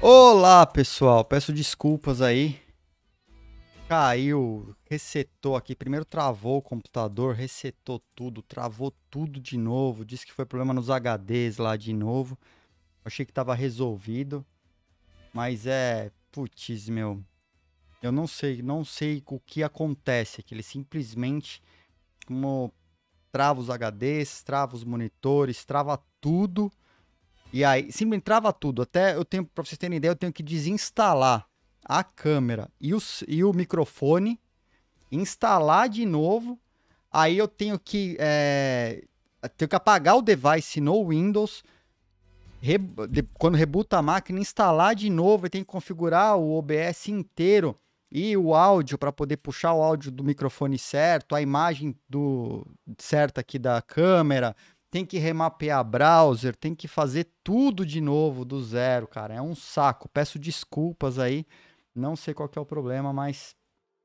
Olá, pessoal. Peço desculpas aí. Caiu, resetou aqui. Primeiro travou o computador, resetou tudo, travou tudo de novo. Disse que foi problema nos HDs lá de novo. Achei que tava resolvido, mas putz, meu. Eu não sei o que acontece aqui. Ele simplesmente, como trava os HDs, trava os monitores, trava tudo. E aí, simplesmente trava tudo. Até eu tenho, pra vocês terem ideia, eu tenho que desinstalar a câmera e o microfone, instalar de novo. Aí eu tenho que apagar o device no Windows, quando rebuta a máquina, instalar de novo. Eu tenho que configurar o OBS inteiro e o áudio para poder puxar o áudio do microfone certo, a imagem certa aqui da câmera. Tem que remapear browser, tem que fazer tudo de novo do zero, cara. É um saco. Peço desculpas aí. Não sei qual que é o problema, mas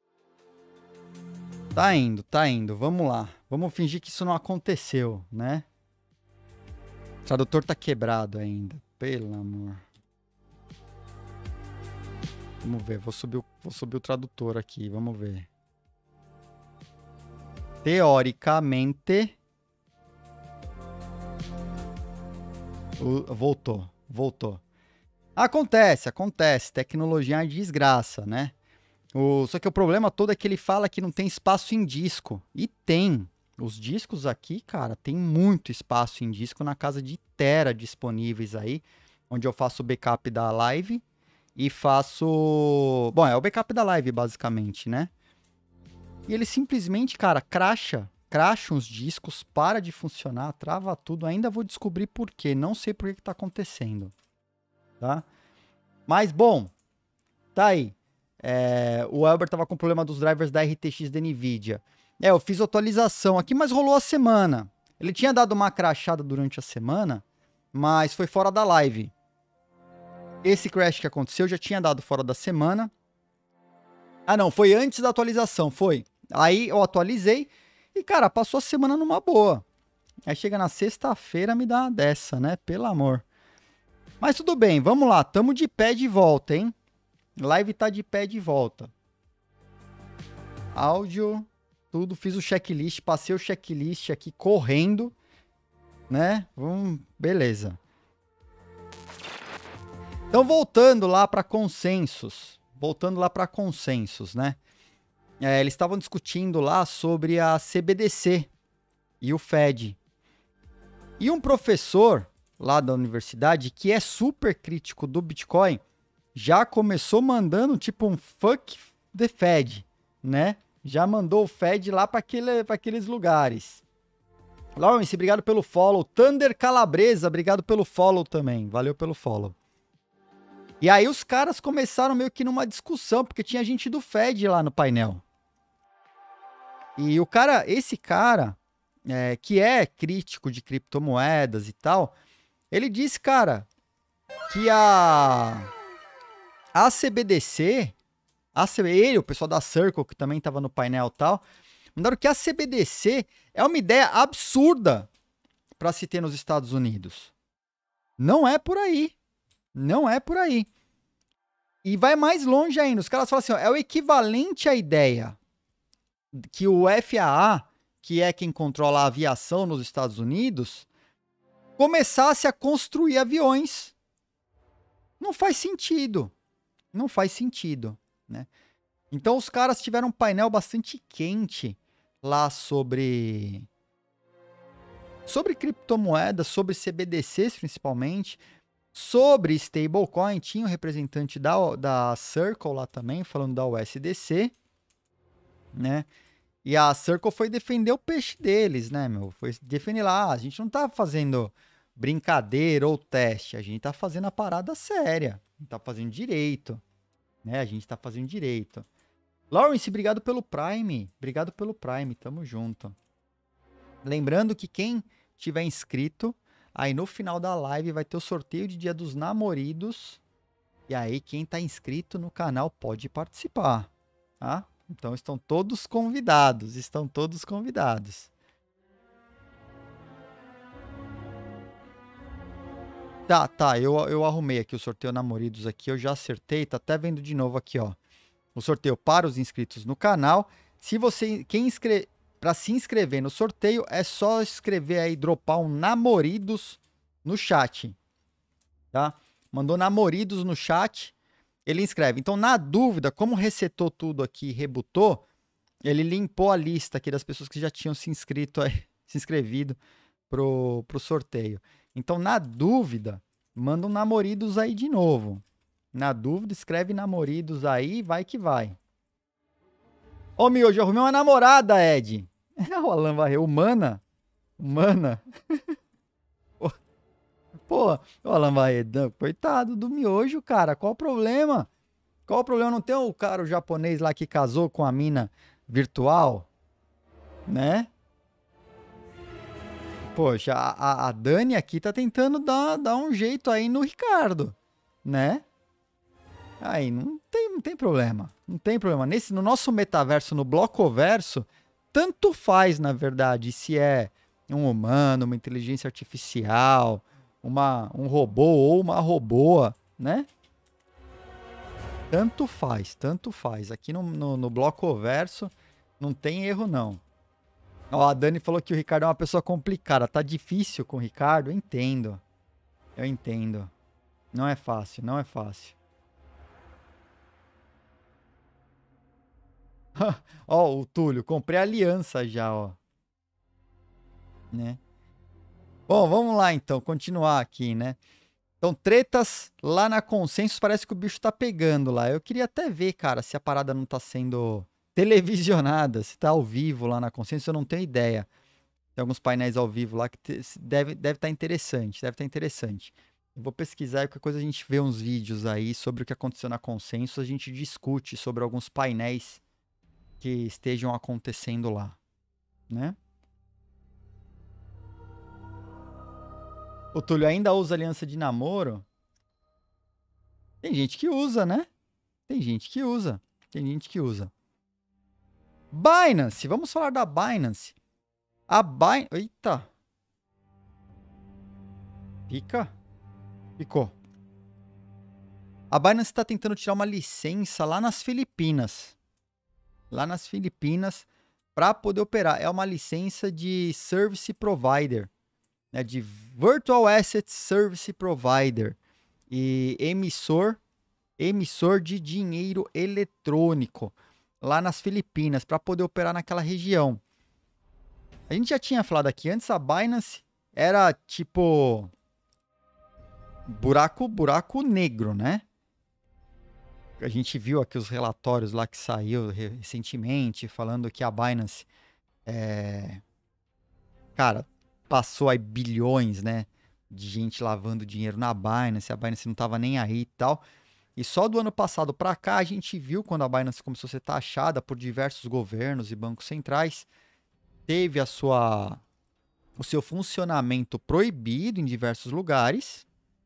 tá indo, tá indo. Vamos lá. Vamos fingir que isso não aconteceu, né? O tradutor tá quebrado ainda. Pelo amor. Vamos ver. Vou subir o tradutor aqui. Vamos ver. Teoricamente. Voltou. Acontece. Tecnologia é uma desgraça, né? Só que o problema todo é que ele fala que não tem espaço em disco. E tem. Os discos aqui, cara, tem muito espaço em disco, na casa de tera disponíveis aí, onde eu faço o backup da live e faço. Bom, é o backup da live, basicamente, né? E ele simplesmente, cara, cracha uns discos, para de funcionar, trava tudo. Ainda vou descobrir por quê. Não sei por que tá acontecendo, tá? Mas, bom, tá aí. O Elber tava com problema dos drivers da RTX da NVIDIA. Eu fiz atualização aqui, mas rolou a semana. Ele tinha dado uma crashada durante a semana, mas foi fora da live. Esse crash que aconteceu já tinha dado fora da semana. Ah, não, foi antes da atualização, foi. Aí eu atualizei e, cara, passou a semana numa boa. Aí chega na sexta-feira, me dá uma dessa, né? Pelo amor. Mas tudo bem, vamos lá. Tamo de pé de volta, hein? Live tá de pé de volta. Áudio, tudo. Fiz o checklist, passei o checklist aqui correndo, né? Beleza. Então, voltando lá para consensos. Né? Eles estavam discutindo lá sobre a CBDC e o Fed. E um professor lá da universidade, que é super crítico do Bitcoin, já começou mandando tipo um fuck the Fed, né? Já mandou o Fed lá para aqueles lugares. Lawrence, obrigado pelo follow. Thunder Calabresa, obrigado pelo follow também. Valeu pelo follow. E aí os caras começaram meio que numa discussão, porque tinha gente do Fed lá no painel. E esse cara, que é crítico de criptomoedas e tal, ele disse, cara, que a CBDC, o pessoal da Circle, que também estava no painel e tal, mandaram que a CBDC é uma ideia absurda para se ter nos Estados Unidos. Não é por aí. Não é por aí. E vai mais longe ainda. Os caras falam assim, ó, é o equivalente à ideia que o FAA, que é quem controla a aviação nos Estados Unidos, começasse a construir aviões. Não faz sentido. Não faz sentido, né? Então os caras tiveram um painel bastante quente lá sobre criptomoedas, sobre CBDCs principalmente, sobre stablecoin. Tinha um representante da Circle lá também, falando da USDC, né? E a Circle foi defender o peixe deles, né, meu? Foi defender lá, a gente não tá fazendo brincadeira ou teste, a gente tá fazendo a parada séria, a gente tá fazendo direito, né? A gente tá fazendo direito. Lawrence, obrigado pelo Prime, tamo junto. Lembrando que quem tiver inscrito, aí no final da live vai ter o sorteio de Dia dos Namorados, e aí quem tá inscrito no canal pode participar, tá? Então estão todos convidados. Tá, eu arrumei aqui o sorteio Namoridos aqui, eu já acertei, tá até vendo de novo aqui, ó. O sorteio para os inscritos no canal. Se você, para se inscrever no sorteio, é só escrever aí, dropar um Namoridos no chat, tá? Mandou Namoridos no chat, ele inscreve. Então, na dúvida, como resetou tudo aqui, rebutou, ele limpou a lista aqui das pessoas que já tinham se inscrito aí, se inscrevido pro sorteio. Então, na dúvida, manda um Namoridos aí de novo. Na dúvida, escreve Namoridos aí, vai que vai. Ô, Miojo, eu arrumei uma namorada, Ed. O Alan varreu. Humana? Humana? Pô, o Alan Varredão, coitado do Miojo, cara. Qual o problema? Qual o problema? Não tem o cara, o japonês lá que casou com a mina virtual? Né? Poxa, a Dani aqui tá tentando dar um jeito aí no Ricardo, né? Aí não tem problema. Não tem problema. No nosso metaverso, no Blocoverso, tanto faz, na verdade, se é um humano, uma inteligência artificial, um robô ou uma robôa, né? Tanto faz, tanto faz. Aqui no Blocoverso não tem erro, não. Ó, a Dani falou que o Ricardo é uma pessoa complicada. Tá difícil com o Ricardo? Eu entendo. Eu entendo. Não é fácil, não é fácil. Ó, o Túlio, comprei a aliança já, ó. Né? Bom, vamos lá então, continuar aqui, né? Então, tretas lá na Consensus, parece que o bicho tá pegando lá. Eu queria até ver, cara, se a parada não tá sendo televisionada, se tá ao vivo lá na Consensus, eu não tenho ideia. Tem alguns painéis ao vivo lá que deve estar interessante, deve estar interessante. Eu vou pesquisar e qualquer coisa a gente vê uns vídeos aí sobre o que aconteceu na Consensus, a gente discute sobre alguns painéis que estejam acontecendo lá, né? O Túlio ainda usa aliança de namoro? Tem gente que usa, né? Tem gente que usa. Tem gente que usa. Binance. Vamos falar da Binance. A Binance... Eita. Fica. Ficou. A Binance está tentando tirar uma licença lá nas Filipinas. Lá nas Filipinas para poder operar. É uma licença de Service Provider. Né, de Virtual Asset Service Provider e emissor de dinheiro eletrônico lá nas Filipinas para poder operar naquela região. A gente já tinha falado aqui antes, a Binance era tipo buraco negro, né? A gente viu aqui os relatórios lá que saiu recentemente falando que a Binance cara, passou aí bilhões, né, de gente lavando dinheiro na Binance, a Binance não tava nem aí e tal. E só do ano passado para cá a gente viu quando a Binance começou a ser taxada por diversos governos e bancos centrais, teve o seu funcionamento proibido em diversos lugares.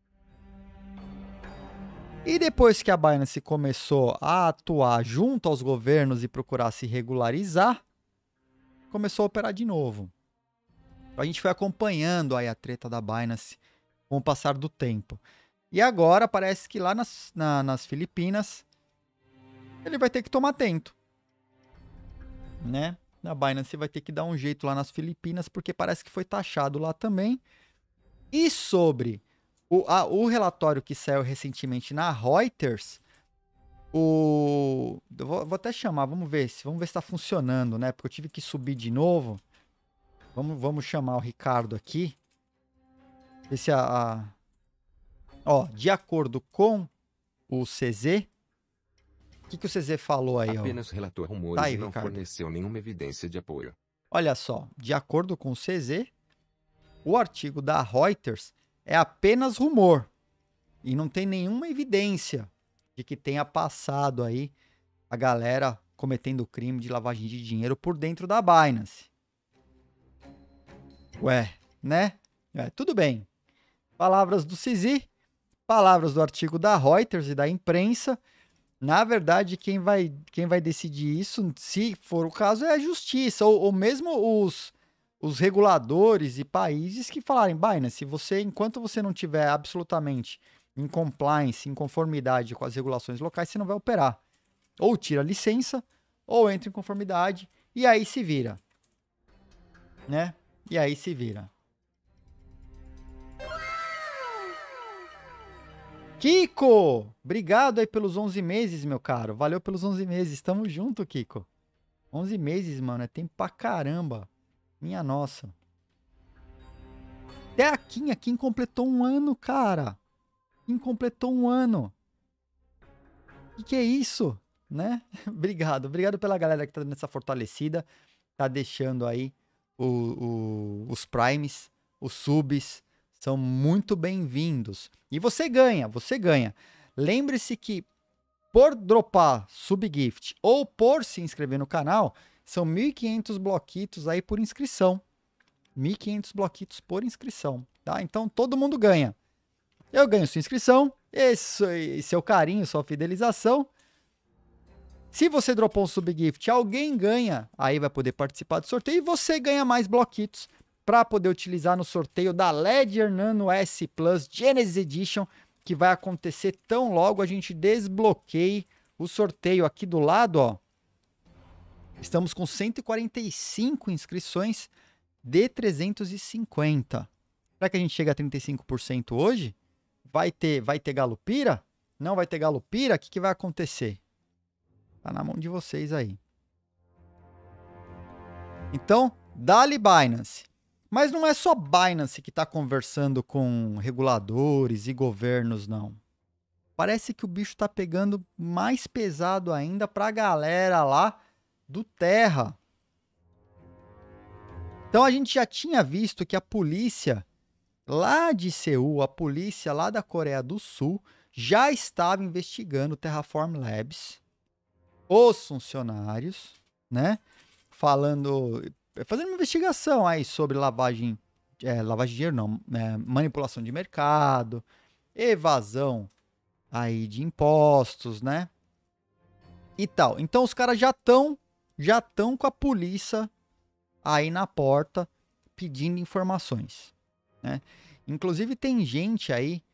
E depois que a Binance começou a atuar junto aos governos e procurar se regularizar, começou a operar de novo. A gente foi acompanhando aí a treta da Binance com o passar do tempo. E agora parece que lá nas Filipinas ele vai ter que tomar atento, né? A Binance vai ter que dar um jeito lá nas Filipinas porque parece que foi taxado lá também. E sobre o relatório que saiu recentemente na Reuters, vou até chamar, vamos ver se está funcionando, né? Porque eu tive que subir de novo. Vamos chamar o Ricardo aqui. Esse ó, de acordo com o CZ, o que o CZ falou aí? Apenas relatou rumores Tá aí, e não Ricardo. forneceu nenhuma evidência de apoio. Olha só, de acordo com o CZ, o artigo da Reuters é apenas rumor e não tem nenhuma evidência de que tenha passado aí a galera cometendo crime de lavagem de dinheiro por dentro da Binance. Ué, né? Tudo bem. Palavras do CZ, palavras do artigo da Reuters e da imprensa. Na verdade, quem vai decidir isso, se for o caso, é a justiça, ou mesmo os reguladores e países que falarem, Binance, enquanto você não tiver absolutamente em compliance, em conformidade com as regulações locais, você não vai operar. Ou tira a licença, ou entra em conformidade, e aí se vira. Né? E aí se vira. Kiko! Obrigado aí pelos 11 meses, meu caro. Valeu pelos 11 meses. Tamo junto, Kiko. 11 meses, mano. É tempo pra caramba. Minha nossa. Até a Kim completou um ano, cara. Kim completou um ano. Que é isso? Né? Obrigado. Obrigado pela galera que tá dando essa fortalecida. Tá deixando aí os primes, os subs. São muito bem-vindos. E você ganha, você ganha. Lembre-se que por dropar subgift ou por se inscrever no canal, são 1.500 bloquitos aí por inscrição. 1.500 bloquitos por inscrição, tá? Então todo mundo ganha. Eu ganho sua inscrição, seu carinho, sua fidelização. Se você dropou um subgift, alguém ganha, aí vai poder participar do sorteio e você ganha mais bloquitos para poder utilizar no sorteio da Ledger Nano S Plus Genesis Edition, que vai acontecer tão logo a gente desbloqueie o sorteio aqui do lado, ó. Estamos com 145 inscrições de 350. Será que a gente chega a 35% hoje? Vai ter galupira? Não vai ter galupira? O que vai acontecer? Tá na mão de vocês aí. Então, dá-lhe Binance. Mas não é só Binance que está conversando com reguladores e governos, não. Parece que o bicho está pegando mais pesado ainda para a galera lá do Terra. Então a gente já tinha visto que a polícia lá de Seul, a polícia lá da Coreia do Sul, já estava investigando o Terraform Labs, os funcionários, né? Fazendo uma investigação aí sobre lavagem de dinheiro, não, manipulação de mercado, evasão aí de impostos, né? E tal. Então os caras já estão com a polícia aí na porta pedindo informações, né? Inclusive tem gente aí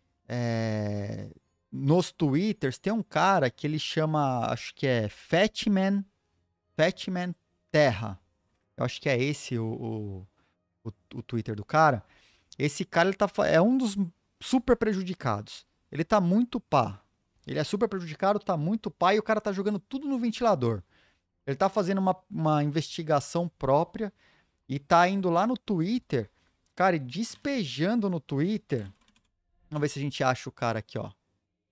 nos Twitters, tem um cara que ele chama, acho que é Fatman Terra. Eu acho que é esse o Twitter do cara. Esse cara é um dos super prejudicados. Ele tá muito pá. Ele é super prejudicado, tá muito pá e o cara tá jogando tudo no ventilador. Ele tá fazendo uma investigação própria e tá indo lá no Twitter, cara, e despejando no Twitter. Vamos ver se a gente acha o cara aqui, ó.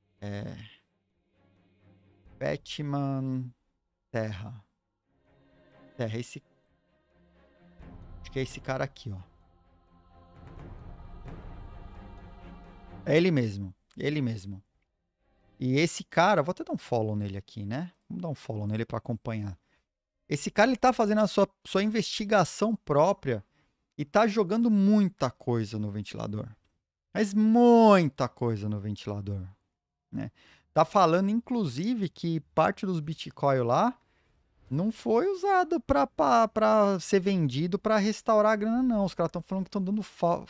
Batman Terra. Esse. Acho que é esse cara aqui, ó. É ele mesmo. Ele mesmo. E esse cara, vou até dar um follow nele aqui, né? Vamos dar um follow nele para acompanhar. Esse cara, ele tá fazendo a sua investigação própria e tá jogando muita coisa no ventilador. Mas muita coisa no ventilador, né? Tá falando, inclusive, que parte dos Bitcoin lá não foi usado para ser vendido para restaurar a grana, não. Os caras estão falando que estão dando...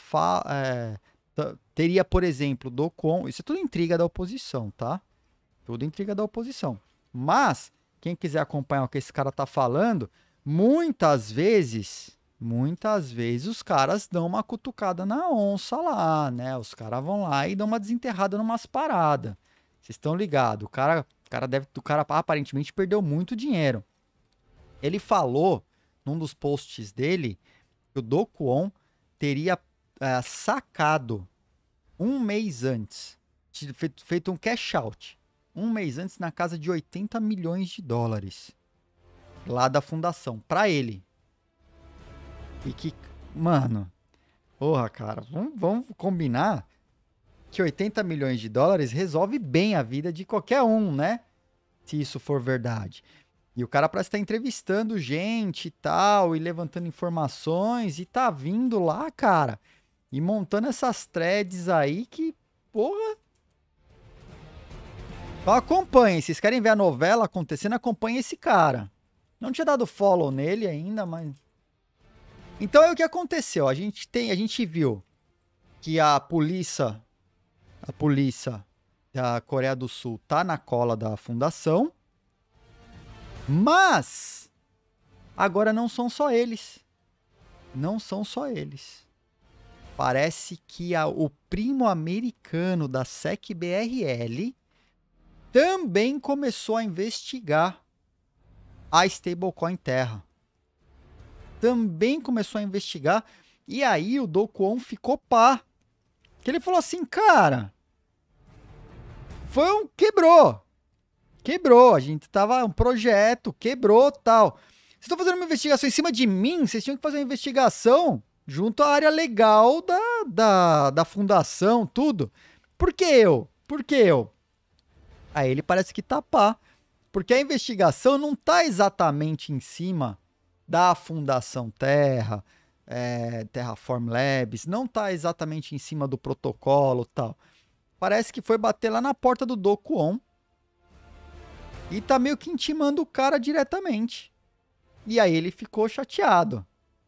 teria, por exemplo, do com... Isso é tudo intriga da oposição, tá? Tudo intriga da oposição. Mas, quem quiser acompanhar o que esse cara tá falando, muitas vezes os caras dão uma cutucada na onça lá, né? Os caras vão lá e dão uma desenterrada numas paradas. Vocês estão ligados? O cara aparentemente perdeu muito dinheiro. Ele falou, num dos posts dele, que o Do Kwon teria sacado um mês antes, feito um cash out, um mês antes na casa de 80 milhões de dólares lá da fundação, pra ele. E que, mano, porra, cara, vamos combinar que 80 milhões de dólares resolve bem a vida de qualquer um, né? Se isso for verdade. E o cara parece estar entrevistando gente e tal, e levantando informações, e tá vindo lá, cara, e montando essas threads aí que, porra. Então acompanhem, se vocês querem ver a novela acontecendo, acompanhem esse cara. Não tinha dado follow nele ainda, mas... Então é o que aconteceu. A gente viu que a polícia da Coreia do Sul tá na cola da fundação, mas agora não são só eles. Não são só eles. Parece que o primo americano da SEC-BRL também começou a investigar a stablecoin Terra. Também começou a investigar. E aí o Do Kwon ficou pá. Que ele falou assim, cara, quebrou. Quebrou. A gente tava um projeto, quebrou, tal. Vocês estão fazendo uma investigação em cima de mim? Vocês tinham que fazer uma investigação junto à área legal da fundação, tudo. Por que eu? Por que eu? Aí ele parece que tá pá. Porque a investigação não tá exatamente em cima da Fundação Terra, Terraform Labs, não tá exatamente em cima do protocolo e tal. Parece que foi bater lá na porta do Do Kwon e tá meio que intimando o cara diretamente. E aí ele ficou chateado.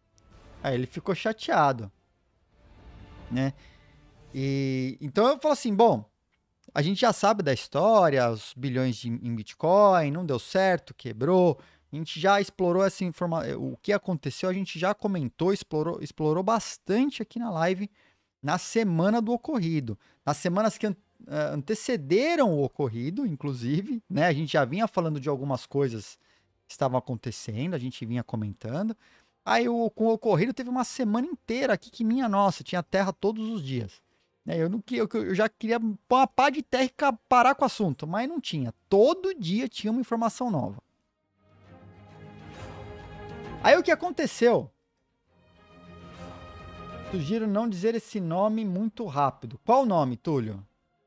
Né? E então eu falo assim, bom, a gente já sabe da história, os bilhões em Bitcoin, não deu certo, quebrou. A gente já explorou essa informação, o que aconteceu, a gente já comentou, explorou bastante aqui na live na semana do ocorrido. Nas semanas que antecederam o ocorrido, inclusive, né? A gente já vinha falando de algumas coisas que estavam acontecendo, a gente vinha comentando. Aí com o ocorrido teve uma semana inteira aqui que minha nossa, tinha terra todos os dias. Eu já queria pôr uma pá de terra e parar com o assunto, mas não tinha. Todo dia tinha uma informação nova. Aí o que aconteceu? Sugiro não dizer esse nome muito rápido. Qual o nome, Túlio?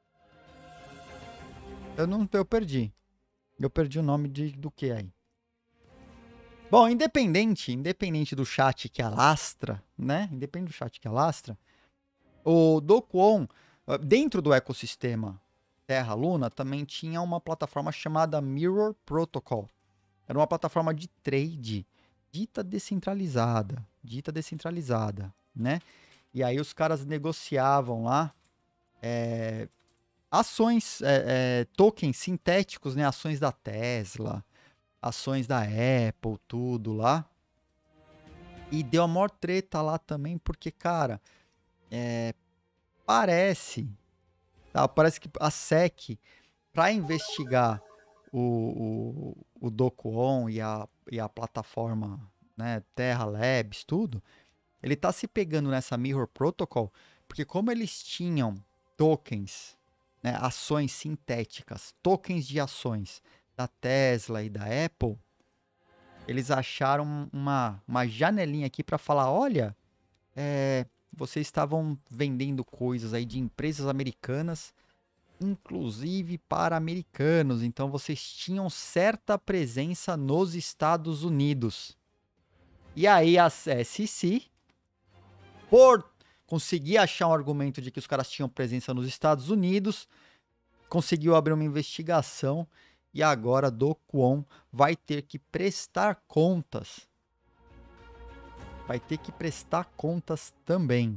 Eu perdi. Eu perdi o nome do que aí? Bom, independente do chat que alastra, né? Independente do chat que alastra, o Do Kwon, dentro do ecossistema Terra Luna, também tinha uma plataforma chamada Mirror Protocol. Era uma plataforma de trade, dita descentralizada, né? E aí os caras negociavam lá ações, tokens sintéticos, né? Ações da Tesla, ações da Apple, tudo lá. E deu a maior treta lá também, porque, cara, parece que a SEC, para investigar o Do Kwon e a plataforma, né, Terra Labs, tudo, ele tá se pegando nessa Mirror Protocol, porque como eles tinham tokens, né, ações sintéticas, tokens de ações da Tesla e da Apple, eles acharam uma janelinha aqui para falar, olha, vocês estavam vendendo coisas aí de empresas americanas, inclusive para americanos, então vocês tinham certa presença nos Estados Unidos. E aí a SEC, por conseguir achar um argumento de que os caras tinham presença nos Estados Unidos, conseguiu abrir uma investigação e agora Do Kwon vai ter que prestar contas. Vai ter que prestar contas também.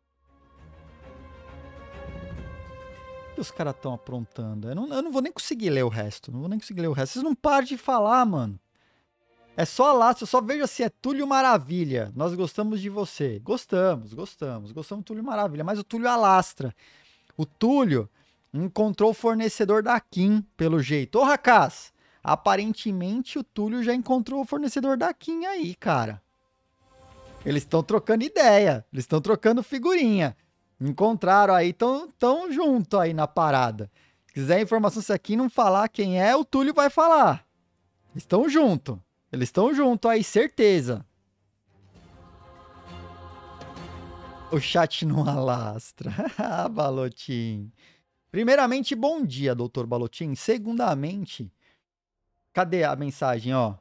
O que os caras estão aprontando? Eu não vou nem conseguir ler o resto. Vocês não param de falar, mano. É só lá, eu só vejo assim, é Túlio Maravilha. Nós gostamos de você. Gostamos do Túlio Maravilha, mas o Túlio alastra. O Túlio encontrou o fornecedor da Kim, pelo jeito. Ô, Rakaz, aparentemente o Túlio já encontrou o fornecedor da Kim aí, cara. Eles estão trocando ideia, eles estão trocando figurinha. Encontraram aí, tão junto aí na parada. Se quiser informação, se aqui não falar quem é, o Túlio vai falar. Estão junto. Eles estão junto aí, certeza. O chat não alastra. Balotim. Primeiramente, bom dia, doutor Balotim. Segundamente, cadê a mensagem, ó?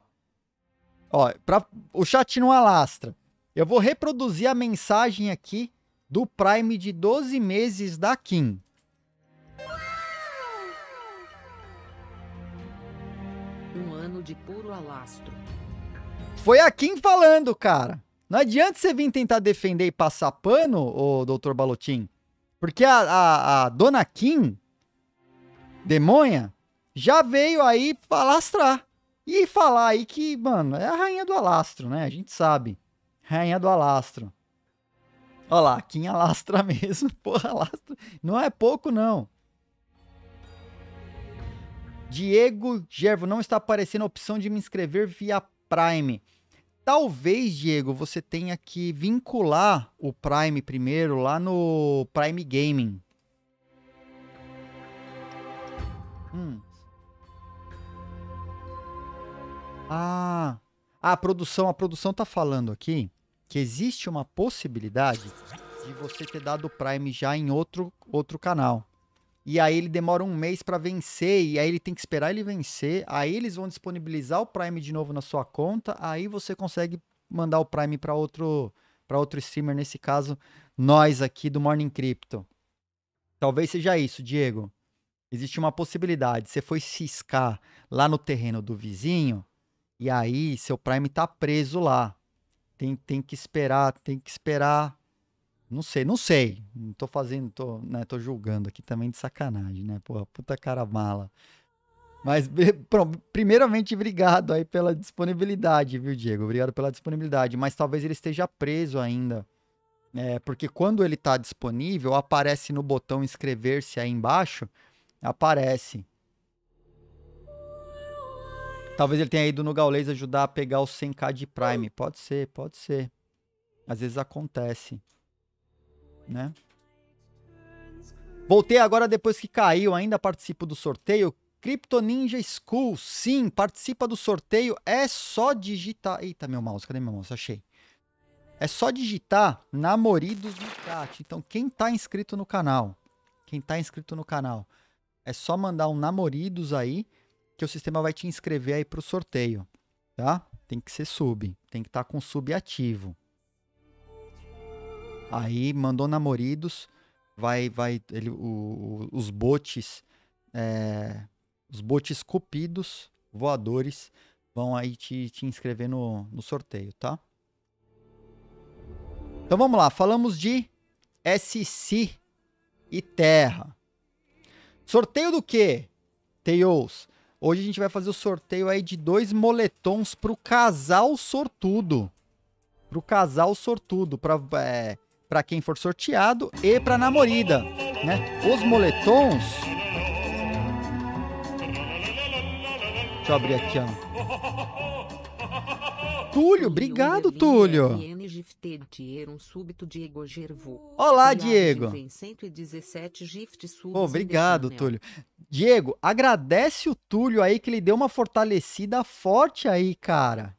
O chat não alastra. Eu vou reproduzir a mensagem aqui do Prime de 12 meses da Kim. Um ano de puro alastro. Foi a Kim falando, cara. Não adianta você vir tentar defender e passar pano, ô Dr. Balotin, porque a Dona Kim, Demonha, já veio aí alastrar. E falar aí que, mano, é a rainha do alastro, né? A gente sabe. Rainha do alastro. Olha lá, Kim alastra mesmo. Porra, alastra. Não é pouco, não. Diego Gervo, não está aparecendo a opção de me inscrever via Prime. Talvez, Diego, você tenha que vincular o Prime primeiro lá no Prime Gaming. A produção tá falando aqui que existe uma possibilidade de você ter dado o Prime já em outro canal. E aí ele demora um mês para vencer, e aí ele tem que esperar ele vencer, aí eles vão disponibilizar o Prime de novo na sua conta, aí você consegue mandar o Prime para outro streamer, nesse caso, nós aqui do Morning Crypto. Talvez seja isso, Diego. Existe uma possibilidade, você foi ciscar lá no terreno do vizinho, e aí seu Prime tá preso lá. Tem que esperar. Não sei. Não tô fazendo, tô julgando aqui também de sacanagem, né? Porra, puta cara mala. Mas, primeiramente, obrigado aí pela disponibilidade, viu, Diego? Obrigado pela disponibilidade. Mas talvez ele esteja preso ainda. Porque quando ele tá disponível, aparece no botão inscrever-se aí embaixo, aparece. Talvez ele tenha ido no Gaules ajudar a pegar o 100k de Prime. Pode ser. Às vezes acontece. Né? Voltei agora depois que caiu, ainda participo do sorteio. Crypto Ninja School, sim, participa do sorteio, é só digitar... Eita, meu mouse, cadê meu mouse? Achei. É só digitar Namoridos no chat. Então, quem tá inscrito no canal, é só mandar um Namoridos aí, que o sistema vai te inscrever aí pro sorteio, tá? Tem que ser sub, tem que estar com sub ativo. Aí, mandou Namoridos, os bots cupidos, voadores, vão aí te inscrever no sorteio, tá? Então vamos lá, falamos de SC e Terra. Sorteio do quê? Tails. Hoje a gente vai fazer o sorteio aí de 2 moletons pro casal sortudo. Para quem for sorteado e para namorida, né? Os moletons. Deixa eu abrir aqui, ó. Túlio, obrigado, Túlio. Olá, Diego. Obrigado, Túlio. Diego, agradece o Túlio aí que ele deu uma fortalecida forte aí, cara.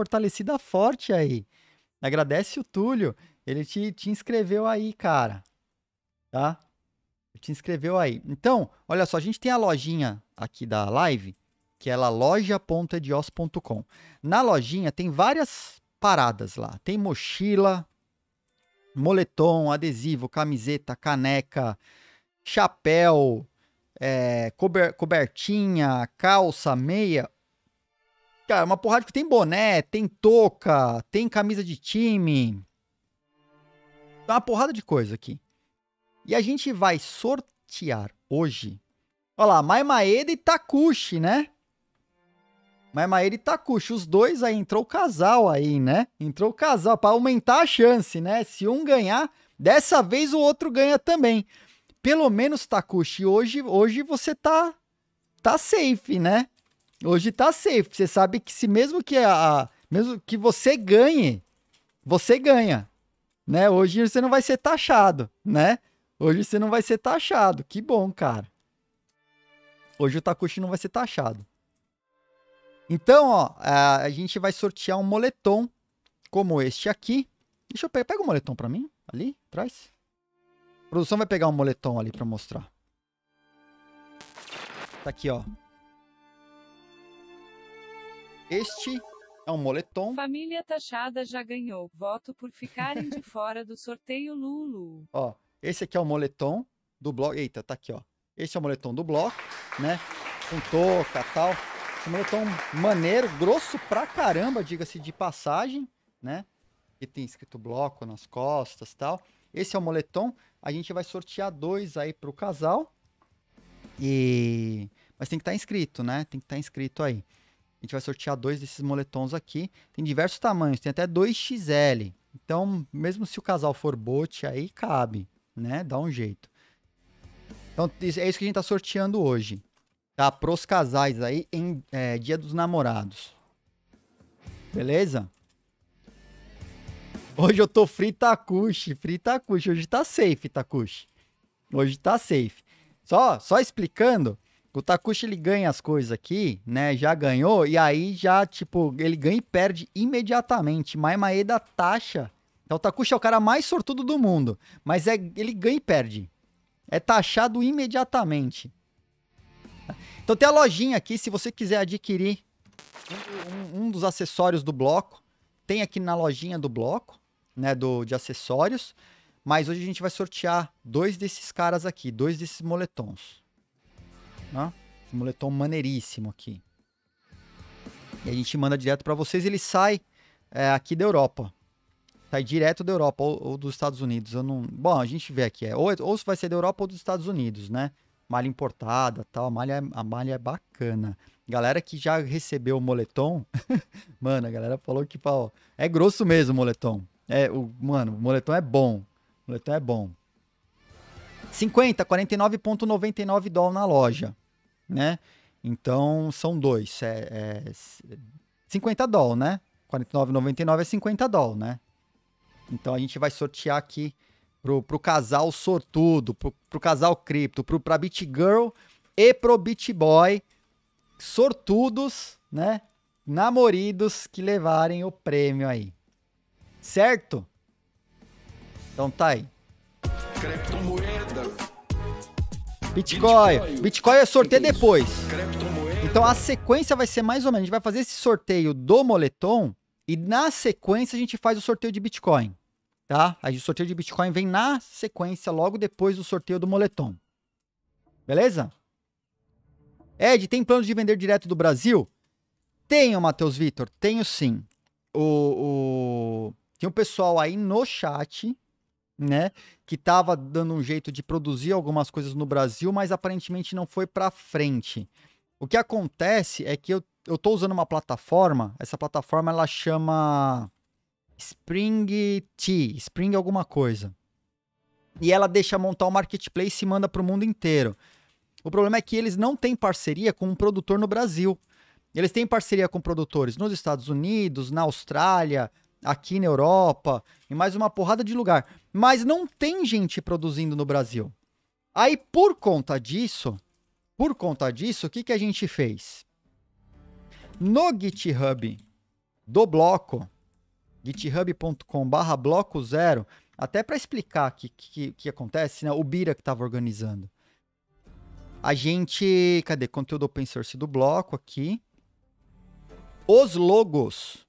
Agradece o Túlio. Ele te inscreveu aí, cara. Tá? Te inscreveu aí. Então, olha só, a gente tem a lojinha aqui da live, que é loja.edios.com. Na lojinha tem várias paradas lá. Tem mochila, moletom, adesivo, camiseta, caneca, chapéu, cobertinha, calça, meia. Cara, uma porrada que tem boné, tem touca, tem camisa de time. Uma porrada de coisa aqui. E a gente vai sortear hoje. Olha lá, Maimaeda e Takushi, né? Maimaeda e Takushi, os dois aí, entrou o casal aí, né? Entrou o casal para aumentar a chance, né? Se um ganhar, dessa vez o outro ganha também. Pelo menos, Takushi, hoje você tá safe, né? Hoje tá safe. Você sabe que se mesmo que você ganhe, você ganha. Né? Hoje você não vai ser taxado, né? Hoje você não vai ser taxado. Que bom, cara. Hoje o Takushi não vai ser taxado. Então, ó, a gente vai sortear um moletom como este aqui. Deixa eu pegar. Pega o moletom pra mim, ali, atrás. A produção vai pegar um moletom ali pra mostrar. Tá aqui, ó. Este é um moletom. Família taxada já ganhou. Voto por ficarem de fora do sorteio Lulu. Ó, esse aqui é o moletom do bloco. Eita, tá aqui, ó. Esse é o moletom do bloco, né? Com touca e tal. Esse moletom maneiro, grosso pra caramba, diga-se de passagem, né? que tem escrito bloco nas costas e tal. Esse é o moletom. A gente vai sortear 2 aí pro casal. Mas tem que estar inscrito, né? Tem que estar inscrito aí. A gente vai sortear 2 desses moletons aqui. Tem diversos tamanhos, tem até 2XL. Então, mesmo se o casal for bote, aí cabe, né? Dá um jeito. Então, é isso que a gente tá sorteando hoje. Tá? Pros casais aí em Dia dos Namorados. Beleza? Hoje eu tô free Takushi. Hoje tá safe, Takushi. Hoje tá safe. Só explicando, o Takushi ele ganha as coisas aqui, né? Já ganhou, e aí já, tipo, ele ganha e perde imediatamente. Maimae da taxa. Então o Takushi é o cara mais sortudo do mundo, mas ele ganha e perde. É taxado imediatamente. Então tem a lojinha aqui, se você quiser adquirir um dos acessórios do bloco, tem aqui na lojinha do bloco, né, de acessórios, mas hoje a gente vai sortear 2 desses caras aqui, 2 desses moletons. Né? Esse moletom maneiríssimo aqui. E a gente manda direto para vocês, ele sai aqui da Europa. Sai direto da Europa ou dos Estados Unidos. Bom, a gente vê aqui, ou vai ser da Europa ou dos Estados Unidos, né? Malha importada, tal, a malha é bacana. Galera que já recebeu o moletom, mano, a galera falou que, ó, é grosso mesmo o moletom. Mano, o moletom é bom. O moletom é bom. 49,99 dólares na loja, né? Então, são 2. 50 dólares, né? 49,99 é 50 dólares, né? Então, a gente vai sortear aqui pro casal sortudo, pro casal cripto, pra Beat Girl e pro Beat Boy, sortudos, né? Namoridos que levarem o prêmio aí. Certo? Então tá aí. Criptomoeda. Bitcoin. Bitcoin é sorteio depois. Então a sequência vai ser mais ou menos, a gente vai fazer esse sorteio do moletom e na sequência a gente faz o sorteio de Bitcoin. Tá? Aí o sorteio de Bitcoin vem na sequência, logo depois do sorteio do moletom. Beleza? Ed, tem plano de vender direto do Brasil? Tenho, Matheus Vitor. Tenho sim. Tem um pessoal aí no chat, né? Que tava dando um jeito de produzir algumas coisas no Brasil, mas aparentemente não foi pra frente. O que acontece é que eu tô usando uma plataforma. Essa plataforma ela chama Spring Tea, Spring alguma coisa. E ela deixa montar um marketplace e manda para o mundo inteiro. O problema é que eles não têm parceria com um produtor no Brasil. Eles têm parceria com produtores nos Estados Unidos, na Austrália, aqui na Europa, e mais uma porrada de lugar. Mas não tem gente produzindo no Brasil. Aí, por conta disso, o que a gente fez? No GitHub do bloco, github.com/bloco0, até para explicar o que acontece, né? O Bira que estava organizando. A gente... Cadê? Conteúdo open source do bloco aqui. Os logos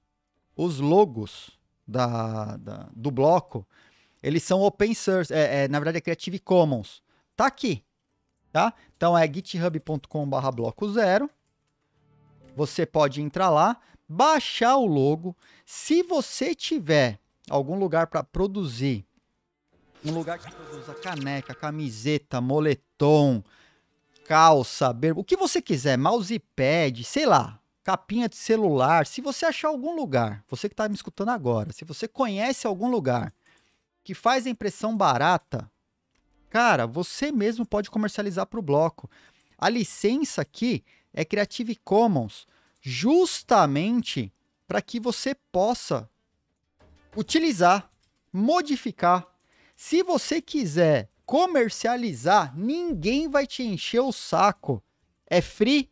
do bloco, eles são open source. Na verdade, é Creative Commons. Tá aqui. Tá? Então, é github.com/bloco0. Você pode entrar lá, baixar o logo. Se você tiver algum lugar para produzir, um lugar que produza caneca, camiseta, moletom, calça, bermuda, o que você quiser, mousepad, sei lá, capinha de celular, se você achar algum lugar, você que está me escutando agora, se você conhece algum lugar que faz a impressão barata, cara, você mesmo pode comercializar para o bloco. A licença aqui é Creative Commons, justamente para que você possa utilizar, modificar. Se você quiser comercializar, ninguém vai te encher o saco. É free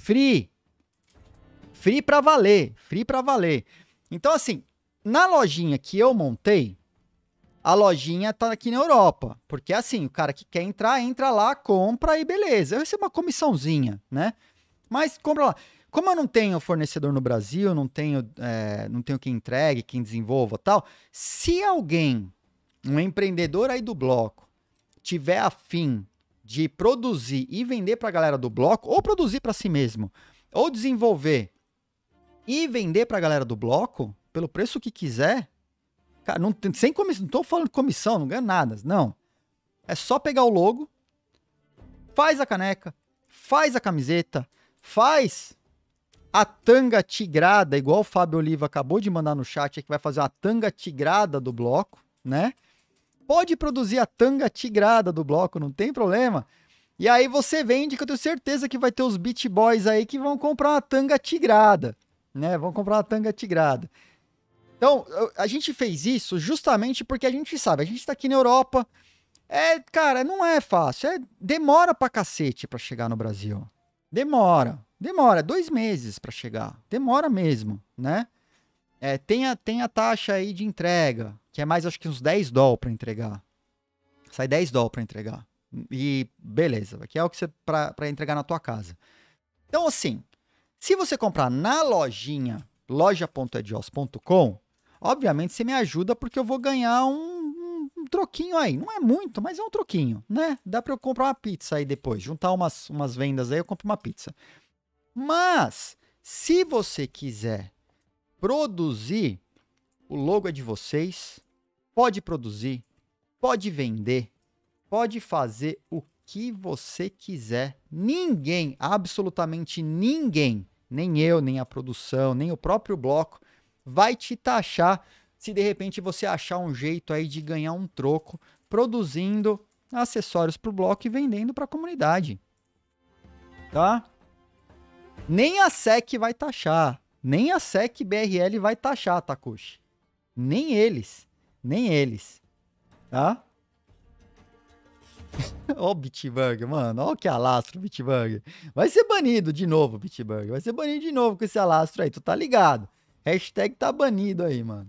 para valer, Então assim, na lojinha que eu montei, a lojinha tá aqui na Europa, porque assim, o cara que quer entrar, entra lá, compra e beleza. Vai ser uma comissãozinha, né? Mas compra lá. Como eu não tenho fornecedor no Brasil, não tenho quem entregue, quem desenvolva tal, se alguém, um empreendedor aí do bloco, tiver afim de produzir e vender para a galera do bloco, ou produzir para si mesmo, ou desenvolver e vender para a galera do bloco, pelo preço que quiser, Cara, não, sem comissão, não tô falando de comissão, não ganha nada, não. É só pegar o logo, faz a caneca, faz a camiseta, faz a tanga tigrada, igual o Fábio Oliva acabou de mandar no chat, que vai fazer uma tanga tigrada do bloco, né? Pode produzir a tanga tigrada do bloco, não tem problema. E aí você vende, que eu tenho certeza que vai ter os beat boys aí que vão comprar uma tanga tigrada, né? Vão comprar uma tanga tigrada. Então, a gente fez isso justamente porque a gente sabe, a gente tá aqui na Europa, cara, não é fácil, demora pra cacete pra chegar no Brasil. Demora, 2 meses pra chegar, demora mesmo, né? Tem a taxa aí de entrega, que é mais, acho que uns $10 pra entregar. Sai $10 pra entregar. E beleza, que é o que você pra entregar na tua casa. Então, assim, se você comprar na lojinha, loja.edios.com, obviamente você me ajuda porque eu vou ganhar um troquinho aí. Não é muito, mas é um troquinho, né? Dá pra eu comprar uma pizza aí depois. Juntar umas vendas aí, eu compro uma pizza. Mas, se você quiser produzir, o logo é de vocês. Pode produzir, pode vender, pode fazer o que você quiser. Ninguém, absolutamente ninguém, nem eu, nem a produção, nem o próprio bloco, vai te taxar se de repente você achar um jeito aí de ganhar um troco produzindo acessórios para o bloco e vendendo para a comunidade. Tá? Nem a SEC vai taxar. Nem a SEC BRL vai taxar, Takushi. Nem eles. Nem eles. Tá? Ó o Bitburger, mano. Ó que alastro, Bitburger. Vai ser banido de novo, Bitburger. Vai ser banido de novo com esse alastro aí. Tu tá ligado? Hashtag tá banido aí, mano.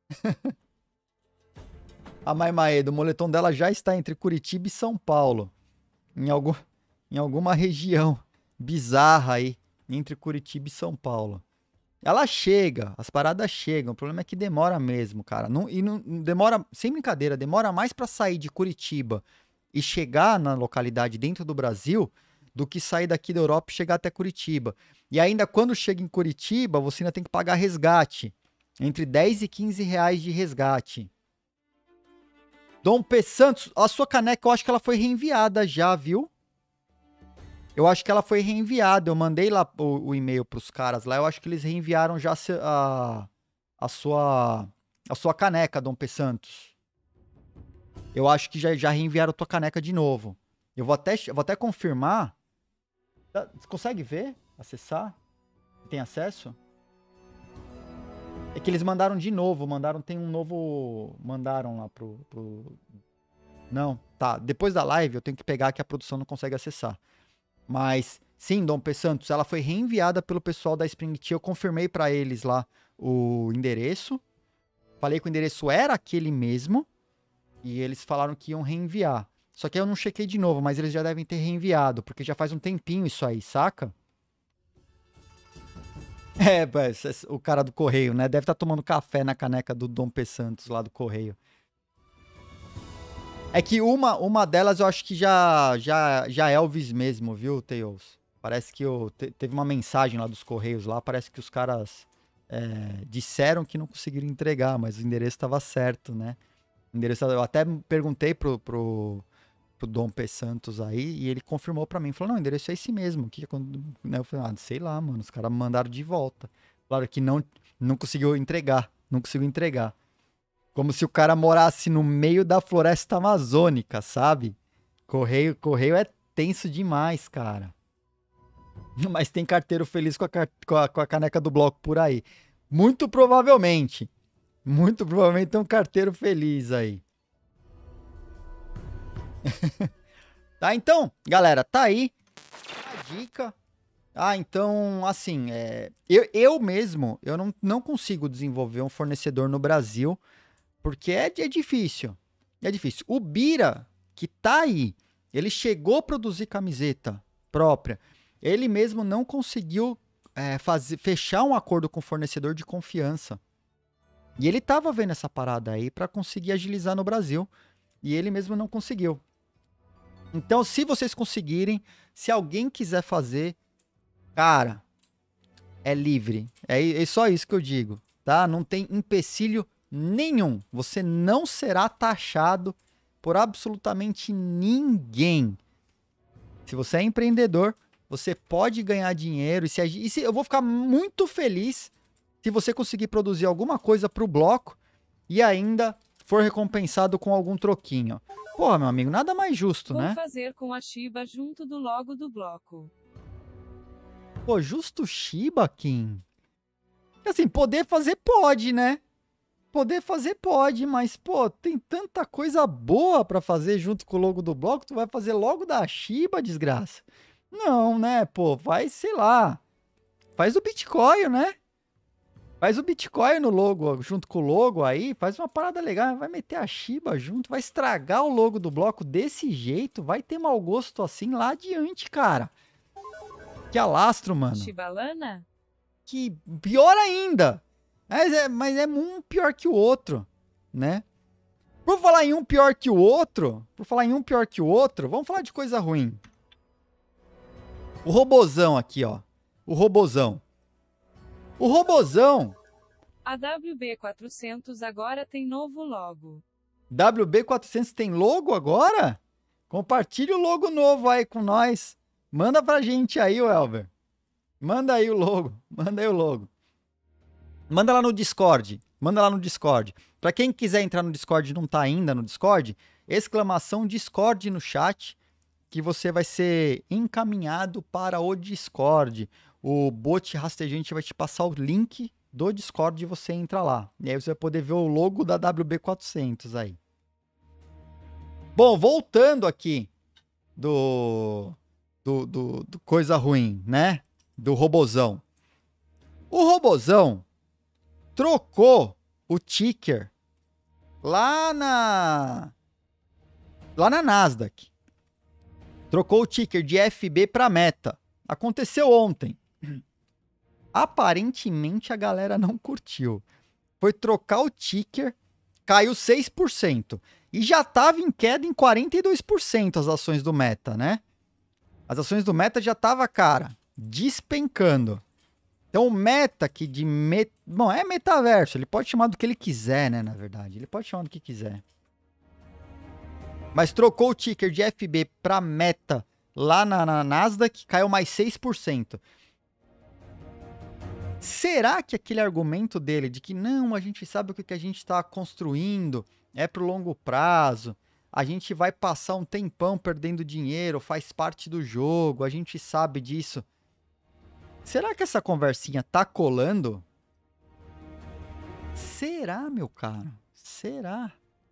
A Maimaeda, o moletom dela já está entre Curitiba e São Paulo. Em alguma região bizarra aí. Entre Curitiba e São Paulo. Ela chega, as paradas chegam. O problema é que demora mesmo, cara. Não demora, sem brincadeira, demora mais pra sair de Curitiba e chegar na localidade dentro do Brasil do que sair daqui da Europa e chegar até Curitiba. E ainda quando chega em Curitiba, você ainda tem que pagar resgate. Entre 10 e 15 reais de resgate. Dom P. Santos, a sua caneca eu acho que ela foi reenviada já, viu? Eu acho que ela foi reenviada. Eu mandei lá o e-mail pros caras lá. Eu acho que eles reenviaram já a sua caneca, Dom P. Santos. Eu acho que já reenviaram a tua caneca de novo. Eu vou até confirmar. Você consegue ver? Acessar? Tem acesso? É que eles mandaram de novo. Tem um novo... Mandaram lá pro... Não, tá. Depois da live eu tenho que pegar que a produção não consegue acessar. Mas, sim, Dom P. Santos, ela foi reenviada pelo pessoal da Spring Tea. Eu confirmei pra eles lá o endereço. Falei que o endereço era aquele mesmo. E eles falaram que iam reenviar. Só que eu não chequei de novo, mas eles já devem ter reenviado. Porque já faz um tempinho isso aí, saca? O cara do correio, né? Deve estar tomando café na caneca do Dom P. Santos lá do correio. É que uma delas eu acho que já Elvis mesmo, viu, Tails? Parece que teve uma mensagem lá dos Correios lá, parece que os caras disseram que não conseguiram entregar, mas o endereço estava certo, né? Eu até perguntei pro Dom P. Santos aí e ele confirmou pra mim, falou, não, o endereço é esse mesmo. Eu falei, sei lá, mano, os caras me mandaram de volta. Claro que não conseguiu entregar, não conseguiu entregar. Como se o cara morasse no meio da floresta amazônica, sabe? Correio é tenso demais, cara. Mas tem carteiro feliz com a caneca do bloco por aí. Muito provavelmente tem um carteiro feliz aí. Tá, então, galera, tá aí a dica. Então, assim, eu mesmo, eu não consigo desenvolver um fornecedor no Brasil, porque é difícil. É difícil. O Bira, que tá aí, ele chegou a produzir camiseta própria. Ele mesmo não conseguiu fechar um acordo com o fornecedor de confiança. E ele tava vendo essa parada aí para conseguir agilizar no Brasil. E ele mesmo não conseguiu. Então, se vocês conseguirem, se alguém quiser fazer, cara, é livre. É só isso que eu digo, tá? Não tem empecilho nenhum. Você não será taxado por absolutamente ninguém. Se você é empreendedor, você pode ganhar dinheiro. Eu vou ficar muito feliz se você conseguir produzir alguma coisa para o bloco e ainda for recompensado com algum troquinho. Porra, meu amigo, nada mais justo, Vou né? fazer com a Shiba junto do logo do bloco. Pô, justo Shiba, Kim. Assim, poder fazer pode, né? Poder fazer pode, mas, pô, tem tanta coisa boa pra fazer junto com o logo do bloco, tu vai fazer logo da Shiba, desgraça? Não, né? Pô, vai, sei lá. Faz o Bitcoin, né? Faz o Bitcoin no logo, junto com o logo aí, faz uma parada legal, vai meter a Shiba junto, vai estragar o logo do bloco desse jeito, vai ter mau gosto assim lá adiante, cara. Que alastro, mano. Shibalana? Que pior ainda. Mas é um pior que o outro, né? Por falar em um pior que o outro, vamos falar de coisa ruim. O robozão aqui, ó. O robozão. A WB400 agora tem novo logo. WB400 tem logo agora? Compartilha o logo novo aí com nós. Manda pra gente aí, Elber. Manda aí o logo. Manda lá no Discord. Pra quem quiser entrar no Discord e não tá ainda no Discord, exclamação Discord no chat, que você vai ser encaminhado para o Discord. O bot rastejante vai te passar o link do Discord e você entra lá. E aí você vai poder ver o logo da WB400 aí. Bom, voltando aqui do coisa ruim, né? Do robozão. O robozão trocou o ticker lá na Nasdaq. Trocou o ticker de FB para Meta. Aconteceu ontem. Aparentemente a galera não curtiu. Foi trocar o ticker, caiu 6%. E já estava em queda em 42% as ações do Meta, né? As ações do Meta já tava, cara, despencando. Então o Meta que bom, é metaverso, ele pode chamar do que ele quiser, né, na verdade. Ele pode chamar do que quiser. Mas trocou o ticker de FB para Meta lá na Nasdaq, caiu mais 6%. Será que aquele argumento dele de que não, a gente sabe o que a gente está construindo, é pro longo prazo, a gente vai passar um tempão perdendo dinheiro, faz parte do jogo, a gente sabe disso. Será que essa conversinha tá colando? Será, meu cara? Será?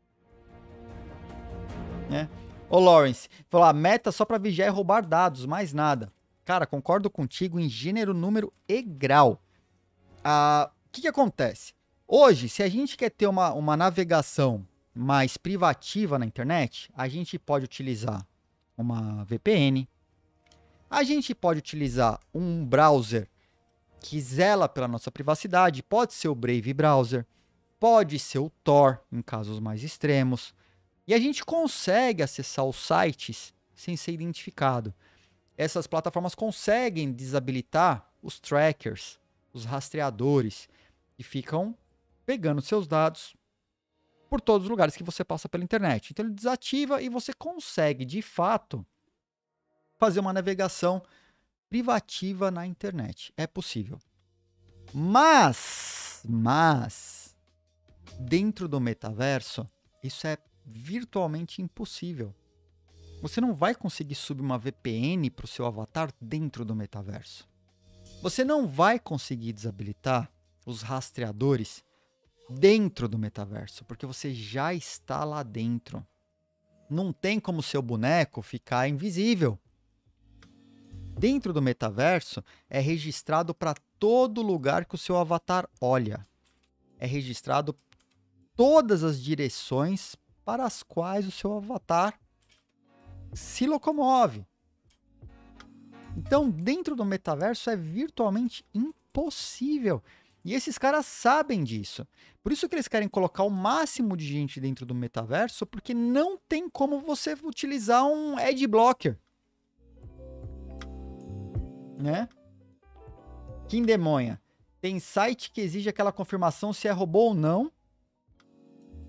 Ô, Lawrence, falou, meta só para vigiar e roubar dados, mais nada. Cara, concordo contigo em gênero, número e grau. O que acontece? Hoje, se a gente quer ter uma navegação mais privativa na internet, a gente pode utilizar uma VPN, a gente pode utilizar um browser que zela pela nossa privacidade, pode ser o Brave Browser, pode ser o Tor, em casos mais extremos, e a gente consegue acessar os sites sem ser identificado. Essas plataformas conseguem desabilitar os trackers, os rastreadores, que ficam pegando seus dados por todos os lugares que você passa pela internet. Então ele desativa e você consegue, de fato, fazer uma navegação privativa na internet. É possível. Mas, dentro do metaverso, isso é virtualmente impossível. Você não vai conseguir subir uma VPN para o seu avatar dentro do metaverso. Você não vai conseguir desabilitar os rastreadores dentro do metaverso, porque você já está lá dentro. Não tem como seu boneco ficar invisível. Dentro do metaverso é registrado para todo lugar que o seu avatar olha. É registrado todas as direções para as quais o seu avatar se locomove. Então, dentro do metaverso é virtualmente impossível. E esses caras sabem disso. Por isso que eles querem colocar o máximo de gente dentro do metaverso, porque não tem como você utilizar um adblocker. Né? Que endemonha. Tem site que exige aquela confirmação se é robô ou não.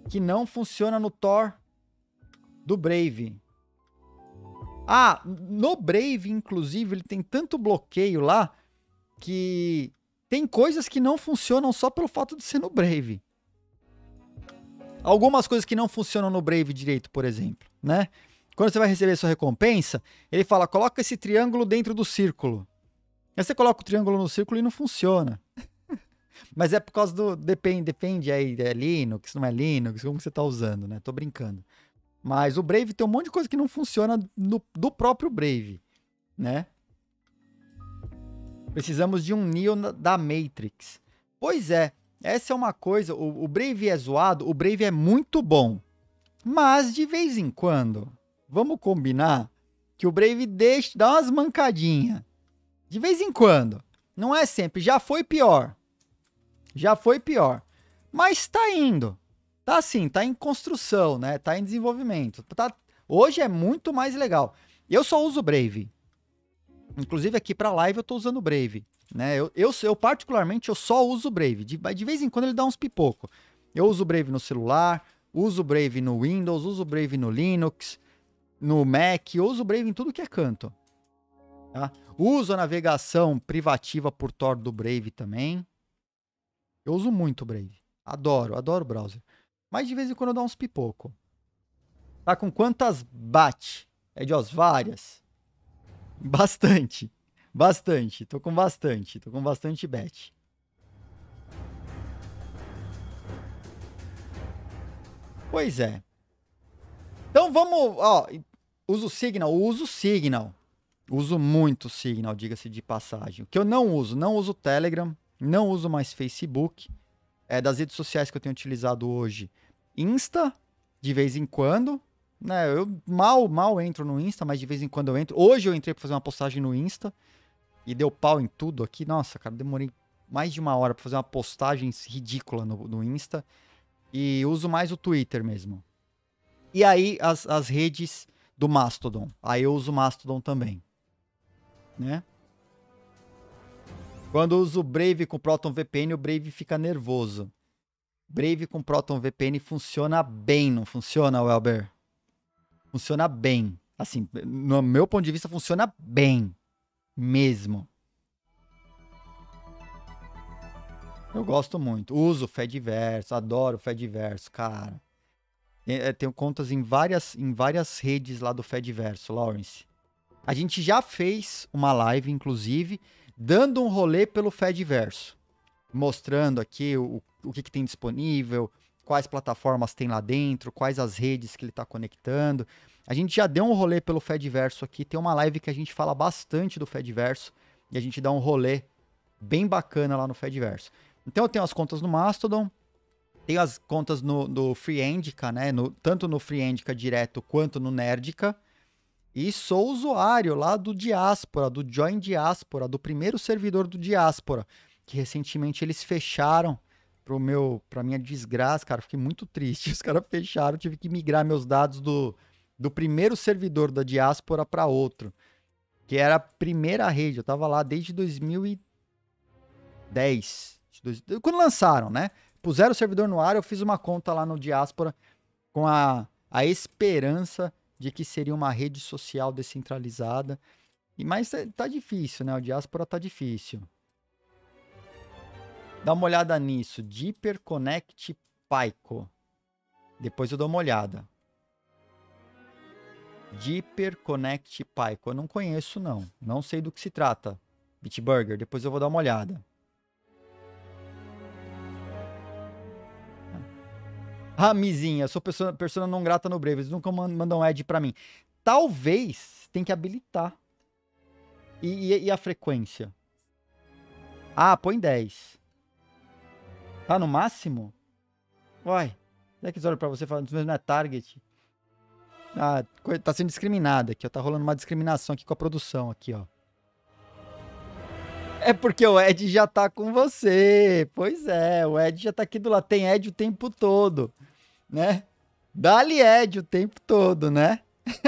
que não funciona no Thor do Brave. Ah, no Brave, inclusive, ele tem tanto bloqueio lá que tem coisas que não funcionam só pelo fato de ser no Brave. Algumas coisas que não funcionam no Brave direito, por exemplo, né? Quando você vai receber sua recompensa, ele fala, coloca esse triângulo dentro do círculo. Aí você coloca o triângulo no círculo e não funciona. Mas é por causa do... Depende aí, é Linux, não é Linux, como que você tá usando, né? Tô brincando. Mas o Brave tem um monte de coisa que não funciona do próprio Brave, né? Precisamos de um Neo da Matrix. Pois é, essa é uma coisa, o Brave é zoado, o Brave é muito bom. Mas, de vez em quando, vamos combinar que o Brave dá umas mancadinhas. De vez em quando. Não é sempre, já foi pior. Já foi pior. Mas tá indo. Tá assim, tá em construção, né? Tá em desenvolvimento. Hoje é muito mais legal. Eu só uso Brave. Inclusive aqui pra live eu tô usando o Brave, né? Eu particularmente, eu só uso o Brave. De vez em quando ele dá uns pipoco. Eu uso o Brave no celular, uso o Brave no Windows, uso o Brave no Linux, no Mac, eu uso o Brave em tudo que é canto. Tá? Uso a navegação privativa por Tor do Brave também. Eu uso muito o Brave. Adoro o browser. Mas de vez em quando eu dou uns pipoco. Tá com quantas BAT? Edios, várias. Bastante. Tô com bastante BAT. Pois é. Então vamos, ó, uso Signal. Uso muito Signal, diga-se de passagem. O que eu não uso Telegram, não uso mais Facebook. É das redes sociais que eu tenho utilizado hoje. Insta, de vez em quando, né? Eu mal entro no Insta, mas de vez em quando eu entro. Hoje eu entrei para fazer uma postagem no Insta e deu pau em tudo aqui. Nossa, cara, demorei mais de 1 hora para fazer uma postagem ridícula no Insta. E uso mais o Twitter mesmo. E aí as redes do Mastodon. Aí eu uso o Mastodon também, né? Quando eu uso o Brave com Proton VPN, o Brave fica nervoso. Brave com Proton VPN funciona bem, não funciona, Welber? Funciona bem. Assim, no meu ponto de vista, funciona bem. Mesmo. Eu gosto muito. Uso o Fediverso, adoro o Fediverso, cara. Tenho contas em várias redes lá do Fediverso, Lawrence. A gente já fez uma live, inclusive, dando um rolê pelo Fediverso. Mostrando aqui o que tem disponível, quais plataformas tem lá dentro, quais as redes que ele está conectando. A gente já deu um rolê pelo Fediverso aqui. Tem uma live que a gente fala bastante do Fediverso e a gente dá um rolê bem bacana lá no Fediverso. Então eu tenho as contas no Mastodon, tenho as contas no Freeendica, né? Tanto no Freeendica direto quanto no Nerdica. E sou usuário lá do Diaspora, do Join Diaspora, do primeiro servidor do Diaspora, que recentemente eles fecharam pra minha desgraça, cara, fiquei muito triste. Os caras fecharam, tive que migrar meus dados do primeiro servidor da Diaspora para outro, que era a primeira rede. Eu tava lá desde 2010, quando lançaram, né? Puseram o servidor no ar, eu fiz uma conta lá no Diaspora com a esperança de que seria uma rede social descentralizada. Mas tá difícil, né? O Diaspora tá difícil. Dá uma olhada nisso. Deeper Connect Pico. Depois eu dou uma olhada. Deeper Connect Pico. Eu não conheço, não. Não sei do que se trata. Bitburger. Depois eu vou dar uma olhada. Ah, Mizinha, sou persona não grata no Brave. Eles nunca mandam ad pra mim. Talvez tem que habilitar. E a frequência? Ah, põe 10. Tá no máximo? Uai, será que eles olham pra você e falam, não é target? Ah, tá sendo discriminada aqui, ó. Tá rolando uma discriminação aqui com a produção, aqui, ó. É porque o Ed já tá com você. Pois é, o Ed já tá aqui do lado. Tem Ed o tempo todo, né? Dá-lhe Ed o tempo todo, né?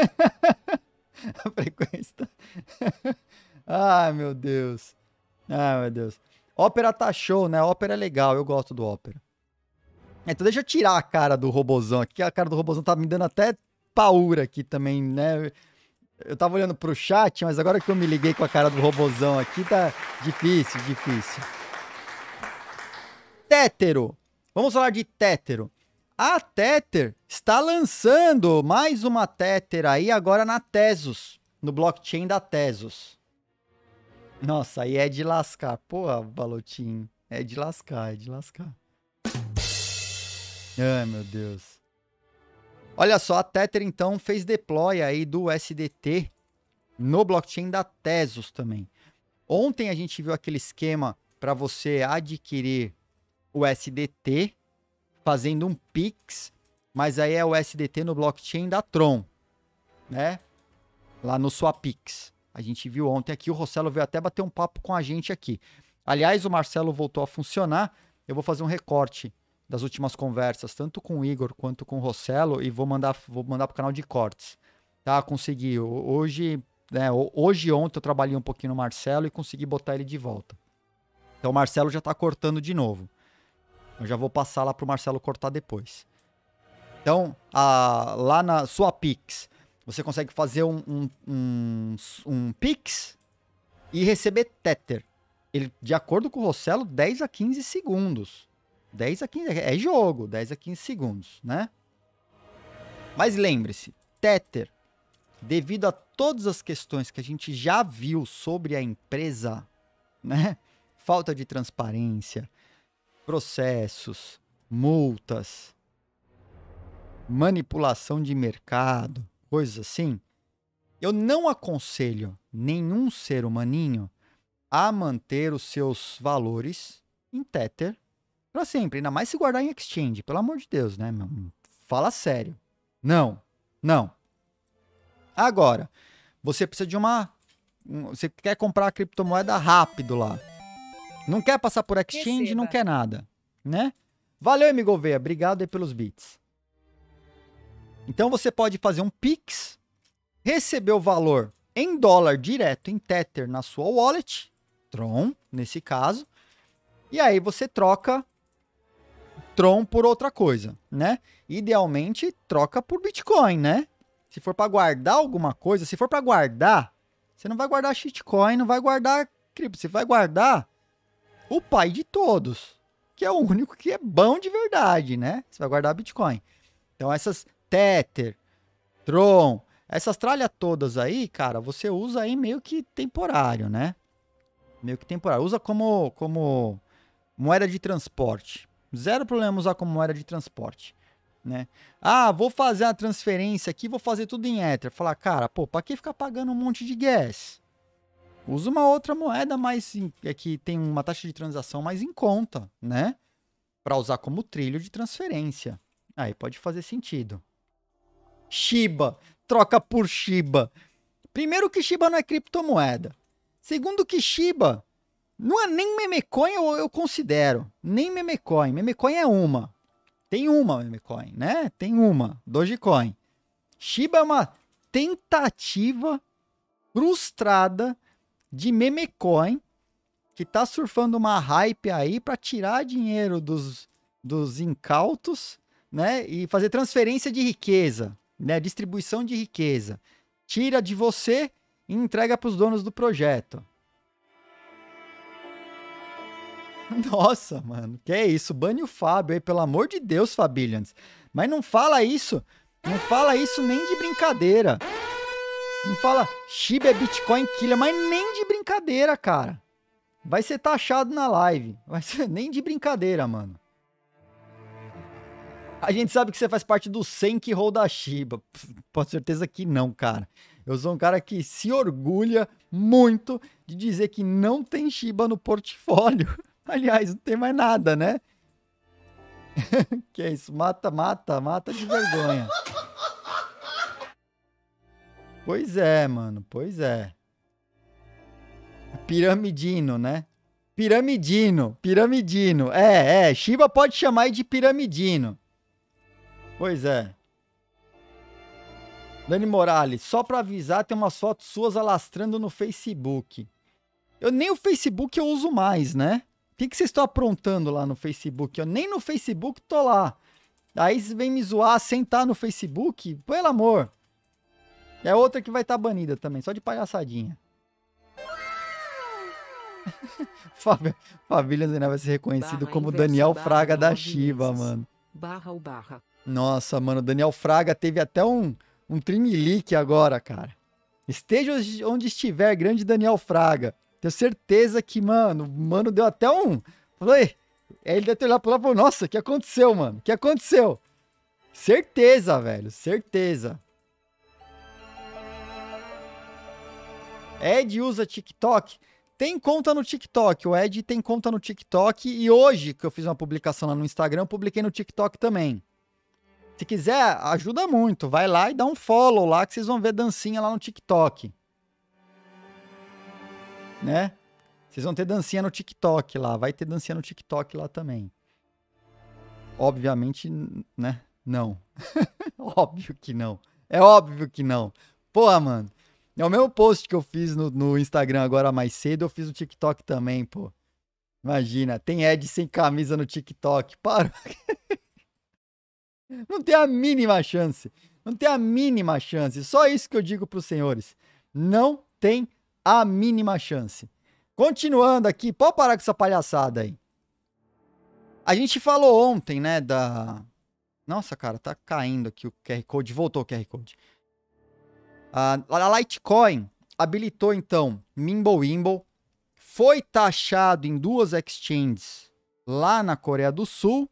A frequência tá... Ai, meu Deus. Ai, meu Deus. Ópera tá show, né? Ópera é legal, eu gosto do Ópera. Então deixa eu tirar a cara do robozão aqui, que a cara do robozão tá me dando até paura aqui também, né? Eu tava olhando pro chat, mas agora que eu me liguei com a cara do robozão aqui, tá difícil. Tétero. Vamos falar de Tétero. A Tether está lançando mais uma Tether aí agora na Tezos, no blockchain da Tezos. Nossa, aí é de lascar. Porra, Balotinho. É de lascar. Ai, meu Deus. Olha só, a Tether então fez deploy aí do SDT no blockchain da Tezos também. Ontem a gente viu aquele esquema para você adquirir o SDT fazendo um Pix, mas aí é o SDT no blockchain da Tron, né? Lá no Swapix. A gente viu ontem aqui, o Rossello veio até bater um papo com a gente aqui. Aliás, o Marcelo voltou a funcionar. Eu vou fazer um recorte das últimas conversas, tanto com o Igor quanto com o Rossello, e vou mandar pro canal de cortes. Tá? Consegui. Hoje e ontem eu trabalhei um pouquinho no Marcelo e consegui botar ele de volta. Então o Marcelo já tá cortando de novo. Eu já vou passar lá pro Marcelo cortar depois. Então, lá na sua Pix, você consegue fazer um Pix e receber Tether. Ele, de acordo com o Rossello, 10 a 15 segundos. 10 a 15, é jogo, 10 a 15 segundos, né? Mas lembre-se, Tether, devido a todas as questões que a gente já viu sobre a empresa, né? Falta de transparência, processos, multas, manipulação de mercado, coisas assim, eu não aconselho nenhum ser humaninho a manter os seus valores em Tether para sempre, ainda mais se guardar em exchange, pelo amor de Deus, né, meu? Fala sério. Não. Agora, você precisa de você quer comprar a criptomoeda rápido lá. Não quer passar por exchange, Receba. não quer nada, né? Valeu, amigo Veia, obrigado aí pelos bits. Então você pode fazer um Pix, receber o valor em dólar direto em Tether na sua wallet, Tron, nesse caso, e aí você troca Tron por outra coisa, né? Idealmente, troca por Bitcoin, né? Se for para guardar alguma coisa, se for para guardar, você não vai guardar shitcoin, não vai guardar cripto, você vai guardar o pai de todos, que é o único que é bom de verdade, né? Você vai guardar Bitcoin. Então essas Tether, Tron, essas tralhas todas aí, cara, você usa aí meio que temporário, né? Meio que temporário. Usa como moeda de transporte. Zero problema usar como moeda de transporte, né? Ah, vou fazer a transferência aqui, vou fazer tudo em Ether. Falar, cara, pô, pra que ficar pagando um monte de gas? Usa uma outra moeda que tem uma taxa de transação mais em conta, né? Para usar como trilho de transferência. Aí pode fazer sentido. Shiba, troca por Shiba. Primeiro que Shiba não é criptomoeda. Segundo que Shiba não é nem memecoin, eu considero. Nem memecoin. Memecoin é uma. Tem uma memecoin, né? Tem uma. Dogecoin. Shiba é uma tentativa frustrada de memecoin que tá surfando uma hype aí para tirar dinheiro dos incautos, né? E fazer transferência de riqueza, né? Distribuição de riqueza. Tira de você e entrega para os donos do projeto. Nossa, mano, que é isso? Bane o Fábio aí, pelo amor de Deus, Fabillians. Mas não fala isso. Não fala isso nem de brincadeira. Não fala Shiba é Bitcoin killer, mas nem de brincadeira, cara. Vai ser taxado na live. Vai ser nem de brincadeira, mano. A gente sabe que você faz parte do 100 que hold da Shiba. Com certeza que não, cara. Eu sou um cara que se orgulha muito de dizer que não tem Shiba no portfólio. Aliás, não tem mais nada, né? Que é isso? Mata de vergonha. Pois é, mano. Pois é. Piramidino, né? Piramidino. Shiba pode chamar aí de piramidino. Pois é. Dani Morales, só pra avisar, tem umas fotos suas alastrando no Facebook. Nem o Facebook eu uso mais, né? que vocês estão aprontando lá no Facebook? Eu nem no Facebook tô lá. Aí vocês vêm me zoar sem estar no Facebook? Pelo amor. É outra que vai estar banida também, só de palhaçadinha. Família Zené vai ser reconhecido Barra como inversa, Daniel barra Fraga da 9 Shiva, meses. mano. Barra ou barra. Nossa, mano, o Daniel Fraga teve até um trimelique agora, cara. Esteja onde estiver, grande Daniel Fraga. Tenho certeza que, mano, o mano deu até um... Falei, aí ele deve ter olhado pro lado e falou, nossa, o que aconteceu, mano? O que aconteceu? Certeza, velho, certeza. Ed usa TikTok? Tem conta no TikTok, o Ed tem conta no TikTok e hoje, que eu fiz uma publicação lá no Instagram, eu publiquei no TikTok também. Se quiser, ajuda muito, vai lá e dá um follow lá que vocês vão ver dancinha lá no TikTok. Né? Vocês vão ter dancinha no TikTok lá, vai ter dancinha no TikTok lá também. Obviamente, né? Não. Óbvio que não. É óbvio que não. Porra, mano. É o mesmo post que eu fiz no Instagram agora mais cedo, eu fiz no TikTok também, pô. Imagina, tem Ed sem camisa no TikTok. Para. Não tem a mínima chance. Não tem a mínima chance. Só isso que eu digo pros senhores. Não tem a mínima chance. Continuando aqui, pode parar com essa palhaçada aí. A gente falou ontem, né, da... Nossa, cara, tá caindo aqui o QR Code. Voltou o QR Code. A Litecoin habilitou, então, Mimblewimble. Foi taxado em 2 exchanges lá na Coreia do Sul.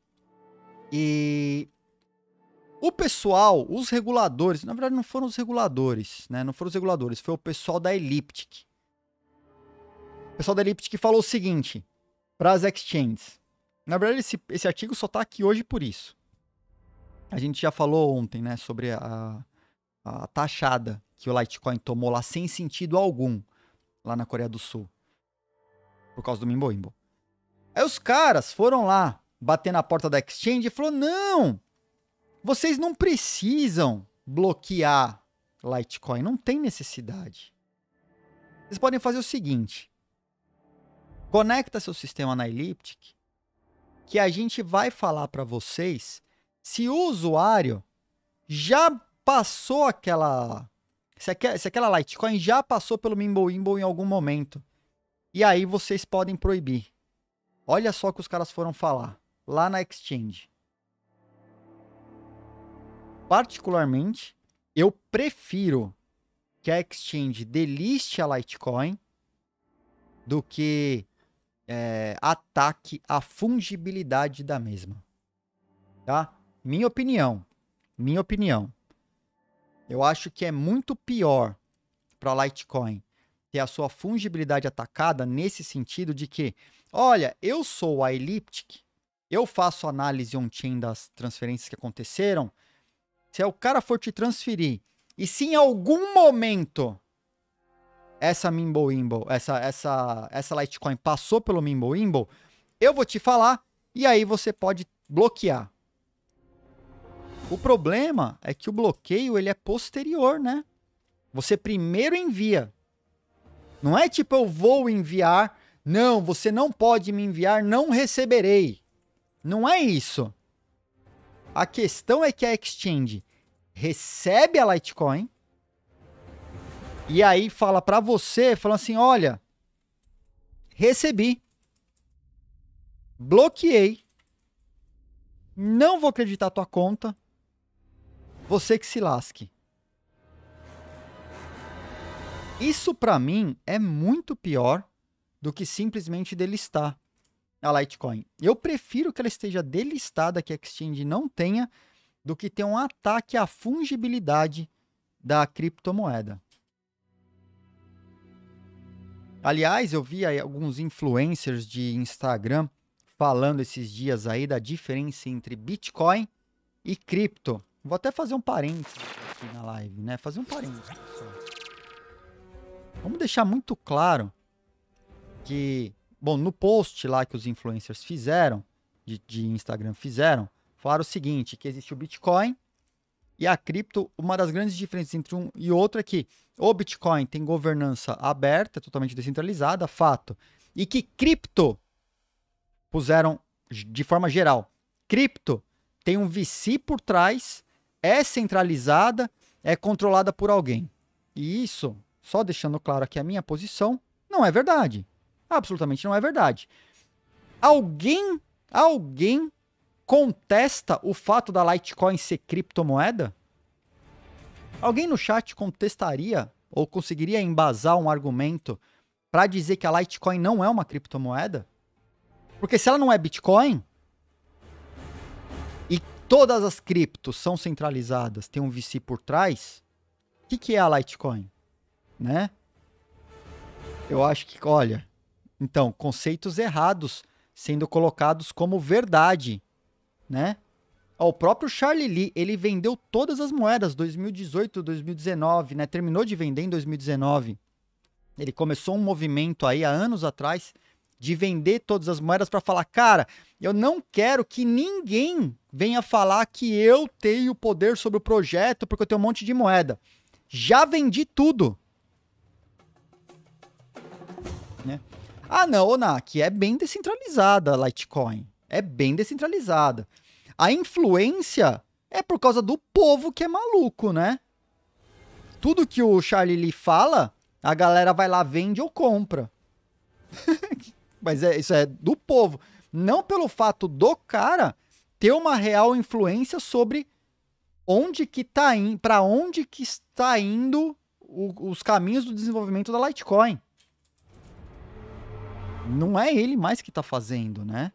E o pessoal, os reguladores, na verdade não foram os reguladores, né? Não foram os reguladores, foi o pessoal da Elliptic. O pessoal da Elliptic falou o seguinte para as exchanges. Na verdade, esse artigo só tá aqui hoje por isso. A gente já falou ontem, né, sobre a taxada que o Litecoin tomou lá sem sentido algum, lá na Coreia do Sul. Por causa do Mimblewimble. Aí os caras foram lá, bater na porta da exchange e falou, não, vocês não precisam bloquear Litecoin, não tem necessidade. Vocês podem fazer o seguinte, conecta seu sistema na Elliptic, que a gente vai falar para vocês se o usuário já passou aquela... Se aquela Litecoin já passou pelo Mimblewimble em algum momento. E aí vocês podem proibir. Olha só o que os caras foram falar lá na exchange. Particularmente, eu prefiro que a exchange deliste a Litecoin do que ataque a fungibilidade da mesma. Tá? Minha opinião. Eu acho que é muito pior para a Litecoin ter a sua fungibilidade atacada nesse sentido de que, olha, eu sou a Elliptic, eu faço análise on-chain das transferências que aconteceram. Se o cara for te transferir e se em algum momento essa Mimblewimble, essa Litecoin passou pelo Mimblewimble, eu vou te falar e aí você pode bloquear. O problema é que o bloqueio ele é posterior, né? Você primeiro envia. Não é tipo eu vou enviar, não, você não pode me enviar, não receberei. Não é isso. A questão é que a exchange recebe a Litecoin e aí fala para você, fala assim, olha, recebi, bloqueei, não vou acreditar a tua conta, você que se lasque. Isso para mim é muito pior do que simplesmente delistar a Litecoin. Eu prefiro que ela esteja delistada, que a exchange não tenha, do que ter um ataque à fungibilidade da criptomoeda. Aliás, eu vi aí alguns influencers de Instagram falando esses dias aí da diferença entre Bitcoin e cripto. Vou até fazer um parênteses aqui na live, né? Fazer um parênteses, pessoal. Vamos deixar muito claro que, bom, no post lá que os influencers fizeram, de Instagram fizeram, falaram o seguinte, que existe o Bitcoin e a cripto. Uma das grandes diferenças entre um e outro é que o Bitcoin tem governança aberta, totalmente descentralizada, fato. E que cripto puseram de forma geral. Cripto tem um VC por trás, é centralizada, é controlada por alguém. E isso, só deixando claro aqui a minha posição, não é verdade. Absolutamente não é verdade. Alguém contesta o fato da Litecoin ser criptomoeda? Alguém no chat contestaria ou conseguiria embasar um argumento para dizer que a Litecoin não é uma criptomoeda? Porque se ela não é Bitcoin e todas as criptos são centralizadas, tem um VC por trás, o que é a Litecoin? Né? Eu acho que, olha, então, conceitos errados sendo colocados como verdade, né? O próprio Charlie Lee, ele vendeu todas as moedas 2018, 2019, né? Terminou de vender em 2019. Ele começou um movimento aí há anos atrás de vender todas as moedas para falar, cara, eu não quero que ninguém venha falar que eu tenho poder sobre o projeto porque eu tenho um monte de moeda. Já vendi tudo. Né? Ah, não, Nak, é bem descentralizada a Litecoin. É bem descentralizada. A influência é por causa do povo que é maluco, né? Tudo que o Charlie Lee fala, a galera vai lá, vende ou compra. Mas isso é do povo. Não pelo fato do cara ter uma real influência sobre onde que tá indo, para onde que está indo os caminhos do desenvolvimento da Litecoin. Não é ele mais que tá fazendo, né?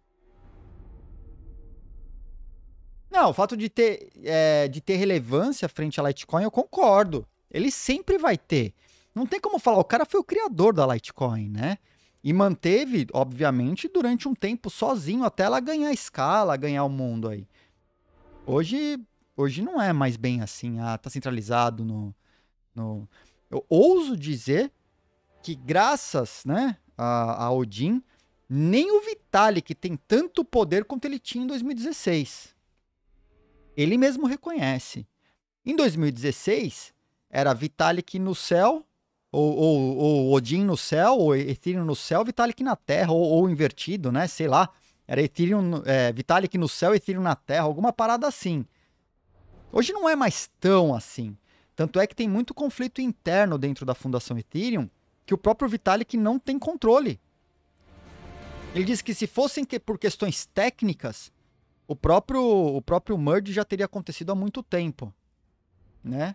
Não, o fato de ter relevância frente à Litecoin, eu concordo. Ele sempre vai ter. Não tem como falar, o cara foi o criador da Litecoin, né? E manteve, obviamente, durante um tempo sozinho, até ela ganhar escala, ganhar o mundo aí. Hoje não é mais bem assim, tá centralizado no... Eu ouso dizer que graças, né, a Odin, nem o Vitalik tem tanto poder quanto ele tinha em 2016. Ele mesmo reconhece. Em 2016, era Vitalik no céu, ou Odin no céu, ou Ethereum no céu, Vitalik na terra, ou invertido, né? Sei lá. Era Ethereum, Vitalik no céu, Ethereum na terra, alguma parada assim. Hoje não é mais tão assim. Tanto é que tem muito conflito interno dentro da Fundação Ethereum, que o próprio Vitalik não tem controle. Ele diz que se fossem por questões técnicas, o próprio merge já teria acontecido há muito tempo, né?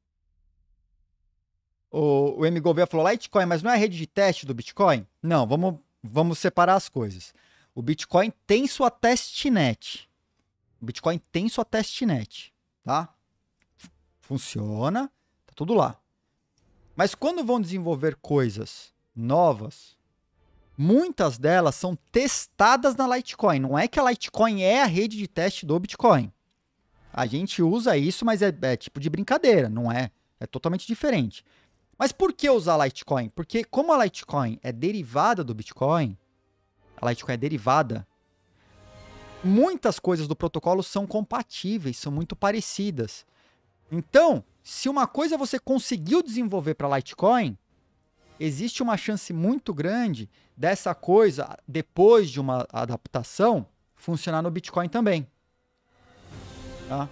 O M. Gouveia falou, Litecoin, mas não é a rede de teste do Bitcoin? Não, vamos separar as coisas. O Bitcoin tem sua testnet. O Bitcoin tem sua testnet, tá? Funciona, tá tudo lá. Mas quando vão desenvolver coisas novas, muitas delas são testadas na Litecoin. Não é que a Litecoin é a rede de teste do Bitcoin. A gente usa isso, mas é tipo de brincadeira, não é? É totalmente diferente. Mas por que usar a Litecoin? Porque como a Litecoin é derivada do Bitcoin, a Litecoin é derivada, muitas coisas do protocolo são compatíveis, são muito parecidas. Então, se uma coisa você conseguiu desenvolver para a Litecoin, existe uma chance muito grande dessa coisa, depois de uma adaptação, funcionar no Bitcoin também. Tá?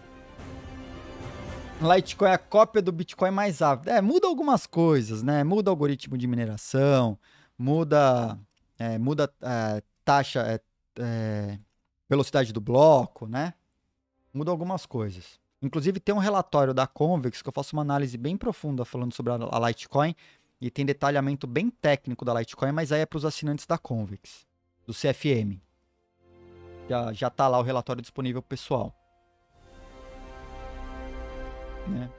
Litecoin é a cópia do Bitcoin mais rápido. Muda algumas coisas, né? Muda o algoritmo de mineração, muda taxa, velocidade do bloco, né? Muda algumas coisas. Inclusive tem um relatório da Convex que eu faço uma análise bem profunda falando sobre a Litecoin e tem detalhamento bem técnico da Litecoin, mas aí é para os assinantes da Convex, do CFM. Já tá lá o relatório disponível pro pessoal. Né?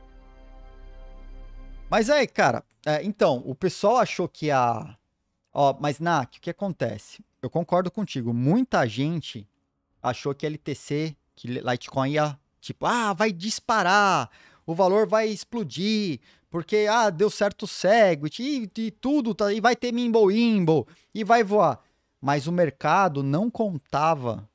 Mas aí, cara, então, o pessoal achou que mas, Nak, o que acontece? Eu concordo contigo, muita gente achou que LTC, que Litecoin ia, tipo, vai disparar, o valor vai explodir, porque, deu certo o Segwit, e tudo, e vai ter Mimble, e vai voar. Mas o mercado não contava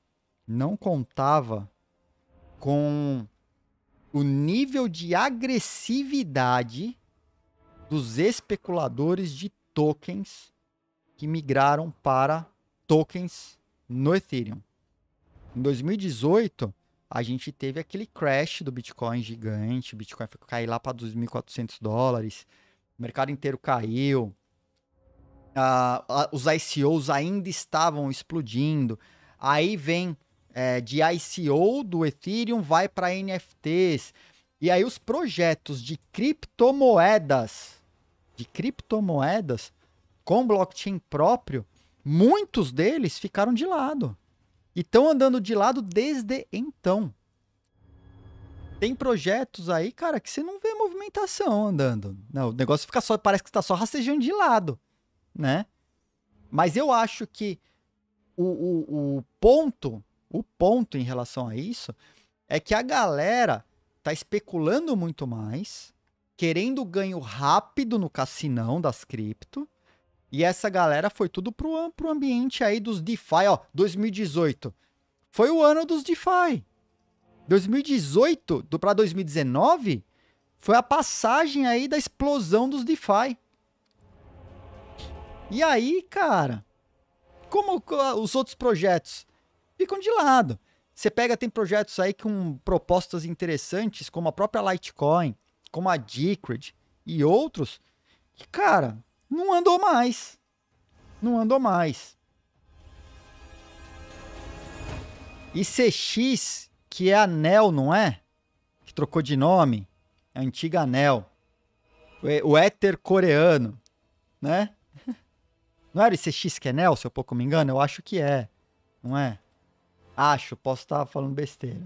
com o nível de agressividade dos especuladores de tokens que migraram para tokens no Ethereum. Em 2018, a gente teve aquele crash do Bitcoin gigante, o Bitcoin foi cair lá para $2.400, o mercado inteiro caiu, os ICOs ainda estavam explodindo, aí vem de ICO do Ethereum, vai para NFTs, e aí os projetos de criptomoedas com blockchain próprio, muitos deles ficaram de lado. E estão andando de lado desde então. Tem projetos aí, cara, que você não vê movimentação andando. Não, o negócio fica só, parece que está só rastejando de lado, né? Mas eu acho que o ponto em relação a isso é que a galera tá especulando muito mais, querendo ganho rápido no cassinão das cripto, e essa galera foi tudo pro ambiente aí dos DeFi, ó, 2018 foi o ano dos DeFi. 2018 para 2019 foi a passagem aí da explosão dos DeFi. E aí, cara, como os outros projetos ficam de lado. Você pega, tem projetos aí com propostas interessantes, como a própria Litecoin, como a Decred e outros, que, cara, não andou mais. Não andou mais. E CX, que é a Nel, não é? Que trocou de nome. A antiga Nel. O Ether coreano, né? Não era o CX que é Nel, se eu pouco me engano? Eu acho que é. Não é? Acho, posso estar falando besteira.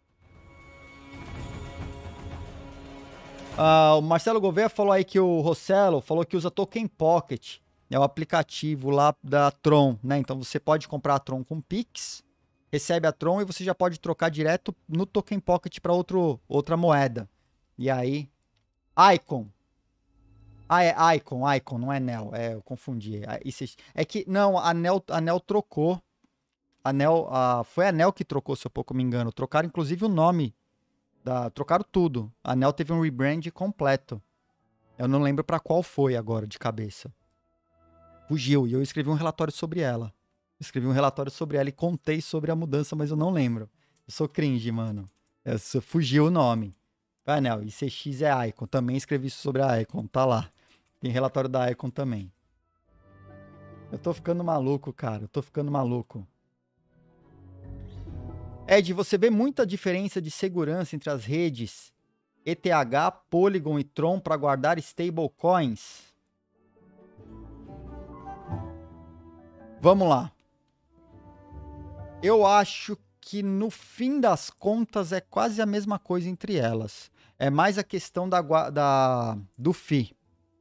O Marcelo Gouveia falou aí que o Rossello falou que usa Token Pocket. É o aplicativo lá da Tron, né? Então você pode comprar a Tron com Pix, recebe a Tron e você já pode trocar direto no Token Pocket para outra moeda. E aí, Icon. É Icon, não é Nel. Eu confundi. É que, não, a Nel trocou. Foi a Nel que trocou, se eu pouco me engano. Trocaram, inclusive, o nome. Trocaram tudo. A Nel teve um rebrand completo. Eu não lembro para qual foi agora, de cabeça. Fugiu, e eu escrevi um relatório sobre ela. E contei sobre a mudança, mas eu não lembro. Eu sou cringe, mano. Fugiu o nome. Ah, não, ICX é Icon. Também escrevi sobre a Icon, tá lá. Tem relatório da Icon também. Eu tô ficando maluco, cara. Ed, você vê muita diferença de segurança entre as redes ETH, Polygon e Tron para guardar stablecoins? Vamos lá. Eu acho que no fim das contas é quase a mesma coisa entre elas. É mais a questão do FII.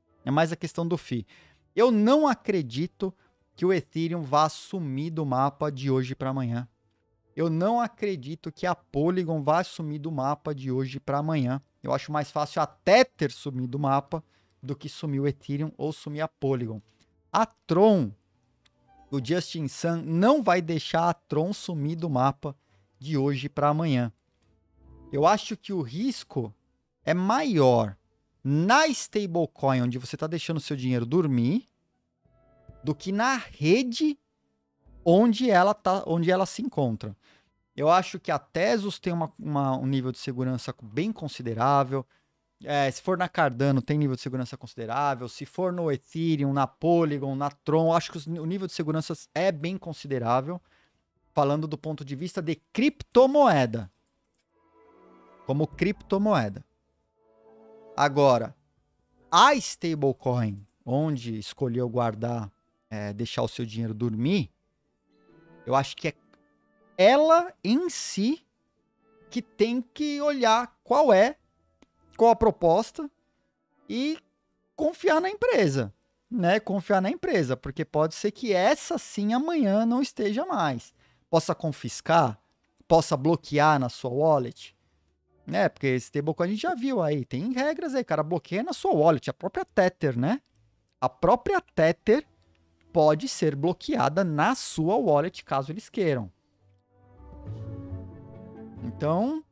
Eu não acredito que o Ethereum vá sumir do mapa de hoje para amanhã. Eu não acredito que a Polygon vá sumir do mapa de hoje para amanhã. Eu acho mais fácil a Tether sumir do mapa do que sumir o Ethereum ou sumir a Polygon. A Tron, o Justin Sun não vai deixar a Tron sumir do mapa de hoje para amanhã. Eu acho que o risco é maior na stablecoin, onde você está deixando o seu dinheiro dormir, do que na rede onde ela se encontra. Eu acho que a Tezos tem um nível de segurança bem considerável. Se for na Cardano, tem nível de segurança considerável. Se for no Ethereum, na Polygon, na Tron, eu acho que o nível de segurança é bem considerável. Falando do ponto de vista de criptomoeda. Como criptomoeda. Agora, a stablecoin, onde escolheu guardar, deixar o seu dinheiro dormir, eu acho que é ela em si que tem que olhar qual a proposta e confiar na empresa, né? Confiar na empresa, porque pode ser que essa sim amanhã não esteja mais. Possa confiscar, possa bloquear na sua wallet, né? Porque esse stablecoin a gente já viu aí, tem regras aí, cara, bloqueia na sua wallet, a própria Tether, né? A própria Tether pode ser bloqueada na sua wallet, caso eles queiram. Então,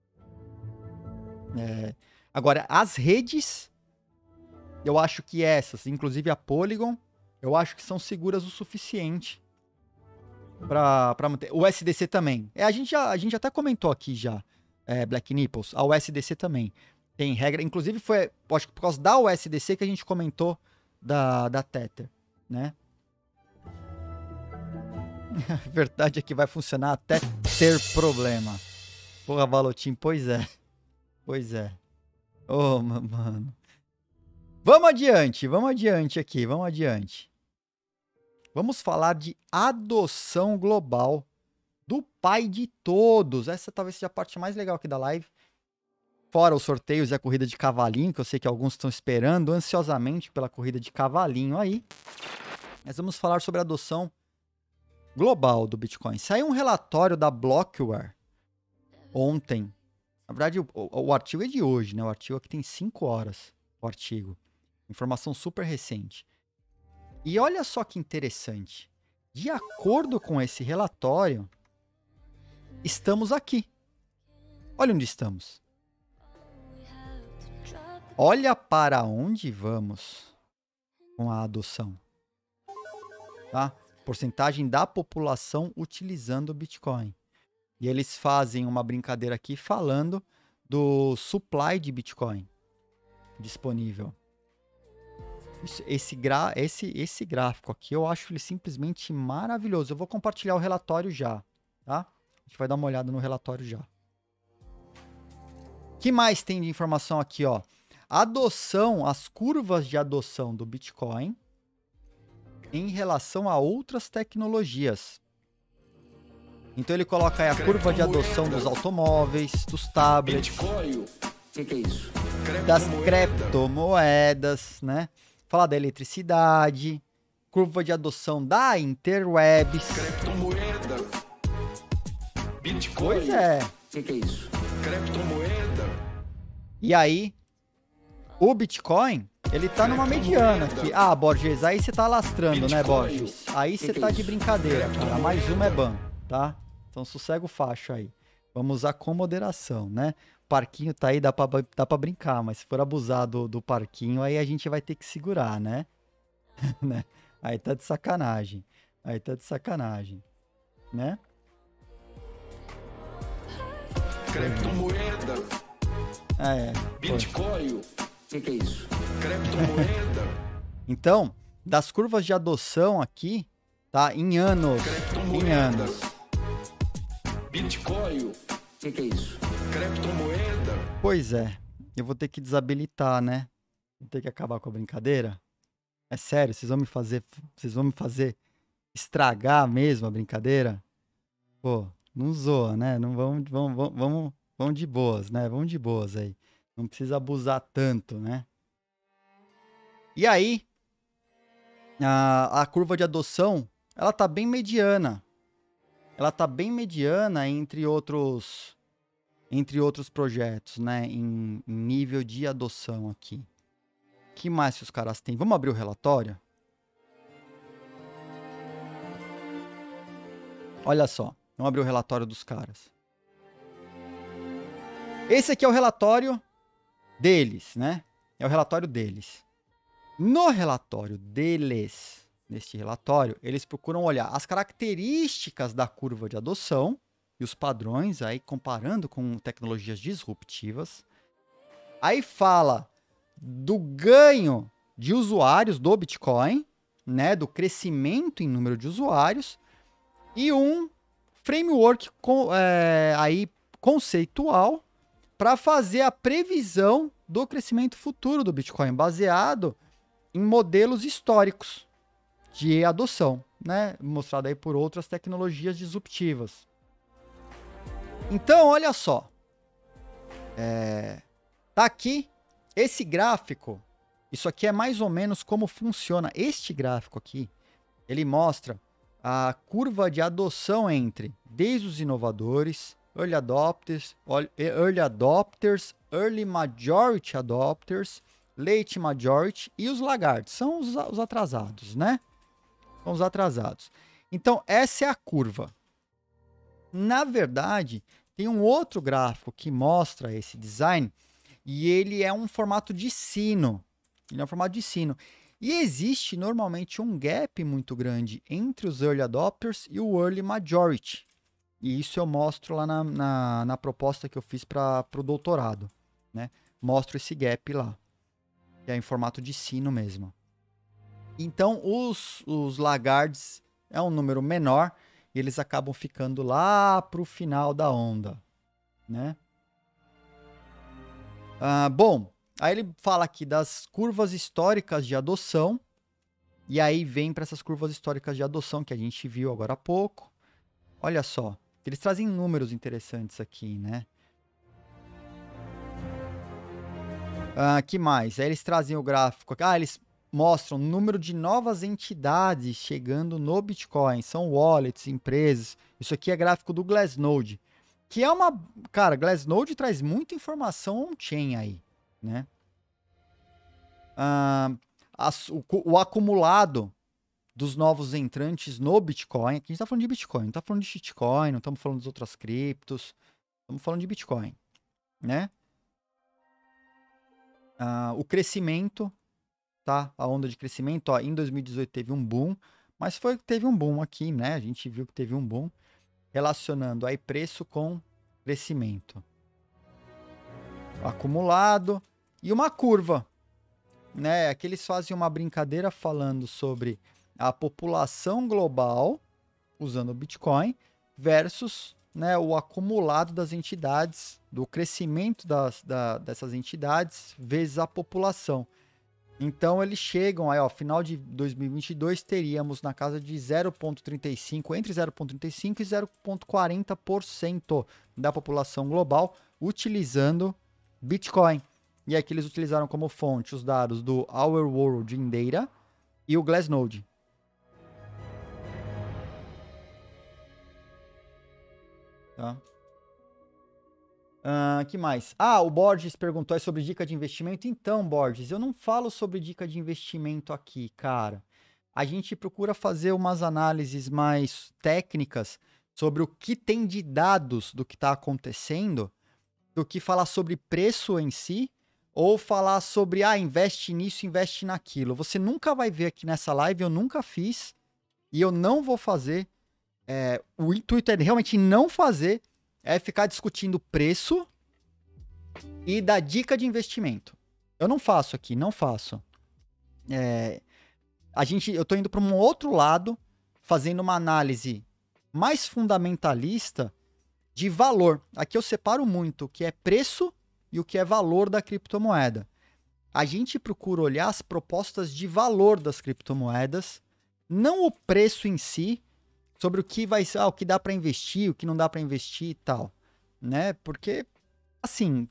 agora, as redes, eu acho que essas, inclusive a Polygon, eu acho que são seguras o suficiente Pra manter. O SDC também. A gente até comentou aqui já, Black Nipples, a USDC também tem regra. Inclusive, acho que por causa da USDC que a gente comentou da Tether, né? A verdade é que vai funcionar até ter problema. Porra, Balotinho, pois é. Pois é. Ô, mano. Vamos adiante aqui, vamos adiante. Vamos falar de adoção global do pai de todos. Essa talvez seja a parte mais legal aqui da live. Fora os sorteios e a corrida de cavalinho, que eu sei que alguns estão esperando ansiosamente pela corrida de cavalinho aí. Nós vamos falar sobre a adoção global do Bitcoin. Saiu um relatório da Blockware ontem. Na verdade, o artigo é de hoje, né? O artigo aqui tem 5 horas, o artigo. Informação super recente. E olha só que interessante. De acordo com esse relatório, estamos aqui. Olha onde estamos. Olha para onde vamos com a adoção. Tá? Porcentagem da população utilizando o Bitcoin. E eles fazem uma brincadeira aqui falando do supply de Bitcoin disponível. Esse gráfico aqui, eu acho ele simplesmente maravilhoso. Eu vou compartilhar o relatório já, tá? A gente vai dar uma olhada no relatório já. O que mais tem de informação aqui, ó? Adoção, as curvas de adoção do Bitcoin em relação a outras tecnologias. Então ele coloca aí a curva de adoção dos automóveis, dos tablets, Bitcoin. O que é isso? das criptomoedas, né? Fala da eletricidade, curva de adoção da interwebs. Criptomoeda. Bitcoin. Pois é. O que é isso? Criptomoeda. E aí, o Bitcoin, ele tá numa mediana aqui. Ah, Borges, aí você tá lastrando, né, Borges? Aí você tá de brincadeira, cara. Mais uma é ban, tá? Então sossega o facho aí. Vamos usar com moderação, né? O parquinho tá aí, dá pra brincar, mas se for abusar do parquinho, aí a gente vai ter que segurar, né? Né? Aí tá de sacanagem. Aí tá de sacanagem, né? Criptomoeda. Bitcoin. O que é isso? Criptomoeda. Então, das curvas de adoção aqui, tá? Em anos. Em anos. Bitcoin. O que é isso? Criptomoeda. Pois é. Eu vou ter que desabilitar, né? Vou ter que acabar com a brincadeira. É sério, vocês vão me fazer estragar mesmo a brincadeira? Pô, não zoa, né? Não vamos de boas, né? Vamos de boas aí. Não precisa abusar tanto, né? E aí, a curva de adoção, ela tá bem mediana. Ela tá bem mediana entre outros projetos, né? Em nível de adoção aqui. O que mais que os caras têm? Vamos abrir o relatório? Olha só, vamos abrir o relatório dos caras. Esse aqui é o relatório deles, né? É o relatório deles. No relatório deles, neste relatório, eles procuram olhar as características da curva de adoção e os padrões, aí comparando com tecnologias disruptivas. Aí fala do ganho de usuários do Bitcoin, né? Do crescimento em número de usuários e um framework aí conceitual para fazer a previsão do crescimento futuro do Bitcoin, baseado em modelos históricos de adoção, né? Mostrado aí por outras tecnologias disruptivas. Então, olha só. Tá aqui esse gráfico. Isso aqui é mais ou menos como funciona. Este gráfico aqui, ele mostra a curva de adoção desde os inovadores, early adopters, early majority adopters, late majority e os lagartos. São os atrasados, né? São os atrasados. Então, essa é a curva. Na verdade, tem um outro gráfico que mostra esse design e ele é um formato de sino. Ele é um formato de sino. E existe normalmente um gap muito grande entre os early adopters e o early majority. E isso eu mostro lá na proposta que eu fiz para o doutorado, né? Mostro esse gap lá, que é em formato de sino mesmo. Então, os laggards é um número menor e eles acabam ficando lá para o final da onda, né? Bom, aí ele fala aqui das curvas históricas de adoção, e aí vem para essas curvas históricas de adoção que a gente viu agora há pouco. Olha só, eles trazem números interessantes aqui, né? Que mais? Aí eles trazem o gráfico. Eles mostram o número de novas entidades chegando no Bitcoin. São wallets, empresas. Isso aqui é gráfico do Glassnode. Que é uma... Cara, Glassnode traz muita informação on-chain aí, né? O acumulado dos novos entrantes no Bitcoin. Aqui a gente está falando de Bitcoin, não está falando de shitcoin, não estamos falando das outras criptos. Estamos falando de Bitcoin, né? O crescimento, tá? A onda de crescimento, ó, em 2018 teve um boom, mas teve um boom aqui, né? A gente viu que teve um boom relacionando aí preço com crescimento. Acumulado e uma curva, né? Aqui eles fazem uma brincadeira falando sobre a população global usando o Bitcoin versus, né, o acumulado das entidades, do crescimento dessas entidades vezes a população. Então eles chegam aí, ó, final de 2022 teríamos na casa de 0,35, entre 0,35 e 0,40% da população global utilizando Bitcoin. E aqui eles utilizaram como fonte os dados do Our World in Data e o Glassnode. Tá? Que mais? O Borges perguntou aí sobre dica de investimento. Então, Borges, eu não falo sobre dica de investimento aqui, cara. A gente procura fazer umas análises mais técnicas sobre o que tem de dados do que está acontecendo, do que falar sobre preço em si, ou falar sobre, investe nisso, investe naquilo. Você nunca vai ver aqui nessa live, eu nunca fiz, e eu não vou fazer. O intuito é realmente não fazer, é ficar discutindo preço e dar dica de investimento. Eu não faço aqui, não faço. Eu tô indo para um outro lado, fazendo uma análise mais fundamentalista de valor. Aqui eu separo muito o que é preço e o que é valor da criptomoeda. A gente procura olhar as propostas de valor das criptomoedas, não o preço em si, sobre o que vai ser, o que dá para investir, o que não dá para investir e tal, né? Porque, assim,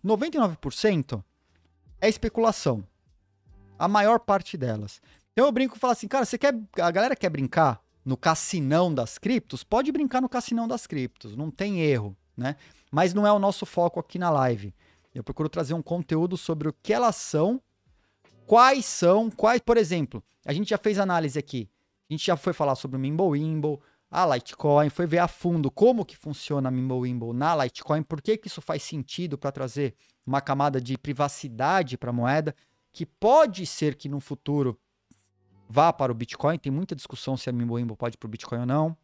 99% é especulação. A maior parte delas. Então eu brinco e falo assim, cara, a galera quer brincar no cassinão das criptos? Pode brincar no cassinão das criptos, não tem erro, né? Mas não é o nosso foco aqui na live. Eu procuro trazer um conteúdo sobre o que elas são, quais, por exemplo, a gente já fez análise aqui, a gente já foi falar sobre o Mimblewimble, a Litecoin, foi ver a fundo como que funciona a Mimblewimble na Litecoin, por que isso faz sentido para trazer uma camada de privacidade para a moeda, que pode ser que no futuro vá para o Bitcoin, tem muita discussão se a Mimblewimble pode ir para o Bitcoin ou não.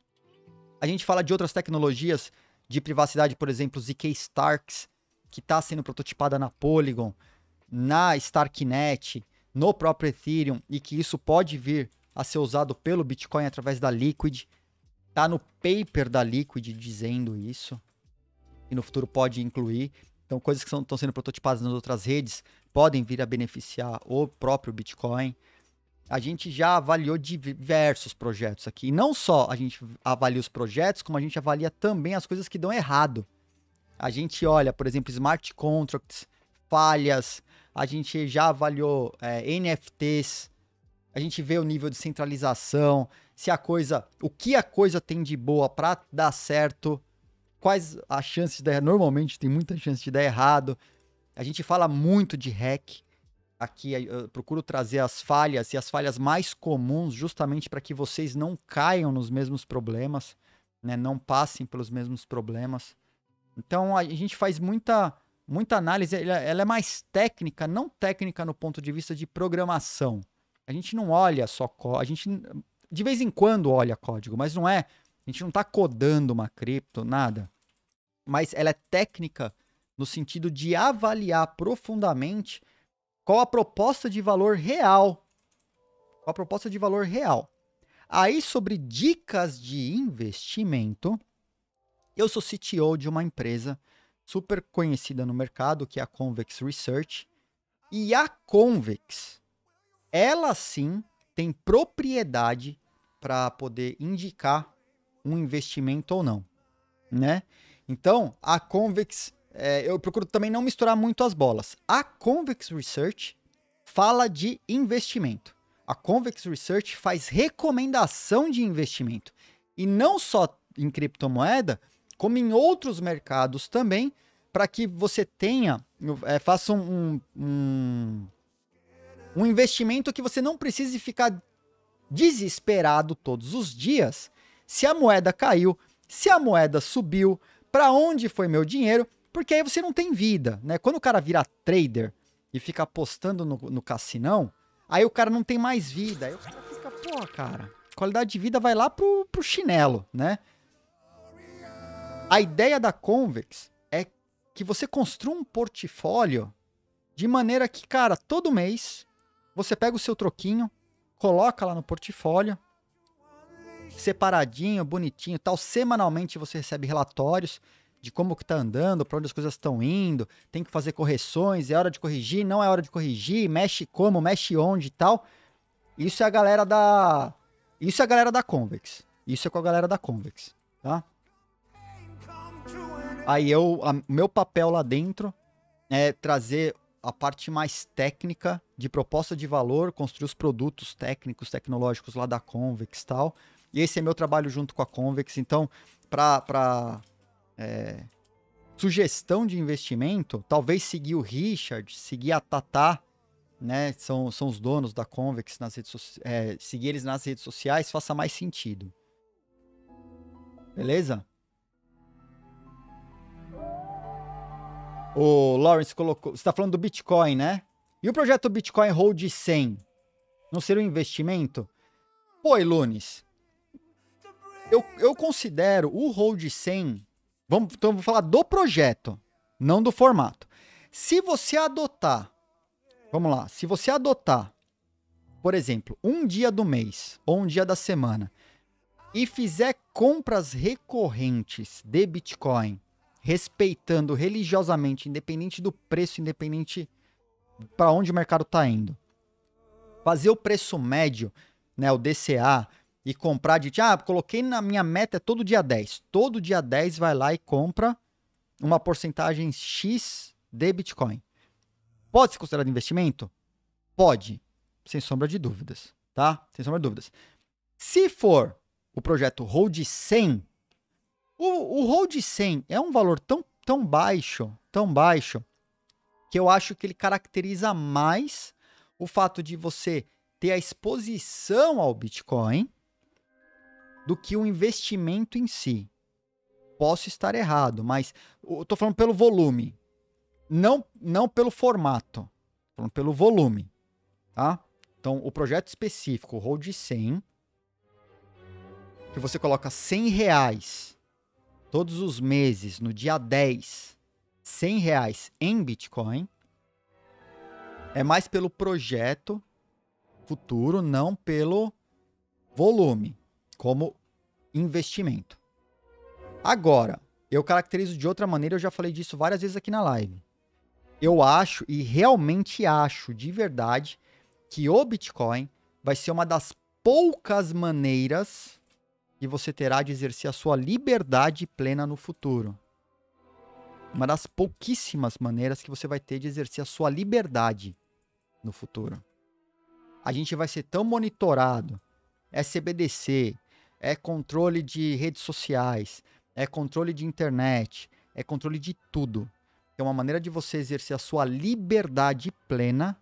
A gente fala de outras tecnologias de privacidade, por exemplo, ZK Starks, que está sendo prototipada na Polygon, na Starknet, no próprio Ethereum, e que isso pode vir a ser usado pelo Bitcoin através da Liquid. Tá no paper da Liquid dizendo isso. E no futuro pode incluir. Então, coisas que estão sendo prototipadas nas outras redes podem vir a beneficiar o próprio Bitcoin. A gente já avaliou diversos projetos aqui. E não só a gente avalia os projetos, como a gente avalia também as coisas que dão errado. A gente olha, por exemplo, smart contracts, falhas. A gente já avaliou NFTs. A gente vê o nível de centralização, o que a coisa tem de boa para dar certo, quais as chances de dar errado. Normalmente tem muita chance de dar errado. A gente fala muito de hack. Aqui eu procuro trazer as falhas e as falhas mais comuns justamente para que vocês não caiam nos mesmos problemas, né? Não passem pelos mesmos problemas. Então a gente faz muita análise, ela é mais técnica, não técnica no ponto de vista de programação. a gente não olha só código, a gente de vez em quando olha código, mas não é, a gente não está codando uma cripto, nada. Mas ela é técnica no sentido de avaliar profundamente qual a proposta de valor real. Qual a proposta de valor real. Aí, sobre dicas de investimento, eu sou CTO de uma empresa super conhecida no mercado, que é a Convex Research. E a Convex, ela sim tem propriedade para poder indicar um investimento ou não, né? Então, a Convex, eu procuro também não misturar muito as bolas. A Convex Research fala de investimento. A Convex Research faz recomendação de investimento. E não só em criptomoeda, como em outros mercados também, para que você tenha, faça um investimento que você não precise ficar desesperado todos os dias se a moeda caiu, se a moeda subiu, para onde foi meu dinheiro, porque aí você não tem vida, né? Quando o cara vira trader e fica apostando no cassinão, aí o cara não tem mais vida. Aí o cara fica, pô, cara, qualidade de vida vai lá pro chinelo, né? A ideia da Convex é que você construa um portfólio de maneira que, cara, todo mês você pega o seu troquinho, coloca lá no portfólio, separadinho, bonitinho, tal. Semanalmente você recebe relatórios de como que tá andando, para onde as coisas estão indo, tem que fazer correções, é hora de corrigir, não é hora de corrigir, mexe como, mexe onde e tal. Isso é a galera da Convex. Isso é com a galera da Convex, tá? Aí meu papel lá dentro é trazer a parte mais técnica de proposta de valor, construir os produtos técnicos, tecnológicos lá da Convex e tal. E esse é meu trabalho junto com a Convex. Então, para sugestão de investimento, talvez seguir o Richard, seguir a Tatá, né? São os donos da Convex nas redes sociais. Seguir eles nas redes sociais faça mais sentido. Beleza? O Lawrence colocou... Você está falando do Bitcoin, né? E o projeto Bitcoin Hold 100? Não seria um investimento? Pô, Lunes, eu considero o Hold 100... Então, vou falar do projeto, não do formato. Se você adotar... Vamos lá. Se você adotar, por exemplo, um dia do mês ou um dia da semana e fizer compras recorrentes de Bitcoin, respeitando religiosamente, independente do preço, independente para onde o mercado está indo. Fazer o preço médio, né, o DCA, e comprar coloquei na minha meta todo dia 10. Todo dia 10 vai lá e compra uma porcentagem X de Bitcoin. Pode ser considerado investimento? Pode, sem sombra de dúvidas, tá? Sem sombra de dúvidas. Se for o projeto Hold 100, o Hold 100 é um valor tão baixo, que eu acho que ele caracteriza mais o fato de você ter a exposição ao Bitcoin do que o investimento em si. Posso estar errado, mas eu tô falando pelo volume, não pelo formato, tô falando pelo volume, tá? Então, o projeto específico, o Hold 100, que você coloca R$100 todos os meses, no dia 10, R$100 em Bitcoin, é mais pelo projeto futuro, não pelo volume, como investimento. Agora, eu caracterizo de outra maneira, eu já falei disso várias vezes aqui na live. Eu acho, e realmente acho, de verdade, que o Bitcoin vai ser uma das poucas maneiras que você terá de exercer a sua liberdade plena no futuro. Uma das pouquíssimas maneiras que você vai ter de exercer a sua liberdade no futuro. A gente vai ser tão monitorado, é CBDC, é controle de redes sociais, é controle de internet, é controle de tudo. É uma maneira de você exercer a sua liberdade plena,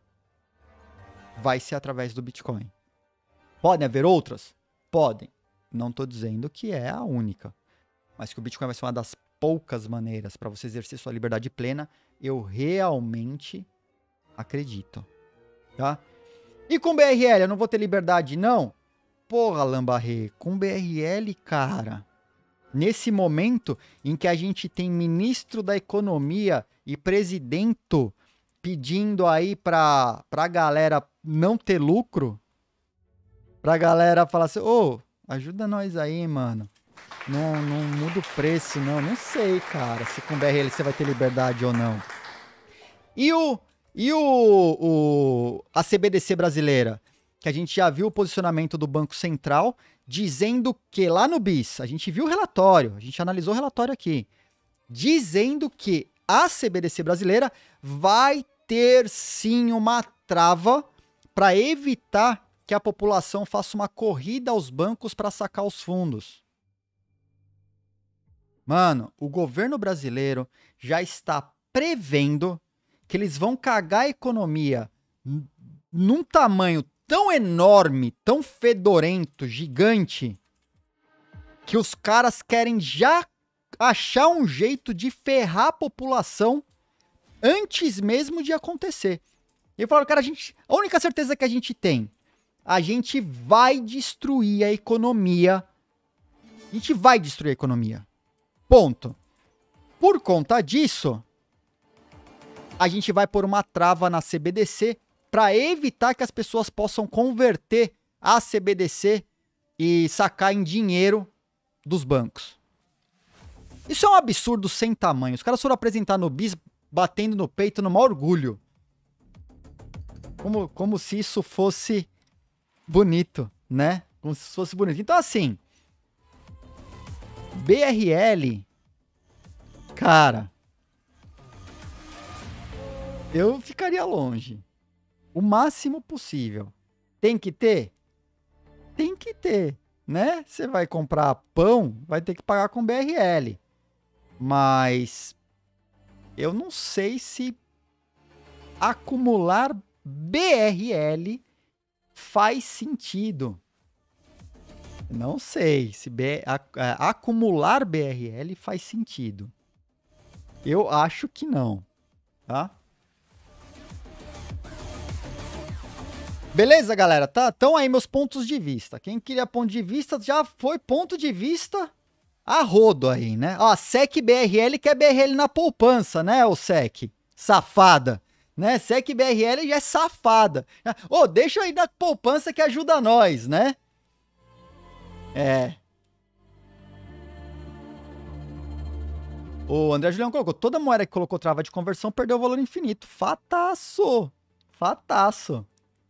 vai ser através do Bitcoin. Podem haver outras? Podem. Não estou dizendo que é a única, mas que o Bitcoin vai ser uma das poucas maneiras para você exercer sua liberdade plena, eu realmente acredito, tá? E com BRL, eu não vou ter liberdade, não? Porra, Lambarré, com BRL, cara, nesse momento em que a gente tem ministro da Economia e presidente pedindo aí pra galera não ter lucro, pra galera falar assim, ô, ajuda nós aí, mano. Não muda o preço, não. Não sei, cara, se com BRL você vai ter liberdade ou não. A CBDC brasileira? Que a gente já viu o posicionamento do Banco Central dizendo que lá no BIS, a gente viu o relatório, a gente analisou o relatório aqui, dizendo que a CBDC brasileira vai ter sim uma trava para evitar que a população faça uma corrida aos bancos para sacar os fundos. Mano, o governo brasileiro já está prevendo que eles vão cagar a economia num tamanho tão enorme, tão fedorento, gigante, que os caras querem já achar um jeito de ferrar a população antes mesmo de acontecer. E falaram, cara, a única certeza que a gente vai destruir a economia. A gente vai destruir a economia. Ponto. Por conta disso, a gente vai pôr uma trava na CBDC para evitar que as pessoas possam converter a CBDC e sacar em dinheiro dos bancos. Isso é um absurdo sem tamanho. Os caras foram apresentar no BIS batendo no peito no maior orgulho. Como se isso fosse bonito, né? Como se fosse bonito. Então, assim, BRL, cara, eu ficaria longe. O máximo possível. Tem que ter? Tem que ter, né? Você vai comprar pão, vai ter que pagar com BRL. Mas eu não sei se acumular BRL faz sentido. Não sei se acumular BRL faz sentido. Eu acho que não, tá? Beleza, galera? Tá? Então aí meus pontos de vista. Quem queria ponto de vista já foi ponto de vista a rodo aí, né? Ó, SEC BRL quer BRL na poupança, né, ô SEC? Safada. Né? SEC BRL já é safada. Ô, deixa aí na poupança que ajuda nós, né? É. O André Julião colocou, toda moeda que colocou trava de conversão perdeu o valor infinito. Fataço. Fataço.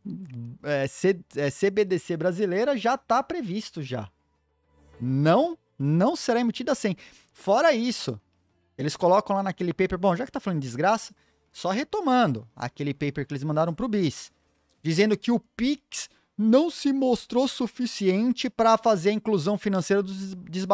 CBDC brasileira já está previsto já. Não será emitida sem. Fora isso, eles colocam lá naquele paper, bom, já que tá falando de desgraça, só retomando aquele paper que eles mandaram pro BIS, dizendo que o Pix não se mostrou suficiente para fazer a inclusão financeira dos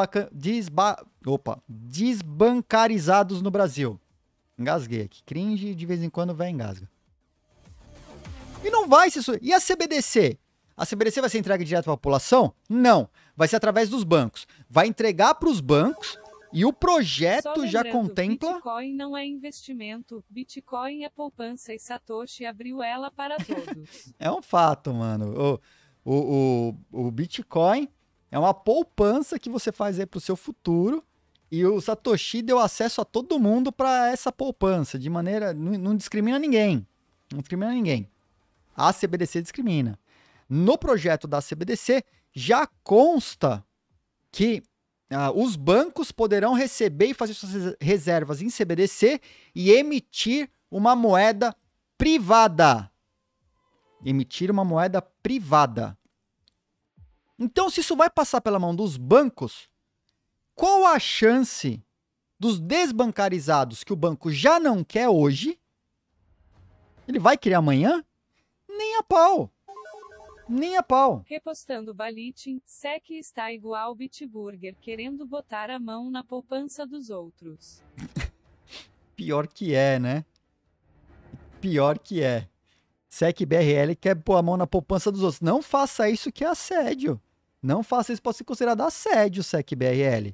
desbancarizados no Brasil. Engasguei aqui. Cringe, de vez em quando vai engasga. E não vai ser... E a CBDC? A CBDC vai ser entregue direto para a população? Não. Vai ser através dos bancos. Vai entregar para os bancos e o projeto já contempla... Bitcoin não é investimento. Bitcoin é poupança e Satoshi abriu ela para todos. É um fato, mano. O Bitcoin é uma poupança que você faz aí para o seu futuro e o Satoshi deu acesso a todo mundo para essa poupança. De maneira... Não discrimina ninguém. Não discrimina ninguém. A CBDC discrimina. No projeto da CBDC, já consta que os bancos poderão receber e fazer suas reservas em CBDC e emitir uma moeda privada. Emitir uma moeda privada. Então, se isso vai passar pela mão dos bancos, qual a chance dos desbancarizados que o banco já não quer hoje? Ele vai querer amanhã? Nem a pau. Nem a pau. Repostando Balitin, SEC está igual Bitburger, querendo botar a mão na poupança dos outros. Pior que é, né? Pior que é. SEC BRL quer pôr a mão na poupança dos outros. Não faça isso que é assédio. Não faça isso, pode ser considerado assédio, SEC BRL.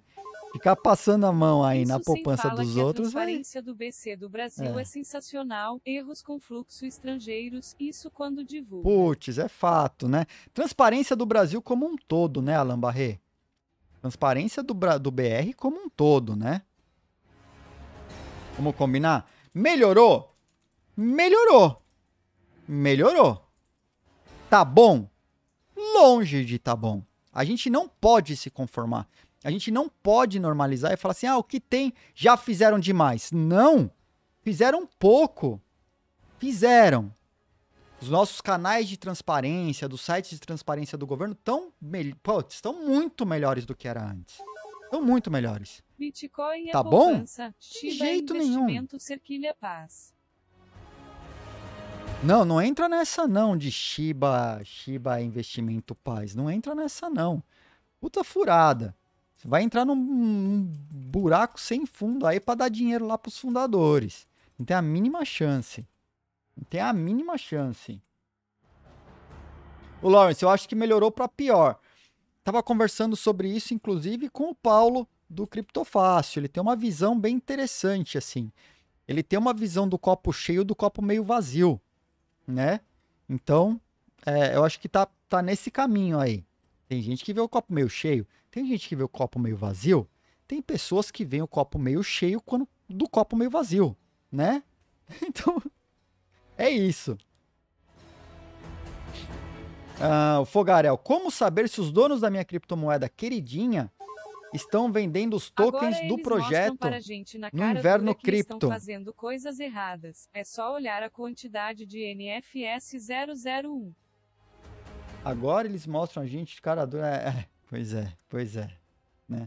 Ficar passando a mão aí na Isso sem poupança fala dos que a outros vai. transparência do BC do Brasil É. é sensacional, erros com fluxo estrangeiros, isso quando divulga. Putz, é fato, né? Transparência do Brasil como um todo, né, Alan Barré? Transparência do BR como um todo, né? Vamos combinar? Melhorou? Melhorou. Melhorou. Tá bom? Longe de tá bom. A gente não pode se conformar. A gente não pode normalizar e falar assim, o que tem, já fizeram demais. Não. Fizeram pouco. Fizeram. Os nossos canais de transparência, dos sites de transparência do governo estão muito melhores do que era antes. Estão muito melhores. Bitcoin é Tá bom? poupança, De Shiba é jeito nenhum. investimento, Cerquilha Paz. Não entra nessa não de Shiba investimento paz. Não entra nessa não. Puta furada. Você vai entrar num buraco sem fundo aí pra dar dinheiro lá pros fundadores. Não tem a mínima chance. Não tem a mínima chance. O Lawrence, eu acho que melhorou pra pior. Tava conversando sobre isso, inclusive, com o Paulo do Criptofácil. Ele tem uma visão bem interessante, assim. Ele tem uma visão do copo cheio do copo meio vazio, né? Então, eu acho que tá nesse caminho aí. Tem gente que vê o copo meio cheio, tem gente que vê o copo meio vazio, tem pessoas que veem o copo meio cheio do copo meio vazio, né? Então, é isso. O Fogarel, como saber se os donos da minha criptomoeda queridinha estão vendendo os tokens Agora do eles projeto mostram pra gente na no cara inverno dura que cripto? estão fazendo coisas erradas. É só olhar a quantidade de NFS 001. Agora eles mostram a gente de cara dura. Pois é. Né?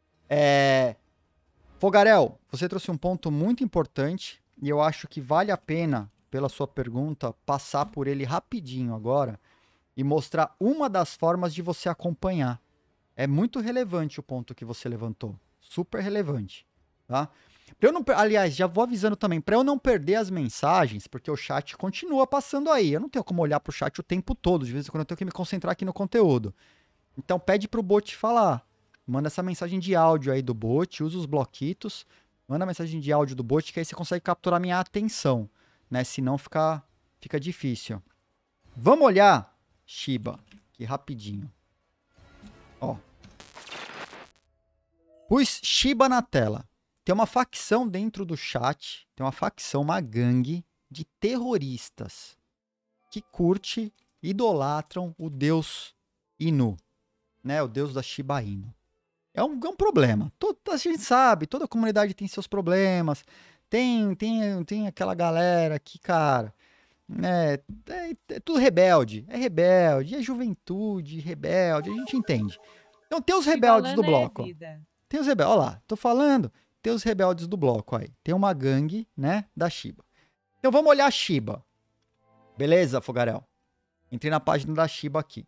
Fogarel, você trouxe um ponto muito importante e eu acho que vale a pena, pela sua pergunta, passar por ele rapidinho agora e mostrar uma das formas de você acompanhar. É muito relevante o ponto que você levantou. Super relevante. Tá? Aliás, já vou avisando também, para eu não perder as mensagens, porque o chat continua passando aí. Eu não tenho como olhar pro chat o tempo todo. De vez em quando eu tenho que me concentrar aqui no conteúdo. Então pede pro bot falar. Manda essa mensagem de áudio aí do bot, usa os bloquitos. Manda a mensagem de áudio do bot, que aí você consegue capturar minha atenção. Né? Senão fica difícil. Vamos olhar Shiba, aqui rapidinho. Ó. Pus Shiba na tela. Tem uma facção dentro do chat, tem uma gangue de terroristas que idolatram o deus Inu, né? O deus da Shiba Inu. É um problema. A gente sabe, toda comunidade tem seus problemas. Tem aquela galera que, cara, é tudo rebelde. É juventude, rebelde, a gente entende. Então tem os rebeldes do bloco. Tem os rebeldes, olha lá, tô falando. Tem os rebeldes do bloco aí. Tem uma gangue, né, da Shiba. Então vamos olhar a Shiba. Beleza, Fogarel? Entrei na página da Shiba aqui.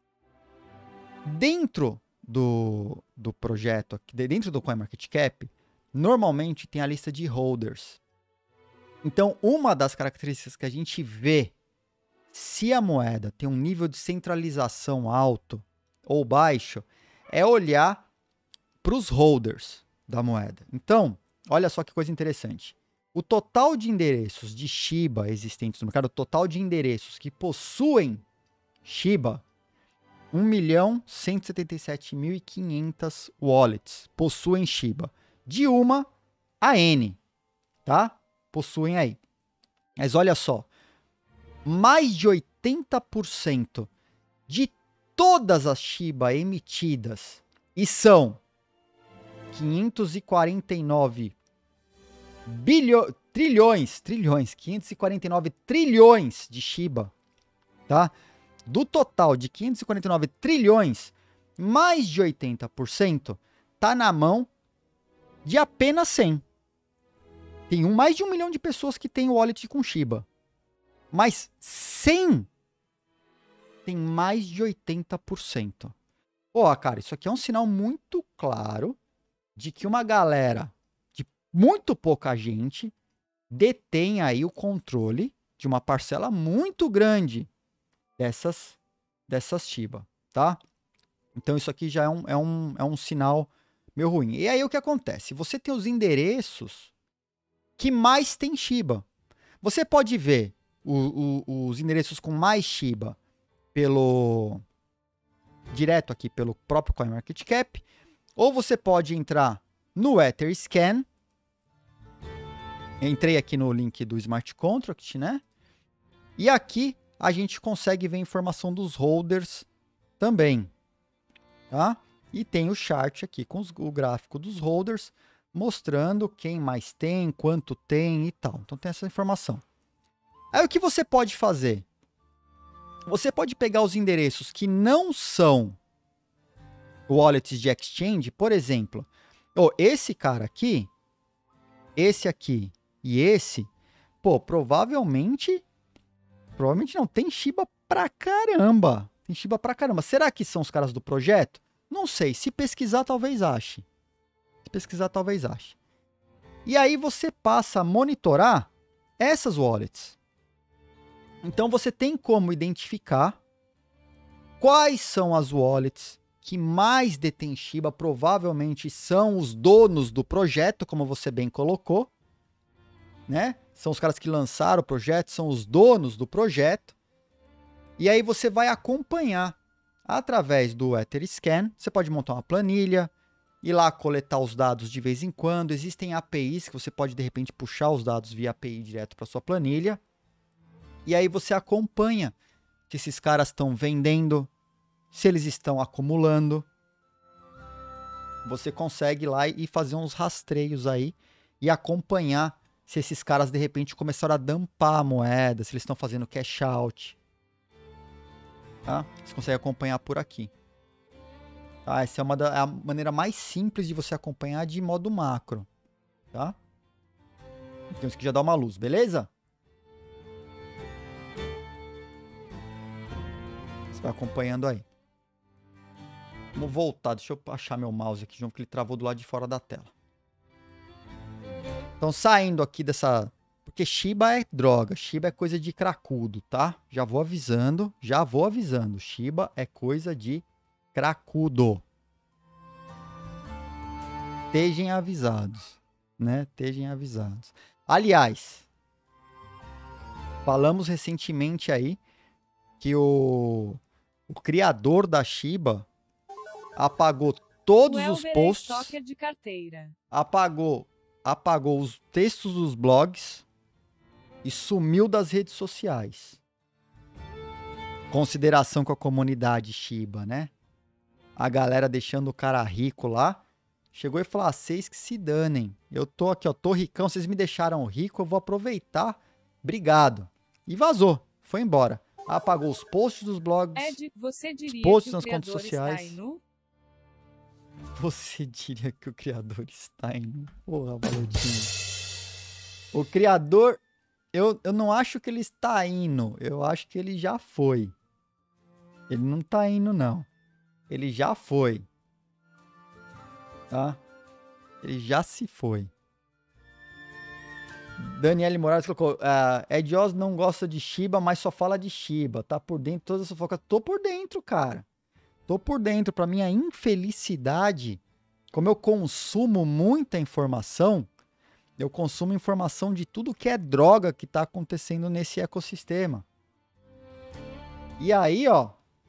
Dentro do projeto, dentro do CoinMarketCap, normalmente tem a lista de holders. Então, uma das características que a gente vê se a moeda tem um nível de centralização alto ou baixo é olhar para os holders da moeda. Então, olha só que coisa interessante. O total de endereços de Shiba existentes no mercado, o total de endereços que possuem Shiba, 1.177.500 wallets possuem Shiba. De uma a N, tá? Possuem aí. Mas olha só, mais de 80% de todas as Shiba emitidas, e são 549 549 trilhões de Shiba, tá? Do total de 549 trilhões, mais de 80% tá na mão de apenas 100. Tem mais de 1 milhão de pessoas que tem wallet com Shiba. Mas 100 tem mais de 80%. Pô, cara, isso aqui é um sinal muito claro de que uma galera de muito pouca gente detém aí o controle de uma parcela muito grande dessas Shiba, tá? Então isso aqui já é um sinal meio ruim. E aí o que acontece? Você tem os endereços que mais tem Shiba. Você pode ver os endereços com mais Shiba direto aqui pelo próprio CoinMarketCap, ou você pode entrar no Etherscan. Entrei aqui no link do Smart Contract, né? E aqui a gente consegue ver a informação dos holders também, tá? E tem o chart aqui com o gráfico dos holders, mostrando quem mais tem, quanto tem e tal. Então tem essa informação. Aí o que você pode fazer? Você pode pegar os endereços que não são wallets de exchange, por exemplo, esse cara aqui, esse aqui e esse, pô, provavelmente não, tem Shiba pra caramba. Tem Shiba pra caramba. Será que são os caras do projeto? Não sei. Se pesquisar, talvez ache. E aí você passa a monitorar essas wallets. Então você tem como identificar quais são as wallets que mais detêm Shiba. Provavelmente são os donos do projeto, como você bem colocou, né? São os caras que lançaram o projeto, são os donos do projeto. E aí você vai acompanhar através do Etherscan. Você pode montar uma planilha, ir lá coletar os dados de vez em quando. Existem APIs que você pode, de repente, puxar os dados via API direto para sua planilha. E aí você acompanha se esses caras estão vendendo, se eles estão acumulando. Você consegue ir lá e fazer uns rastreios aí e acompanhar se esses caras, de repente, começaram a dumpar a moeda, se eles estão fazendo cash out. Tá? Você consegue acompanhar por aqui. Tá? Essa é a maneira mais simples de você acompanhar de modo macro. Tá? Então isso aqui já dá uma luz, beleza? Você vai acompanhando aí. Vamos voltar, deixa eu achar meu mouse aqui, porque ele travou do lado de fora da tela. Então, saindo aqui dessa... Porque Shiba é droga, Shiba é coisa de cracudo, tá? Já vou avisando. Shiba é coisa de cracudo. Estejam avisados, né? Estejam avisados. Aliás, falamos recentemente aí que o criador da Shiba apagou todos os posts. De carteira. Apagou os textos dos blogs e sumiu das redes sociais. Consideração com a comunidade Shiba, né? A galera deixando o cara rico lá. Chegou e falou, vocês que se danem. Eu tô aqui, tô ricão, vocês me deixaram rico, eu vou aproveitar. Obrigado. E vazou, foi embora. Apagou os posts dos blogs, Ed, você diria os posts que o nas contas criador sociais. está nu? Você diria que o criador está indo? Porra, Valodinho. O criador, eu não acho que ele está indo. Eu acho que ele já foi. Ele não está indo, não. Ele já foi. Tá? Ele já se foi. Daniele Moraes colocou, Ed Oz não gosta de Shiba, mas só fala de Shiba. Tá por dentro de todas as fofocas. Tô por dentro, cara. Tô por dentro. Pra minha infelicidade, como eu consumo muita informação, eu consumo informação de tudo que é droga que tá acontecendo nesse ecossistema. E aí, ó,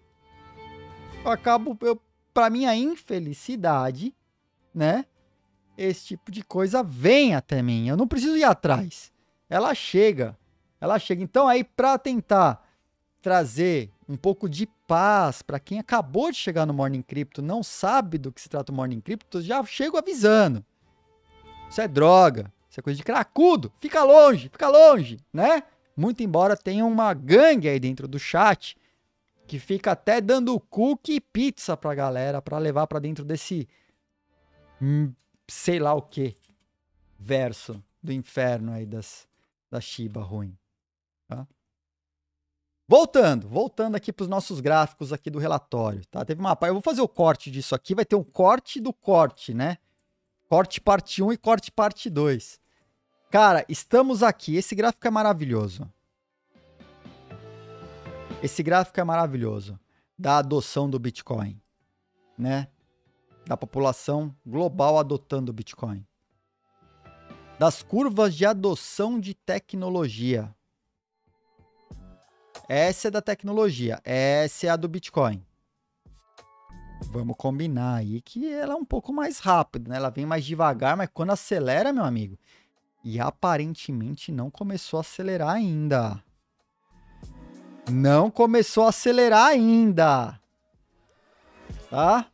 pra minha infelicidade, né, esse tipo de coisa vem até mim. Eu não preciso ir atrás. Ela chega. Então aí, pra tentar trazer um pouco de paz para quem acabou de chegar no Morning Crypto, não sabe do que se trata o Morning Crypto, já chego avisando. Isso é droga, isso é coisa de cracudo, fica longe, né? Muito embora tenha uma gangue aí dentro do chat que fica até dando cookie e pizza pra galera para levar para dentro desse sei lá o que verso do inferno aí da Shiba ruim, tá? Voltando aqui para os nossos gráficos aqui do relatório, tá? Teve uma parte, eu vou fazer o corte disso aqui, vai ter um corte do corte, né? Corte parte 1 e corte parte 2. Cara, estamos aqui, esse gráfico é maravilhoso. Da adoção do Bitcoin, né? da população global adotando o Bitcoin. Das curvas de adoção de tecnologia. Essa é da tecnologia, essa é a do Bitcoin. Vamos combinar aí que ela é um pouco mais rápida, né? Ela vem mais devagar, mas quando acelera, meu amigo, e aparentemente não começou a acelerar ainda. Não começou a acelerar ainda. Tá?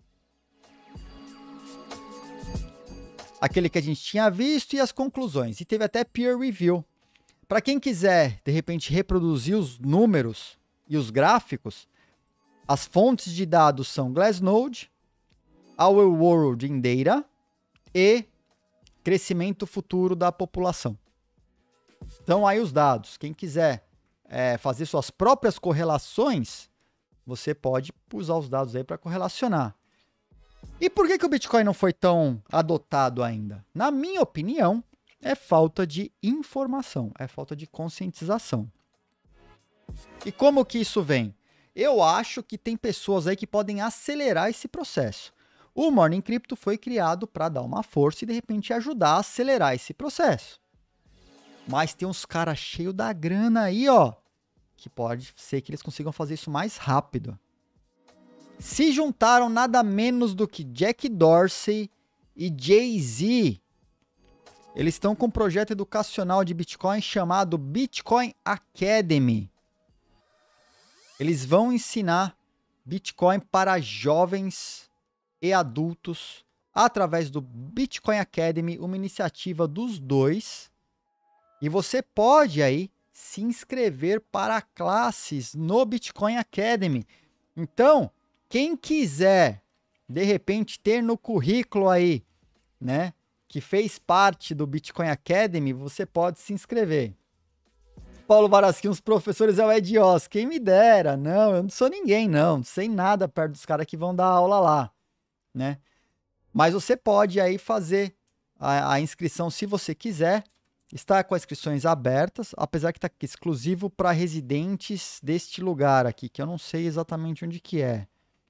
Aquele que a gente tinha visto e as conclusões. E teve até peer review. Para quem quiser, de repente, reproduzir os números e os gráficos, as fontes de dados são Glassnode, Our World in Data e crescimento futuro da população. Então, aí os dados. Quem quiser fazer suas próprias correlações, você pode usar os dados aí para correlacionar. E por que o Bitcoin não foi tão adotado ainda? Na minha opinião, é falta de informação, é falta de conscientização. E como que isso vem? Eu acho que tem pessoas aí que podem acelerar esse processo. O Morning Crypto foi criado para dar uma força e de repente ajudar a acelerar esse processo. Mas tem uns caras cheios da grana aí, ó, que pode ser que eles consigam fazer isso mais rápido. Se juntaram nada menos do que Jack Dorsey e Jay-Z. Eles estão com um projeto educacional de Bitcoin chamado Bitcoin Academy. Eles vão ensinar Bitcoin para jovens e adultos através do Bitcoin Academy, uma iniciativa dos dois. E você pode aí se inscrever para classes no Bitcoin Academy. Então, quem quiser, de repente, ter no currículo aí, né, que fez parte do Bitcoin Academy, você pode se inscrever. Paulo Varasquim, os professores é o Ed Oz. Quem me dera? Não, eu não sou ninguém, não sei nada perto dos caras que vão dar aula lá, né? Mas você pode aí fazer a inscrição se você quiser. Está com as inscrições abertas, apesar que está exclusivo para residentes deste lugar aqui, que eu não sei exatamente onde que é.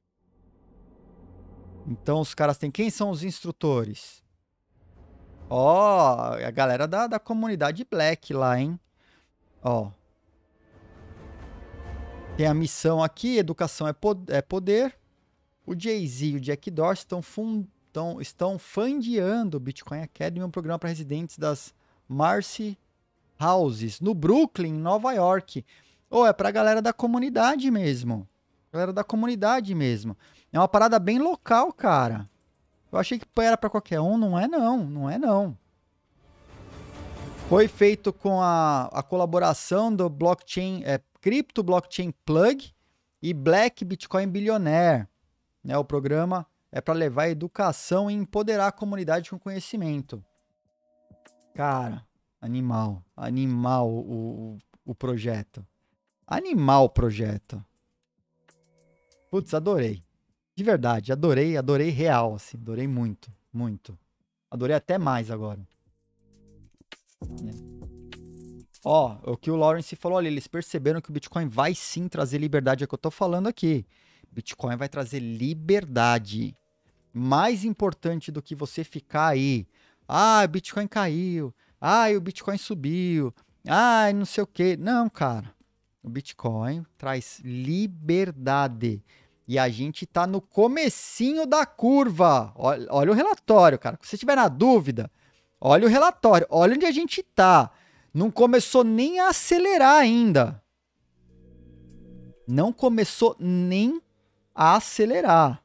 Então os caras têm... Quem são os instrutores? Ó, a galera da comunidade Black lá, hein? Ó. Tem a missão aqui, educação é poder. O Jay-Z e o Jack Dorsey estão fundeando o Bitcoin Academy, um programa para residentes das Marcy Houses, no Brooklyn, Nova York. Ou é pra galera da comunidade mesmo. Galera da comunidade mesmo. É uma parada bem local, cara. Eu achei que era pra qualquer um, não é não. Não é não. Foi feito com a colaboração do blockchain, Crypto Blockchain Plug e Black Bitcoin Billionaire. Né, o programa é para levar educação e empoderar a comunidade com conhecimento. Cara, animal o projeto. Animal o projeto. Putz, adorei. De verdade, adorei real, assim. Adorei muito. Adorei até mais agora. Ó, o que o Lawrence falou ali, eles perceberam que o Bitcoin vai sim trazer liberdade, é o que eu tô falando aqui. Bitcoin vai trazer liberdade. Mais importante do que você ficar aí. Ah, o Bitcoin caiu. Ah, o Bitcoin subiu. Ah, não sei o quê. Não, cara. O Bitcoin traz liberdade. E a gente tá no comecinho da curva. Olha o relatório, cara. Se você estiver na dúvida, olha o relatório. Olha onde a gente tá. Não começou nem a acelerar ainda. Não começou nem a acelerar.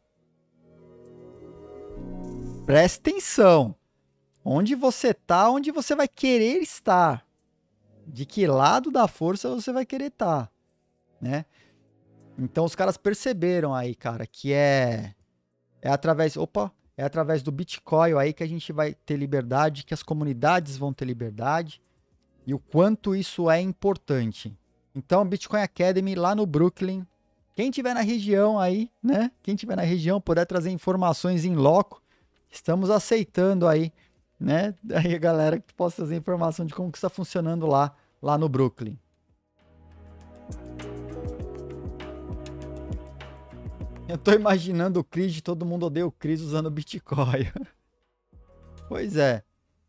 Presta atenção. Onde você tá, onde você vai querer estar. De que lado da força você vai querer estar, né? Então os caras perceberam aí, cara, que é através do Bitcoin aí que a gente vai ter liberdade, que as comunidades vão ter liberdade e o quanto isso é importante. Então, Bitcoin Academy lá no Brooklyn. Quem tiver na região aí, né? Quem tiver na região puder trazer informações em loco, estamos aceitando aí, né? Aí a galera que possa trazer informação de como que está funcionando lá no Brooklyn. Eu tô imaginando o Cris de Todo Mundo Odeia o Cris usando Bitcoin. Pois é.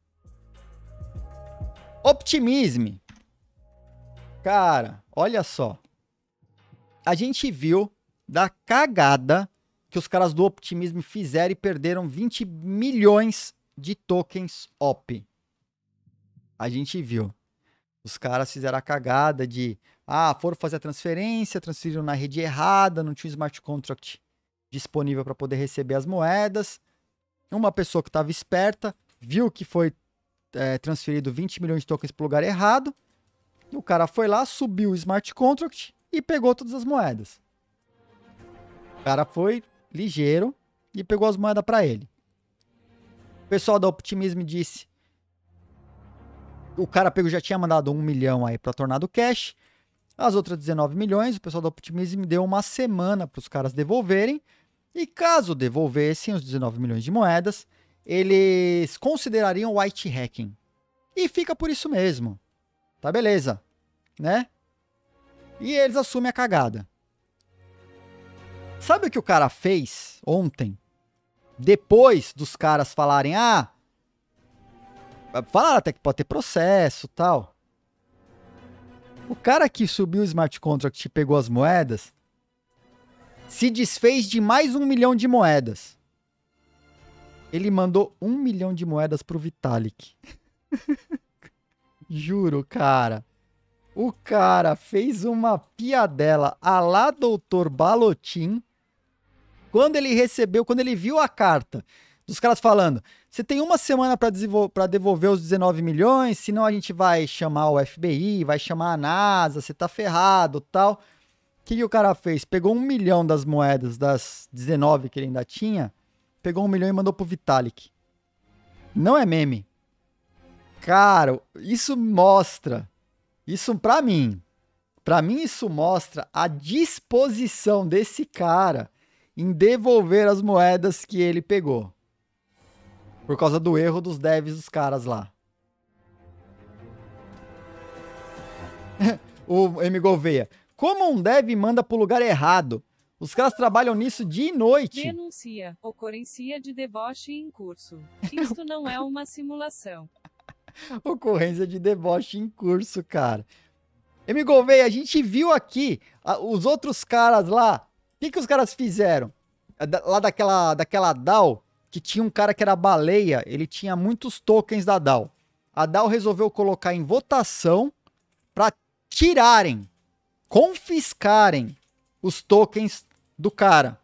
Optimism. Cara, olha só. A gente viu da cagada que os caras do Optimism fizeram e perderam 20 milhões de tokens OP. A gente viu. Os caras fizeram a cagada de... foram fazer a transferência, transferiram na rede errada, não tinha um smart contract disponível para poder receber as moedas. Uma pessoa que estava esperta viu que foi transferido 20 milhões de tokens para o lugar errado. O cara foi lá, subiu o smart contract e pegou todas as moedas. O cara foi ligeiro e pegou as moedas para ele. O pessoal da Optimism disse... O cara já tinha mandado 1 milhão aí para Tornado Cash. As outras 19 milhões, o pessoal da Optimism deu uma semana para os caras devolverem. E caso devolvessem os 19 milhões de moedas, eles considerariam white hacking. E fica por isso mesmo. Tá beleza, né? E eles assumem a cagada. Sabe o que o cara fez ontem? Depois dos caras falarem, falaram até que pode ter processo e tal. O cara que subiu o smart contract e pegou as moedas se desfez de mais 1 milhão de moedas. Ele mandou 1 milhão de moedas pro Vitalik. Juro, cara. O cara fez uma piadela à lá Dr. Balotin quando ele viu a carta dos caras falando, você tem uma semana para devolver os 19 milhões, senão a gente vai chamar o FBI, vai chamar a NASA, você tá ferrado, tal. O que o cara fez? Pegou 1 milhão das moedas, das 19 que ele ainda tinha, pegou 1 milhão e mandou pro Vitalik. Não é meme. Cara, isso mostra, pra mim isso mostra a disposição desse cara em devolver as moedas que ele pegou. Por causa do erro dos devs dos caras lá. O M. Gouveia. Como um dev manda pro lugar errado? Os caras trabalham nisso dia e noite. Denuncia. Ocorrência de deboche em curso. Isto não é uma simulação. Ocorrência de deboche em curso, cara. M. Gouveia, a gente viu aqui os outros caras lá. O que os caras fizeram? Lá daquela DAO, que tinha um cara que era baleia, ele tinha muitos tokens da DAO. A DAO resolveu colocar em votação para tirarem, confiscarem os tokens do cara.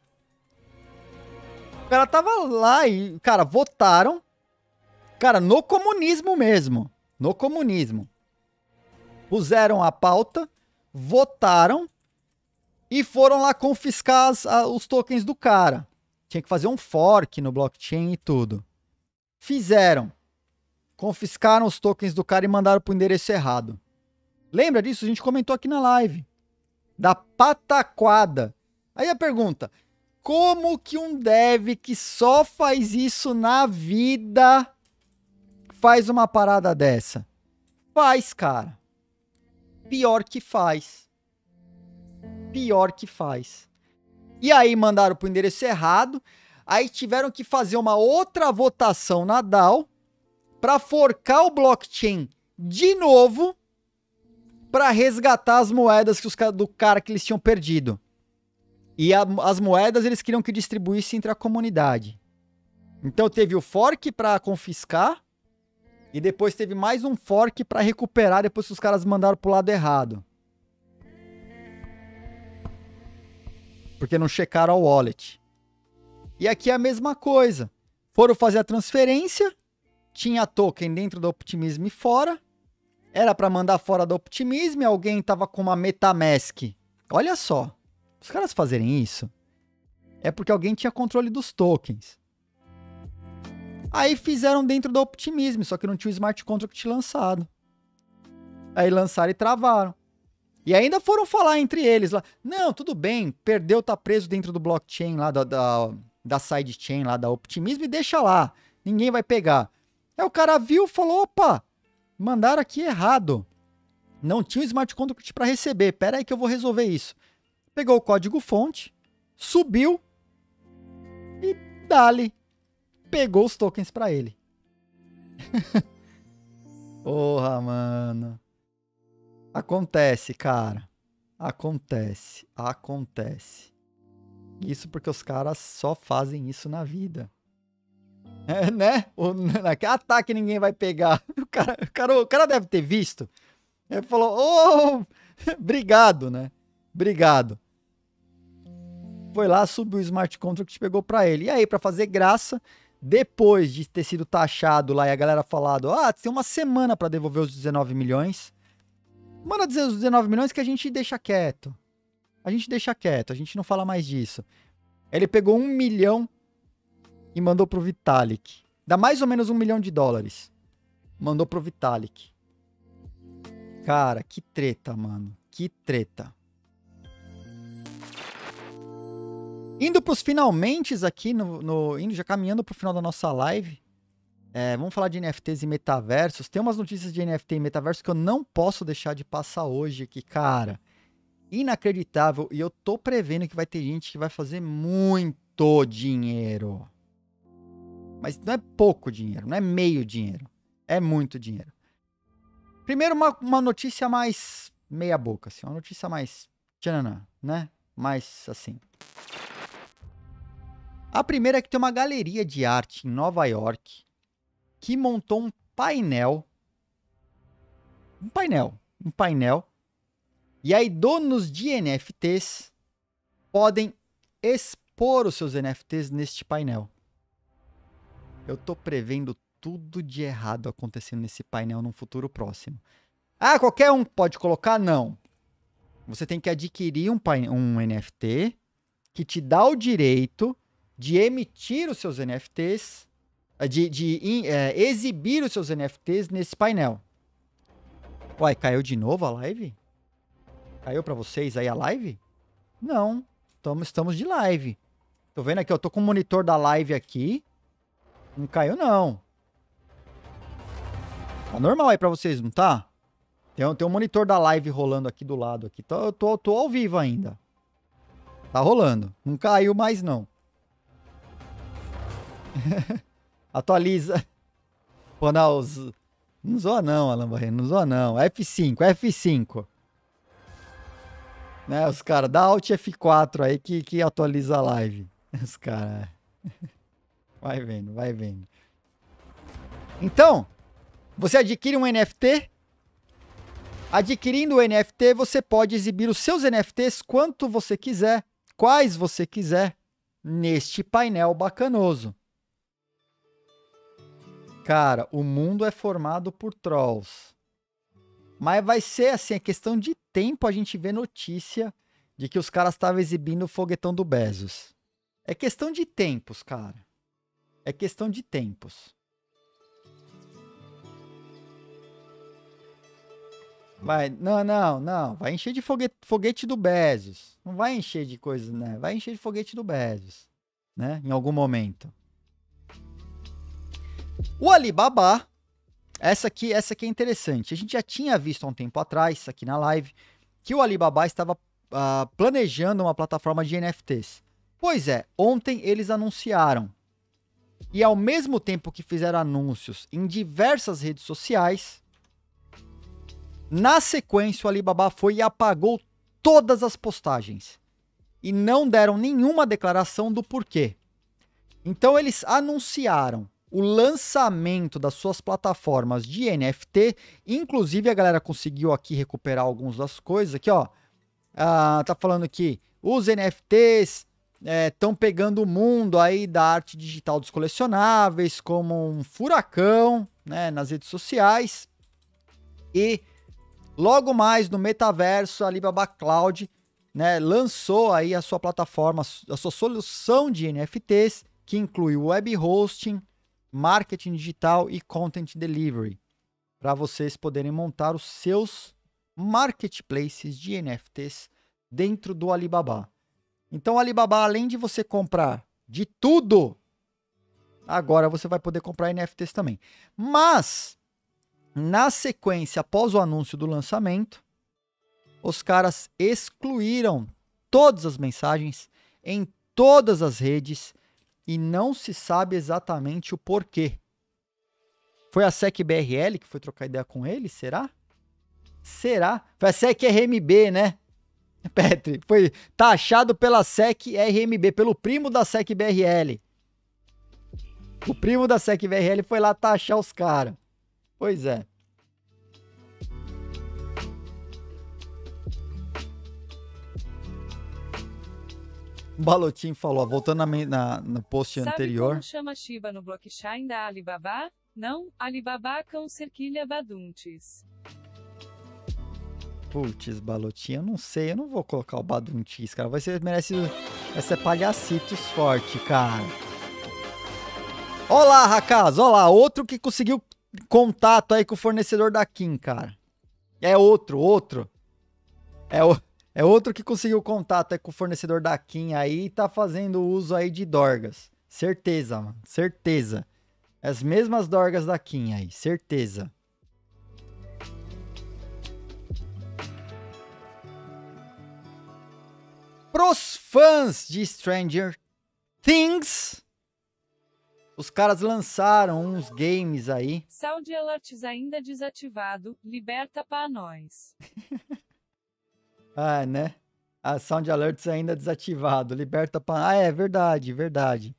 O cara tava lá e, cara, votaram. Cara, no comunismo mesmo. No comunismo. Puseram a pauta, votaram e foram lá confiscar os tokens do cara. Tinha que fazer um fork no blockchain e tudo. Fizeram. Confiscaram os tokens do cara e mandaram pro endereço errado. Lembra disso? A gente comentou aqui na live. Da pataquada. Aí a pergunta. Como que um dev que só faz isso na vida faz uma parada dessa? Faz, cara. Pior que faz. Pior que faz. E aí mandaram pro endereço errado. Aí tiveram que fazer uma outra votação na DAO para forcar o blockchain de novo para resgatar as moedas do cara que eles tinham perdido. E as moedas eles queriam que distribuísse entre a comunidade. Então teve o fork para confiscar e depois teve mais um fork para recuperar depois que os caras mandaram pro lado errado. Porque não checaram a wallet. E aqui é a mesma coisa. Foram fazer a transferência, tinha token dentro do Optimism e fora. Era para mandar fora do Optimism, alguém tava com uma MetaMask. Olha só, os caras fazerem isso é porque alguém tinha controle dos tokens. Aí fizeram dentro do Optimism, só que não tinha o smart contract lançado. Aí lançaram e travaram. E ainda foram falar entre eles lá. Não, tudo bem, perdeu, tá preso dentro do blockchain lá, da sidechain lá da Optimism e deixa lá. Ninguém vai pegar. Aí o cara viu e falou, opa, mandaram aqui errado. Não tinha o smart contract para receber. Pera aí que eu vou resolver isso. Pegou o código fonte, subiu e dali pegou os tokens pra ele. Porra, mano. Acontece, cara. Acontece. Isso porque os caras só fazem isso na vida. É, né? Naquele ataque ninguém vai pegar. O cara deve ter visto. Ele falou, obrigado, né? Obrigado. Foi lá, subiu o smart contract, pegou pra ele. E aí, pra fazer graça, depois de ter sido taxado lá e a galera falado, tem uma semana pra devolver os 19 milhões. Manda dizer os 19 milhões que a gente deixa quieto. A gente não fala mais disso. Ele pegou 1 milhão e mandou pro Vitalik. Dá mais ou menos $1 milhão. Mandou pro Vitalik. Cara, que treta, mano. Que treta. Indo pros finalmentes aqui, indo já caminhando pro final da nossa live. Vamos falar de NFTs e metaversos. Tem umas notícias de NFT e metaverso que eu não posso deixar de passar hoje aqui, cara. Inacreditável. E eu tô prevendo que vai ter gente que vai fazer muito dinheiro. Mas não é pouco dinheiro, não é meio dinheiro. É muito dinheiro. Primeiro, uma notícia mais meia boca, assim. Uma notícia mais tchananã, né? Mais assim. A primeira é que tem uma galeria de arte em Nova York que montou um painel. Um painel. E aí, donos de NFTs podem expor os seus NFTs neste painel. Eu tô prevendo tudo de errado acontecendo nesse painel num futuro próximo. Qualquer um pode colocar? Não. Você tem que adquirir um NFT que te dá o direito de emitir os seus NFTs, de exibir os seus NFTs nesse painel. Uai, caiu de novo a live? Caiu pra vocês aí a live? Não, estamos de live. Tô vendo aqui, eu tô com o monitor da live aqui. Não caiu, não. Tá normal aí pra vocês, não tá? Tem um monitor da live rolando aqui do lado. Aqui. Eu tô ao vivo ainda. Tá rolando. Não caiu mais, não. Atualiza. Pô, não zoa não, Alan Barreiro. Não zoa não. F5. Né, os caras, dá Alt F4 aí que atualiza a live. Os caras... Vai vendo. Então, você adquire um NFT. Adquirindo o NFT, você pode exibir os seus NFTs quanto você quiser, quais você quiser, neste painel bacanoso. Cara, o mundo é formado por trolls. Mas vai ser assim, é questão de tempo a gente ver notícia de que os caras estavam exibindo o foguetão do Bezos. É questão de tempos, cara. É questão de tempos. Não. Vai encher de foguete do Bezos. Não vai encher de coisa, né? Vai encher de foguete do Bezos, né? Em algum momento. O Alibaba, essa aqui é interessante. A gente já tinha visto há um tempo atrás, aqui na live, que o Alibaba estava planejando uma plataforma de NFTs. Pois é, ontem eles anunciaram. E ao mesmo tempo que fizeram anúncios em diversas redes sociais, na sequência o Alibaba foi e apagou todas as postagens. E não deram nenhuma declaração do porquê. Então eles anunciaram o lançamento das suas plataformas de NFT. Inclusive a galera conseguiu aqui recuperar algumas das coisas. Aqui, ó. Tá falando que os NFTs... estão pegando o mundo aí da arte digital dos colecionáveis como um furacão, né, nas redes sociais. E logo mais no metaverso, a Alibaba Cloud, né, lançou aí a sua plataforma, a sua solução de NFTs, que inclui web hosting, marketing digital e content delivery, para vocês poderem montar os seus marketplaces de NFTs dentro do Alibaba. Então, o Alibaba, além de você comprar de tudo, agora você vai poder comprar NFTs também. Mas, na sequência, após o anúncio do lançamento, os caras excluíram todas as mensagens em todas as redes e não se sabe exatamente o porquê. Foi a SEC-BRL que foi trocar ideia com ele? Será? Será? Foi a SEC-RMB, né? Petri, foi taxado pela SEC-RMB, pelo primo da SEC-BRL. O primo da SEC-BRL foi lá taxar os caras. Pois é. O Balotin falou, voltando no post Sabe anterior. como chama Shiba no blockchain da Alibaba? Não, Alibaba com cerquilha Baduntes. Putz, Balotin, eu não sei, eu não vou colocar o Baduntis, cara. Você merece essa palhacitos forte, cara. Olá, Rakaz, olá, outro que conseguiu contato aí com o fornecedor da Kim, cara. É outro. É outro que conseguiu contato aí com o fornecedor da Kim aí e tá fazendo uso aí de dorgas. Certeza, mano, certeza. As mesmas dorgas da Kim aí, certeza. Pros fãs de Stranger Things, os caras lançaram uns games aí. Saúde Alerts ainda desativado, liberta pra nós. Ah, né? A Sound Alerts ainda desativado. Liberta pra... Ah, é verdade, verdade.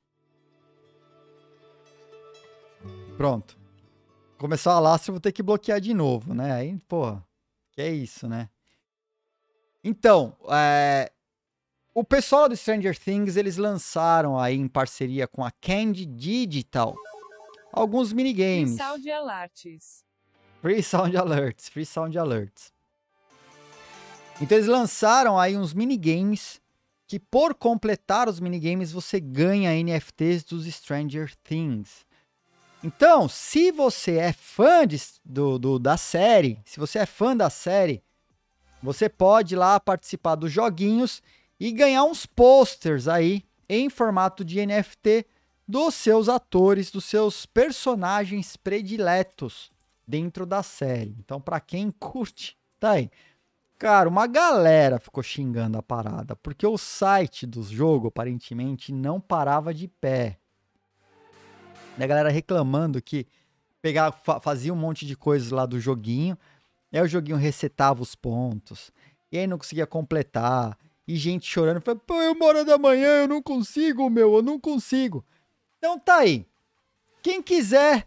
Pronto. Começou a lastro, eu vou ter que bloquear de novo, né? Aí, porra, que é isso, né? Então, o pessoal do Stranger Things, eles lançaram aí em parceria com a Candy Digital alguns minigames. Saúde Alerts. Free Sound Alerts, Free Sound Alerts. Então eles lançaram aí uns minigames que por completar os minigames você ganha NFTs dos Stranger Things. Então, se você é fã da série, se você é fã da série, você pode ir lá participar dos joguinhos e ganhar uns posters aí em formato de NFT dos seus atores, dos seus personagens prediletos dentro da série. Então, pra quem curte, tá aí. Cara, uma galera ficou xingando a parada, porque o site do jogo, aparentemente, não parava de pé. E a galera reclamando que fazia um monte de coisas lá do joguinho, aí o joguinho resetava os pontos, e aí não conseguia completar, e gente chorando, falando, pô, 1h da manhã, eu não consigo, eu não consigo. Então tá aí. Quem quiser,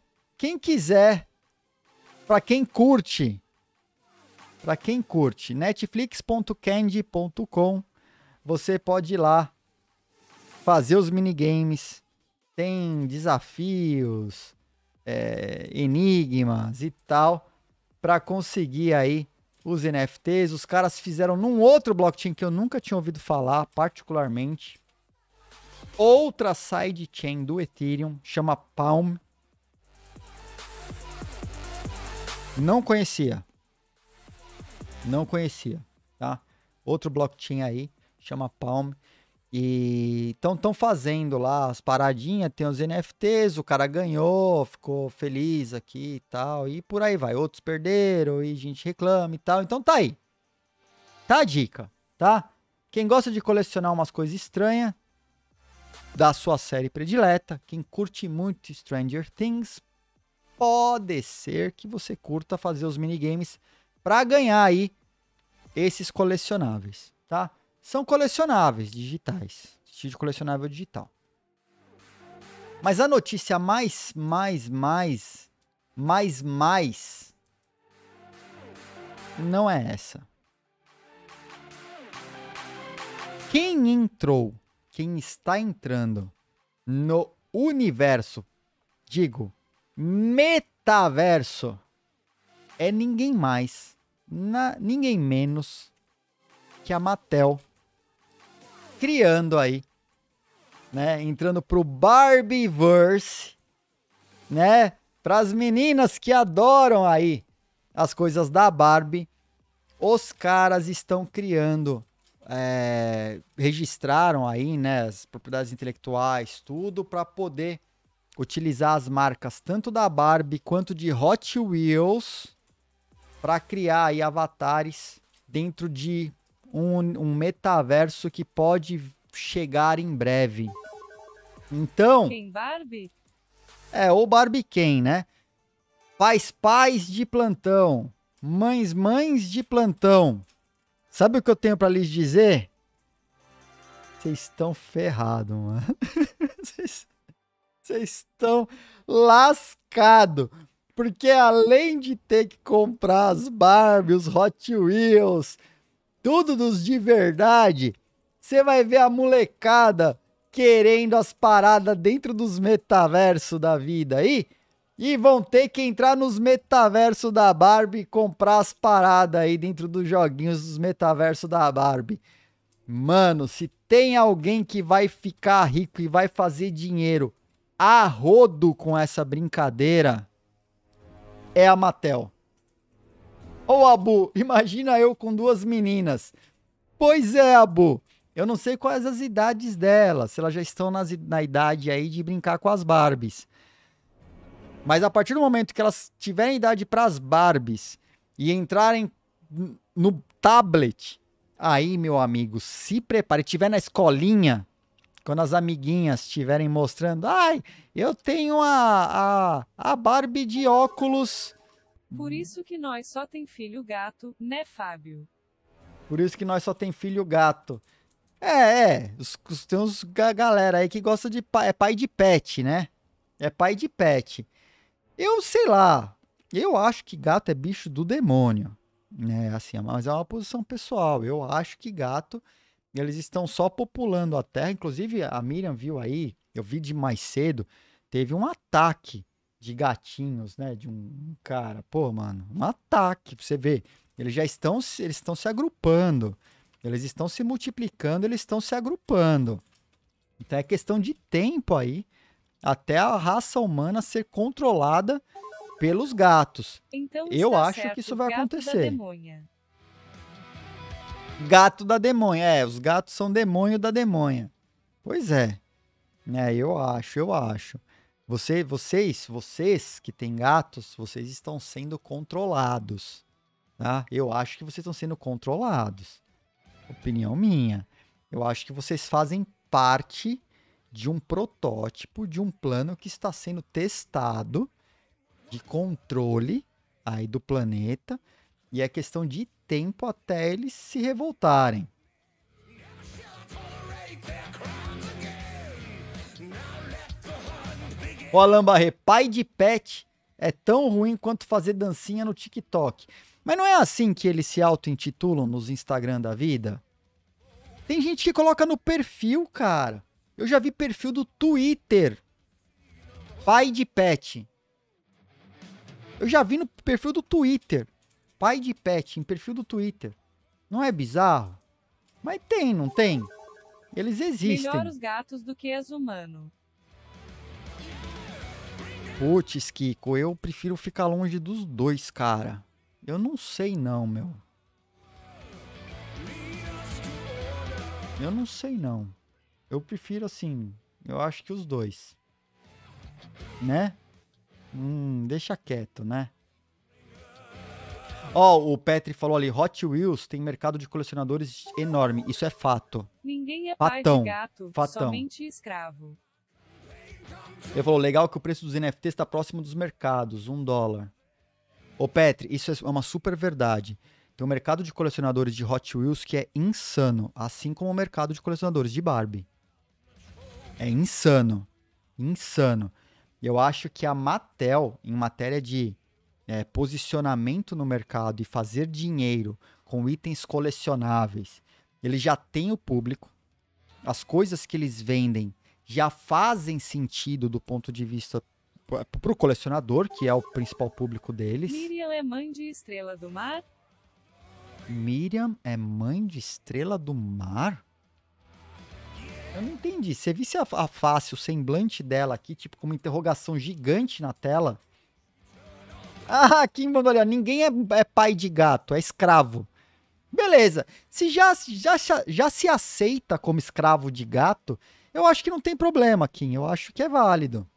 pra quem curte, netflix.candy.com, você pode ir lá, fazer os minigames, tem desafios, enigmas e tal, para conseguir aí os NFTs. Os caras fizeram num outro blockchain que eu nunca tinha ouvido falar, particularmente. Outra sidechain do Ethereum, chama Palm. Não conhecia, tá? Outro blockchain aí, chama Palm. E estão fazendo lá as paradinhas, tem os NFTs, o cara ganhou, ficou feliz aqui e tal, e por aí vai. Outros perderam e gente reclama e tal. Então tá aí. Tá a dica, tá? Quem gosta de colecionar umas coisas estranhas da sua série predileta, quem curte muito Stranger Things, pode ser que você curta fazer os minigames para ganhar aí esses colecionáveis, tá? São colecionáveis digitais, de colecionável digital. Mas a notícia mais não é essa. Quem está entrando no universo, digo, metaverso, é ninguém mais, ninguém menos que a Mattel, criando aí, né, entrando pro Barbieverse, né, pras meninas que adoram aí as coisas da Barbie, os caras estão criando, registraram aí, né, as propriedades intelectuais, tudo para poder utilizar as marcas tanto da Barbie quanto de Hot Wheels para criar aí avatares dentro de um metaverso que pode chegar em breve. Então, Quem Barbie? ou Barbie Ken, né? Pais de plantão, mães de plantão. Sabe o que eu tenho pra lhes dizer? Vocês estão ferrados, mano. Vocês estão lascados. Porque além de ter que comprar as Barbie, os Hot Wheels, tudo dos de verdade, você vai ver a molecada querendo as paradas dentro dos metaversos da vida aí. E vão ter que entrar nos metaversos da Barbie e comprar as paradas aí dentro dos joguinhos dos metaversos da Barbie. Mano, se tem alguém que vai ficar rico e vai fazer dinheiro a rodo com essa brincadeira, é a Mattel. Ô, Abu, imagina eu com 2 meninas. Pois é, Abu. Eu não sei quais as idades delas, se elas já estão na idade aí de brincar com as Barbies. Mas a partir do momento que elas tiverem idade para as Barbies e entrarem no tablet, aí, meu amigo, se prepare. Estiver na escolinha, quando as amiguinhas estiverem mostrando, ai, eu tenho a Barbie de óculos. Por isso que nós só tem filho gato, né, Fábio? Por isso que nós só tem filho gato. Tem uns galera aí que gosta de pai, é pai de pet, né? É pai de pet. Eu sei lá, eu acho que gato é bicho do demônio, né? Assim, mas é uma posição pessoal. Eu acho que gato, eles estão só populando a terra. Inclusive, a Miriam viu aí, eu vi de mais cedo, teve um ataque de gatinhos, né? De um cara, pô, mano, um ataque, pra você ver. Eles estão se agrupando, eles estão se multiplicando, eles estão se agrupando. Então é questão de tempo aí, até a raça humana ser controlada pelos gatos. Então Eu está acho certo, que isso vai gato da acontecer. demônia. Gato da demônia. Os gatos são demônio da demônia. Pois é. Eu acho. Vocês que têm gatos, vocês estão sendo controlados. Tá? Eu acho que vocês estão sendo controlados. Opinião minha. Eu acho que vocês fazem parte de um protótipo, de um plano que está sendo testado de controle aí do planeta, e é questão de tempo até eles se revoltarem. O Alan Barré, pai de pet é tão ruim quanto fazer dancinha no TikTok. Mas não é assim que eles se auto-intitulam nos Instagram da vida? Tem gente que coloca no perfil, cara. Eu já vi perfil do Twitter. Pai de pet. Eu já vi no perfil do Twitter. Pai de pet, em perfil do Twitter. Não é bizarro? Mas tem, não tem? Eles existem. Melhor os gatos do que as humanos. Putz, Kiko, eu prefiro ficar longe dos dois, cara. Eu não sei não, meu. Eu não sei não. Eu prefiro assim, eu acho que os dois. Né? Deixa quieto, né? Ó, o Petri falou ali, Hot Wheels tem mercado de colecionadores enorme. Isso é fato. Ninguém é Fatão, pai de gato, fatão. somente escravo. Ele falou, legal que o preço dos NFTs está próximo dos mercados, $1. Ô Petri, isso é uma super verdade. Tem um mercado de colecionadores de Hot Wheels que é insano, assim como o mercado de colecionadores de Barbie. É insano. Insano. Eu acho que a Mattel, em matéria de posicionamento no mercado e fazer dinheiro com itens colecionáveis, ele já tem o público. As coisas que eles vendem já fazem sentido do ponto de vista para o colecionador, que é o principal público deles. Miriam é mãe de Estrela do Mar? Miriam é mãe de Estrela do Mar? Eu não entendi. Você visse a face, o semblante dela aqui, tipo com uma interrogação gigante na tela? Ah, aqui mandou ali, ninguém é pai de gato, é escravo. Beleza. Se já se aceita como escravo de gato, eu acho que não tem problema, Kim. Eu acho que é válido.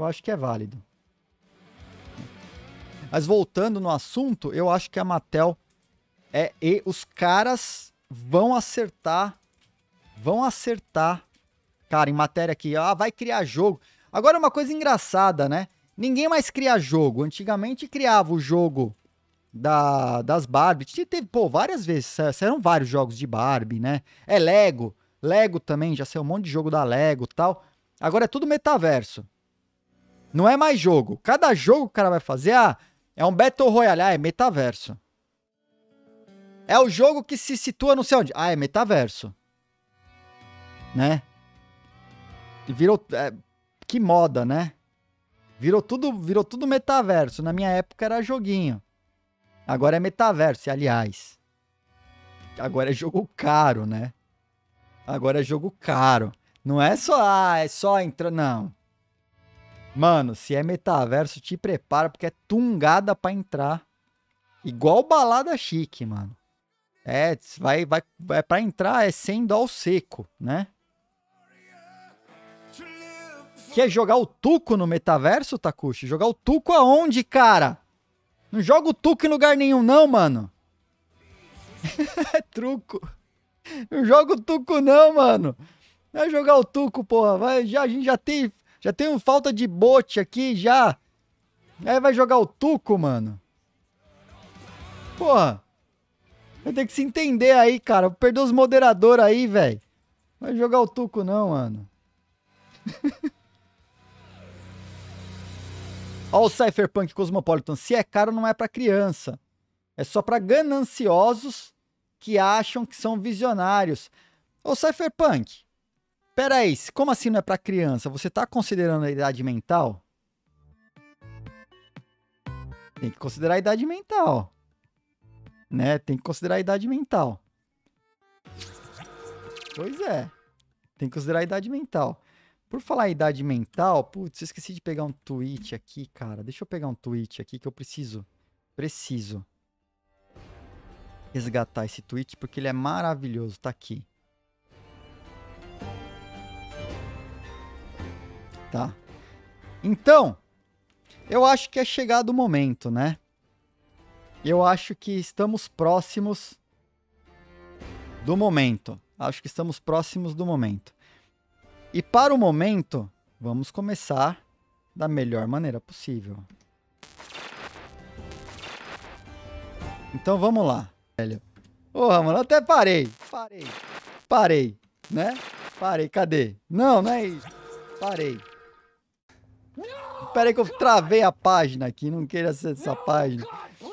Mas voltando no assunto, eu acho que a Mattel e os caras vão acertar vão acertar. Cara, em matéria aqui, vai criar jogo. Agora uma coisa engraçada, né? Ninguém mais cria jogo. Antigamente criava o jogo das Barbie. Teve, várias vezes. Saíram vários jogos de Barbie, né? Lego. Lego também, já saiu um monte de jogo da Lego e tal. Agora é tudo metaverso. Não é mais jogo. Cada jogo que o cara vai fazer, é um Battle Royale. É metaverso. É o jogo que se situa não sei onde. É metaverso. Né? E virou... que moda, né? Virou tudo metaverso. Na minha época era joguinho. Agora é metaverso, aliás. Agora é jogo caro, né? Agora é jogo caro. Não é só entrar, não. Mano, se é metaverso, te prepara, porque é tungada pra entrar. Igual balada chique, mano. Vai pra entrar, é $100 seco, né? Quer jogar o Tuco no metaverso, Takushi? Jogar o Tuco aonde, cara? Não joga o Tuco em lugar nenhum, não, mano. É truco. Não joga o Tuco, não, mano. Vai jogar o Tuco, porra. A gente já tem falta de bote aqui, já. Aí vai jogar o Tuco, mano. Porra. Vai ter que se entender aí, cara. Vou perder os moderadores aí, velho. Vai jogar o Tuco, não, mano. Ó o Cypherpunk Cosmopolitan. Se é caro, não é pra criança. É só pra gananciosos que acham que são visionários. Ô Cypherpunk, pera aí, como assim não é pra criança? Você tá considerando a idade mental? Tem que considerar a idade mental. Né? Tem que considerar a idade mental. Pois é. Tem que considerar a idade mental. Por falar em idade mental, putz, eu esqueci de pegar um tweet aqui, cara. Deixa eu pegar um tweet aqui que eu preciso resgatar esse tweet porque ele é maravilhoso. Tá aqui. Tá. Então, eu acho que é chegado o momento, né? Eu acho que estamos próximos do momento. Acho que estamos próximos do momento. E para o momento, vamos começar da melhor maneira possível. Então vamos lá, velho. Porra, mano, eu até parei, né? Parei, cadê? Não é isso. Parei. Espera aí que eu travei a página aqui, não queria acessar essa página.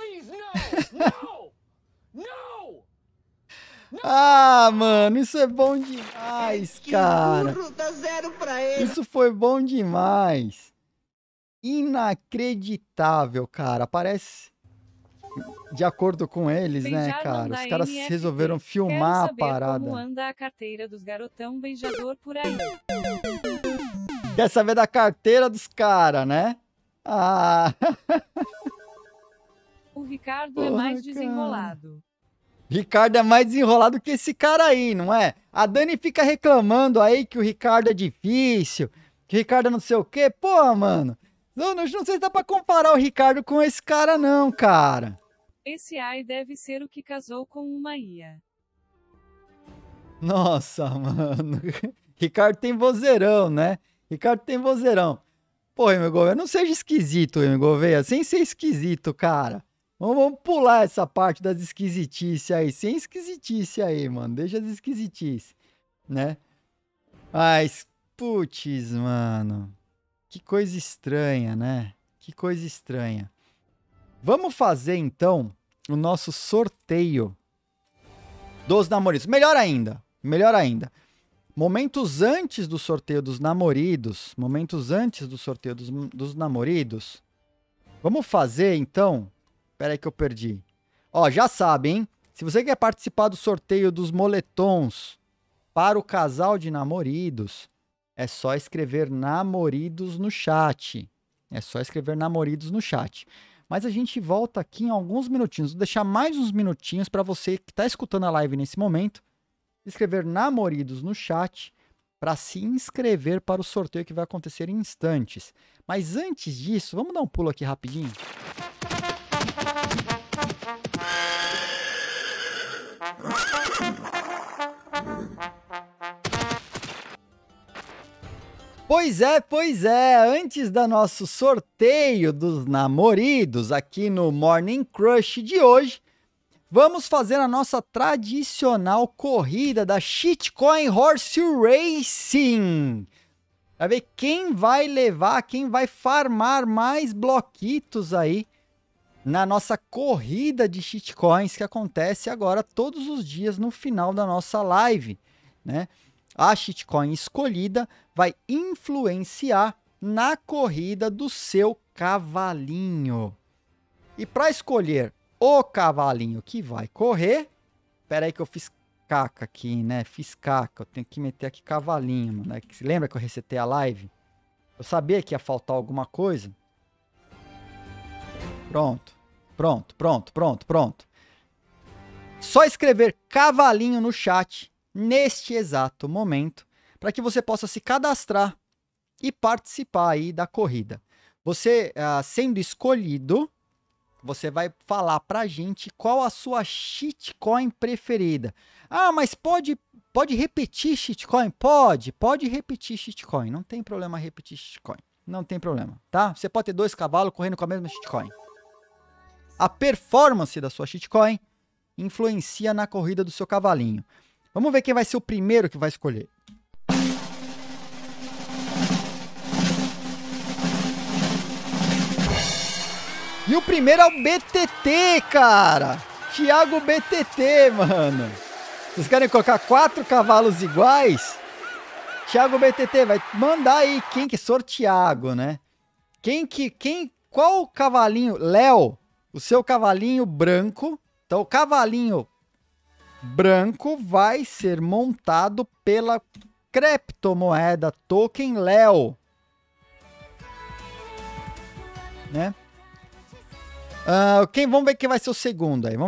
Ah, mano, isso é bom demais, cara. Dá 0 pra ele. Isso foi bom demais. Inacreditável, cara. Parece, de acordo com eles, né, cara? Os caras resolveram filmar a parada. Como anda a carteira dos garotão beijador por aí? Quer saber da carteira dos caras, né? Ah. O Ricardo é mais desenrolado. Ricardo é mais desenrolado que esse cara aí, não é? A Dani fica reclamando aí que o Ricardo é difícil, que o Ricardo é não sei o quê. Pô, mano, não sei se dá pra comparar o Ricardo com esse cara não, cara. Esse ai deve ser o que casou com uma IA. Nossa, mano. Ricardo tem vozeirão, né? Ricardo tem vozeirão. Pô, meu governo, não seja esquisito, meu governo, sem ser esquisito, cara. Vamos pular essa parte das esquisitices aí. Sem esquisitice aí, mano. Deixa as esquisitices, né? Mas, putz, mano. Que coisa estranha, né? Que coisa estranha. Vamos fazer, então, o nosso sorteio dos namoridos. Melhor ainda. Melhor ainda. Momentos antes do sorteio dos namoridos. Momentos antes do sorteio dos namoridos. Vamos fazer, então... Pera aí que eu perdi. Ó, já sabe, hein? Se você quer participar do sorteio dos moletons para o casal de namoridos, é só escrever namoridos no chat. É só escrever namoridos no chat. Mas a gente volta aqui em alguns minutinhos. Vou deixar mais uns minutinhos para você que está escutando a live nesse momento, escrever namoridos no chat para se inscrever para o sorteio que vai acontecer em instantes. Mas antes disso, vamos dar um pulo aqui rapidinho. Pois é, antes do nosso sorteio dos namoridos aqui no Morning Crush de hoje, vamos fazer a nossa tradicional corrida da Shitcoin Horse Racing. Pra ver quem vai levar, quem vai farmar mais bloquitos aí na nossa corrida de shitcoins que acontece agora todos os dias no final da nossa live, né? A shitcoin escolhida vai influenciar na corrida do seu cavalinho. E para escolher o cavalinho que vai correr, espera aí que eu fiz caca aqui, né? Fiz caca, eu tenho que meter aqui cavalinho, mano. Lembra que eu resetei a live? Eu sabia que ia faltar alguma coisa. Pronto. Só escrever cavalinho no chat neste exato momento para que você possa se cadastrar e participar aí da corrida. Você, sendo escolhido, você vai falar pra gente qual a sua shitcoin preferida. Ah, mas pode repetir shitcoin? Pode repetir shitcoin. Não tem problema repetir shitcoin. Não tem problema, tá? Você pode ter 2 cavalos correndo com a mesma shitcoin. A performance da sua shitcoin influencia na corrida do seu cavalinho. Vamos ver quem vai ser o primeiro que vai escolher. E o primeiro é o BTT, cara. Thiago BTT, mano. Vocês querem colocar 4 cavalos iguais? Thiago BTT vai mandar aí quem que sorteado, né? Qual cavalinho? Léo, o seu cavalinho branco. Então, o cavalinho branco vai ser montado pela criptomoeda Token Léo, né? Vamos ver quem vai ser o segundo aí.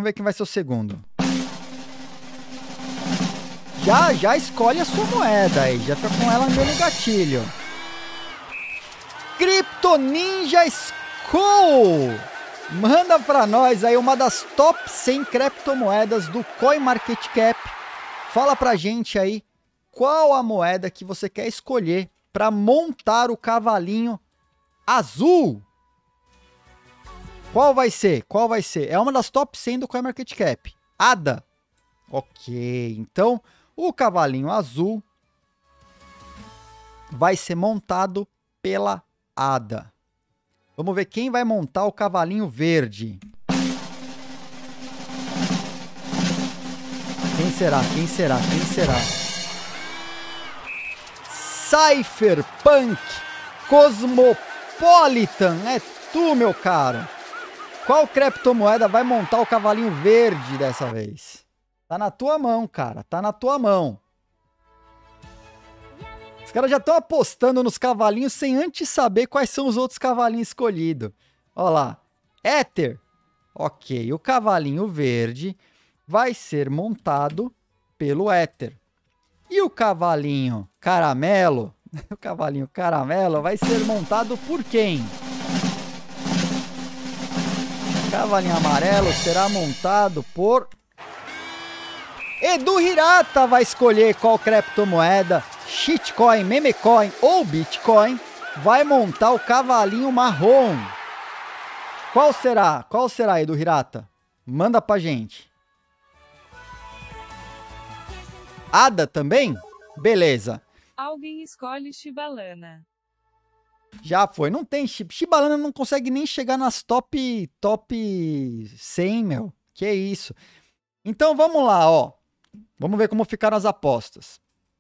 Já escolhe a sua moeda aí. Já fica com ela no gatilho. Crypto Ninja School. Manda pra nós aí uma das top 100 criptomoedas do CoinMarketCap. Fala pra gente aí qual a moeda que você quer escolher para montar o cavalinho azul. Qual vai ser? É uma das top 100 do CoinMarketCap. ADA. Ok, então o cavalinho azul vai ser montado pela ADA. Vamos ver quem vai montar o cavalinho verde. Quem será? Cypherpunk Cosmopolitan. É tu, meu caro. Qual criptomoeda vai montar o cavalinho verde dessa vez? Tá na tua mão, cara. Tá na tua mão. Os caras já estão apostando nos cavalinhos sem antes saber quais são os outros cavalinhos escolhidos. Olha lá. Ether. Ok, o cavalinho verde vai ser montado pelo Ether. E o cavalinho caramelo? O cavalinho caramelo vai ser montado por quem? O cavalinho amarelo será montado por... Edu Hirata vai escolher qual criptomoeda, shitcoin, memecoin ou bitcoin, vai montar o cavalinho marrom. Qual será, Edu Hirata? Manda pra gente. ADA também? Beleza. Alguém escolhe Shibalana. Já foi. Não tem... Shibalana não consegue nem chegar nas top 100, meu. Que isso. Então vamos lá, ó. Vamos ver como ficaram as apostas.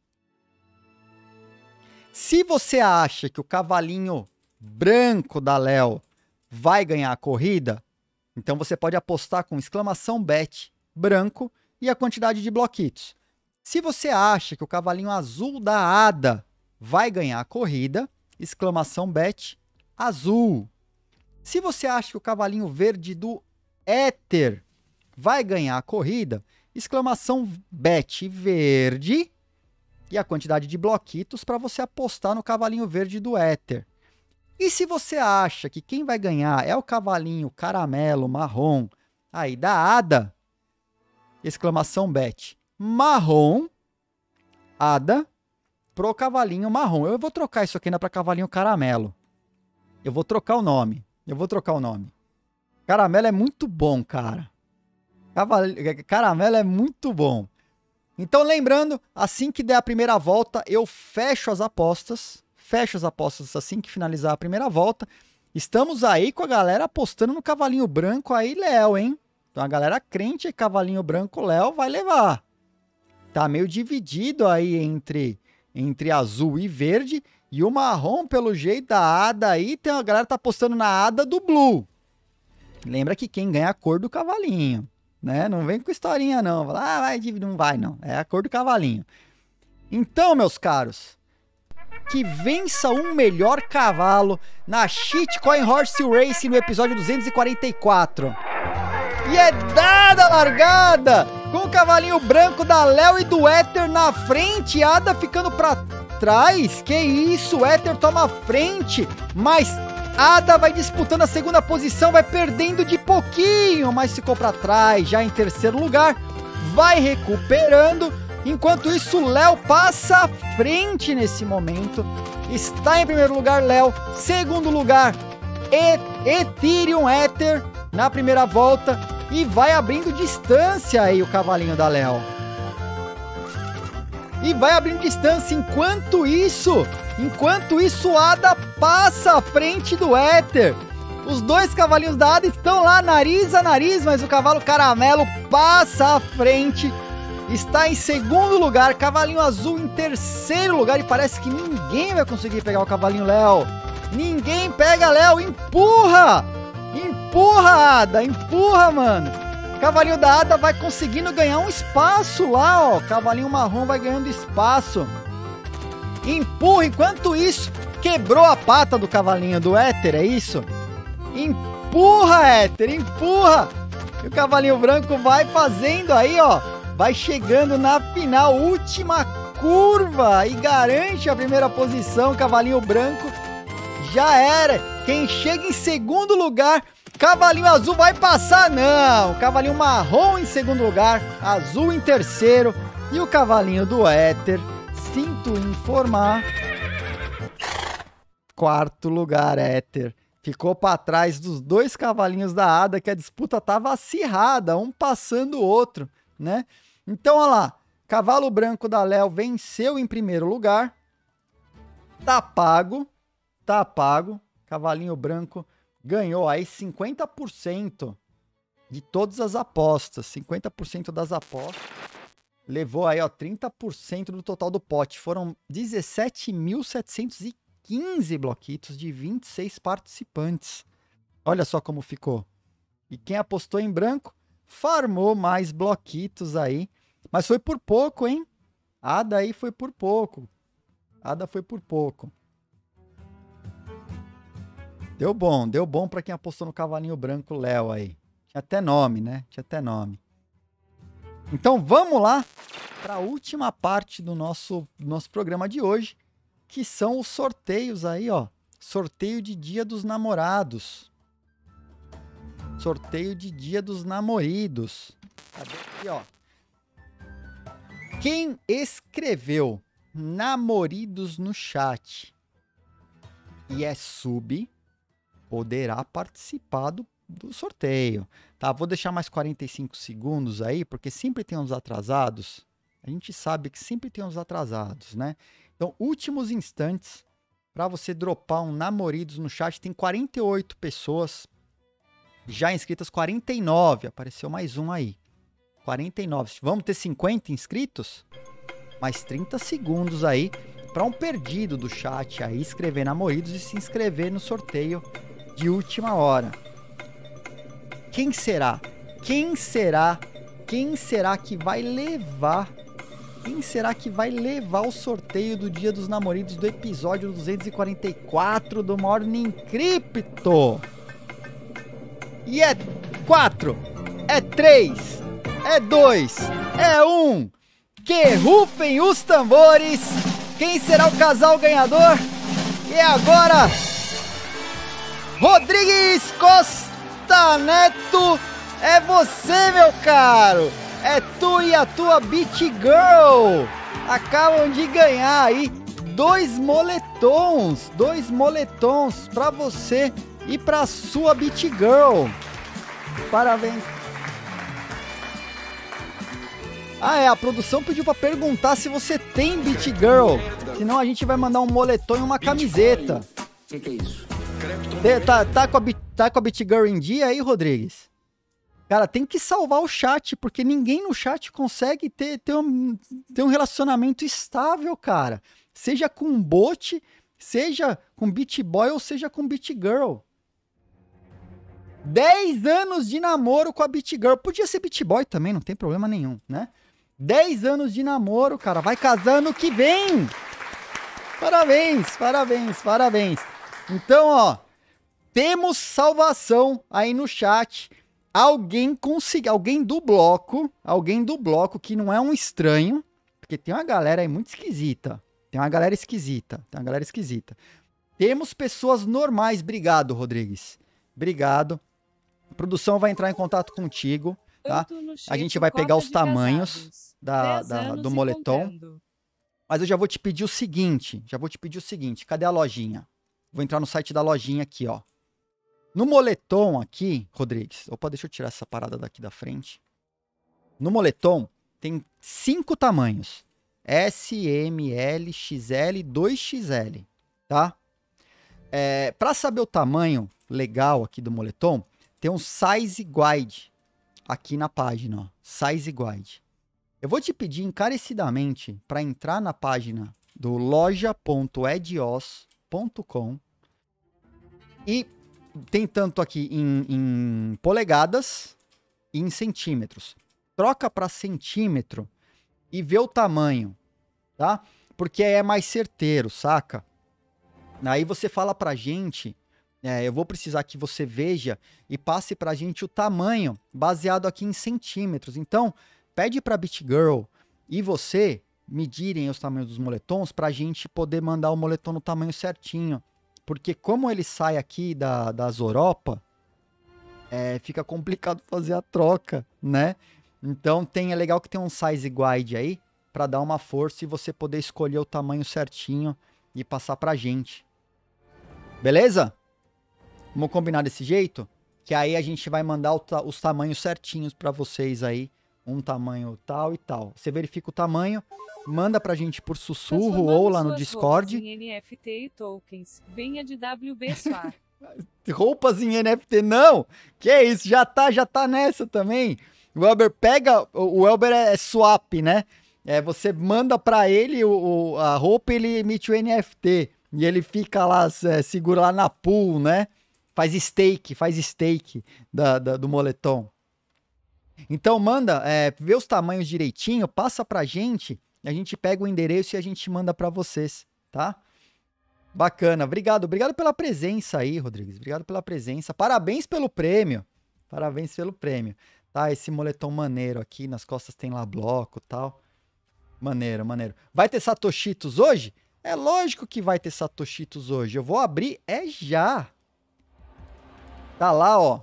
Se você acha que o cavalinho branco da Léo vai ganhar a corrida, então você pode apostar com exclamação bet branco e a quantidade de bloquitos. Se você acha que o cavalinho azul da ADA vai ganhar a corrida, exclamação bet azul. Se você acha que o cavalinho verde do Ether vai ganhar a corrida, exclamação bet verde e a quantidade de bloquitos para você apostar no cavalinho verde do Ether. E se você acha que quem vai ganhar é o cavalinho caramelo, marrom, aí da ADA, exclamação bet marrom, ADA, pro cavalinho marrom. Eu vou trocar isso aqui ainda pra cavalinho caramelo. Eu vou trocar o nome. Caramelo é muito bom, cara. Caramelo é muito bom. Então, lembrando, assim que der a primeira volta, eu fecho as apostas. Fecho as apostas assim que finalizar a primeira volta. Estamos aí com a galera apostando no cavalinho branco aí, Léo, hein? Então, a galera crente, cavalinho branco, Léo, vai levar. Tá meio dividido aí entre azul e verde. E o marrom, pelo jeito, da Ada aí, a galera tá apostando na Ada do Blue. Lembra que quem ganha é a cor do cavalinho, né? Não vem com historinha, não. Fala, vai dividir, não vai, não. É a cor do cavalinho. Então, meus caros, que vença um melhor cavalo na Shitcoin Horse Racing no episódio 244. E é dada a largada, com o cavalinho branco da Léo e do Éter na frente, Ada ficando pra trás. Que isso, o Éter toma a frente, mas Ada vai disputando a segunda posição, vai perdendo de pouquinho, mas ficou pra trás, já em terceiro lugar, vai recuperando. Enquanto isso, Léo passa à frente nesse momento. Está em primeiro lugar, Léo. Segundo lugar, Ethereum Éter na primeira volta. E vai abrindo distância aí o cavalinho da Léo. E vai abrindo distância. Enquanto isso, Ada passa à frente do Éter. Os dois cavalinhos da Ada estão lá nariz a nariz, mas o cavalo caramelo passa à frente. Está em segundo lugar, cavalinho azul em terceiro lugar. E parece que ninguém vai conseguir pegar o cavalinho Léo. Ninguém pega Léo, empurra! Empurra, Ada, empurra, mano. Cavalinho da Ada vai conseguindo ganhar um espaço lá, ó. Cavalinho marrom vai ganhando espaço. Empurra, enquanto isso, quebrou a pata do cavalinho do Éter, é isso? Empurra, Éter, empurra! E o cavalinho branco vai fazendo aí, ó. Vai chegando na final, última curva e garante a primeira posição. Cavalinho branco já era. Quem chega em segundo lugar, cavalinho azul vai passar? Não, cavalinho marrom em segundo lugar, azul em terceiro e o cavalinho do Éter, sinto informar, quarto lugar, Éter. Ficou para trás dos dois cavalinhos da Ada, que a disputa estava acirrada, um passando o outro, né? Então, olha lá, cavalo branco da Léo venceu em primeiro lugar. Tá pago. Cavalinho branco ganhou aí 50% de todas as apostas. 50% das apostas. Levou aí, ó, 30% do total do pote. Foram 17.715 bloquitos de 26 participantes. Olha só como ficou. E quem apostou em branco farmou mais bloquitos aí. Mas foi por pouco, hein? Ada aí foi por pouco. Deu bom pra quem apostou no cavalinho branco Léo aí. Tinha até nome, né? Então vamos lá para a última parte do nosso programa de hoje, que são os sorteios aí, ó. Sorteio de Dia dos Namorados. Sorteio de Dia dos Namoridos. Cadê aqui, ó? Quem escreveu namoridos no chat e é sub, poderá participar do sorteio. Tá, vou deixar mais 45 segundos aí, porque sempre tem uns atrasados. A gente sabe que sempre tem uns atrasados, né? Então, últimos instantes para você dropar um namoridos no chat. Tem 48 pessoas já inscritas, 49. Apareceu mais um aí. 49. Vamos ter 50 inscritos? Mais 30 segundos aí para um perdido do chat aí escrever namoridos e se inscrever no sorteio de última hora. Quem será? Quem será que vai levar? Quem será que vai levar o sorteio do Dia dos Namoridos do episódio 244 do Morning Crypto? E é 4, é 3, é 2, é 1. Que rufem os tambores. Quem será o casal ganhador? E é agora Rodrigues Costa Neto. É você, meu caro. É tu e a tua Beach Girl. Acabam de ganhar aí 2 moletons pra você e pra sua Beat Girl. Parabéns. A produção pediu pra perguntar se você tem Beat Girl. Senão a gente vai mandar um moletom e uma camiseta. Que é isso? Tá com a Beat Girl em dia aí, Rodrigues? Cara, tem que salvar o chat, porque ninguém no chat consegue ter um relacionamento estável, cara. Seja com bot, seja com Beat Boy ou seja com Beat Girl. 10 anos de namoro com a Beat Girl. Podia ser Beat Boy também, não tem problema nenhum, né? 10 anos de namoro, cara. Vai casar ano que vem. Parabéns. Então, ó, temos salvação aí no chat. Alguém do bloco que não é um estranho, porque tem uma galera aí muito esquisita. Tem uma galera esquisita. Temos pessoas normais. Obrigado, Rodrigues. Obrigado. A produção vai entrar em contato contigo, tá? A gente vai pegar os tamanhos do moletom. Mas eu já vou te pedir o seguinte. Cadê a lojinha? Vou entrar no site da lojinha aqui, ó. No moletom aqui, Rodrigues. Opa, deixa eu tirar essa parada daqui da frente. No moletom tem 5 tamanhos. S, M, L, XL, 2XL, tá? Pra saber o tamanho legal aqui do moletom, tem um Size Guide aqui na página, ó. Size Guide. Eu vou te pedir encarecidamente para entrar na página do loja.edios.com e tem tanto aqui em polegadas e em centímetros. Troca para centímetro e vê o tamanho, tá? Porque é mais certeiro, saca? Aí você fala pra gente, eu vou precisar que você veja e passe pra gente o tamanho baseado aqui em centímetros. Então, pede pra Beat Girl e você medirem os tamanhos dos moletons pra gente poder mandar o moletom no tamanho certinho. Porque como ele sai aqui das Europa, fica complicado fazer a troca, né? Então é legal que tem um size guide aí para dar uma força e você poder escolher o tamanho certinho e passar pra gente. Beleza? Vamos combinar desse jeito? Que aí a gente vai mandar os tamanhos certinhos para vocês aí. Um tamanho tal e tal. Você verifica o tamanho, manda pra gente por sussurro ou lá no Discord. Em NFT e tokens. Venha de WB Swap. Roupas em NFT, não! Que é isso? Já tá nessa também. O Elber o Elber é swap, né? Você manda pra ele a roupa, ele emite o NFT. E ele fica lá, segura lá na pool, né? Faz stake do moletom. Então manda, vê os tamanhos direitinho, passa pra gente, a gente pega o endereço e a gente manda pra vocês, tá? Bacana, obrigado pela presença aí, Rodrigues, obrigado pela presença, parabéns pelo prêmio, tá? Esse moletom maneiro aqui, nas costas tem lá bloco e tal, maneiro. Vai ter Satoshitos hoje? É lógico que vai ter Satoshitos hoje, eu vou abrir já. Tá lá, ó.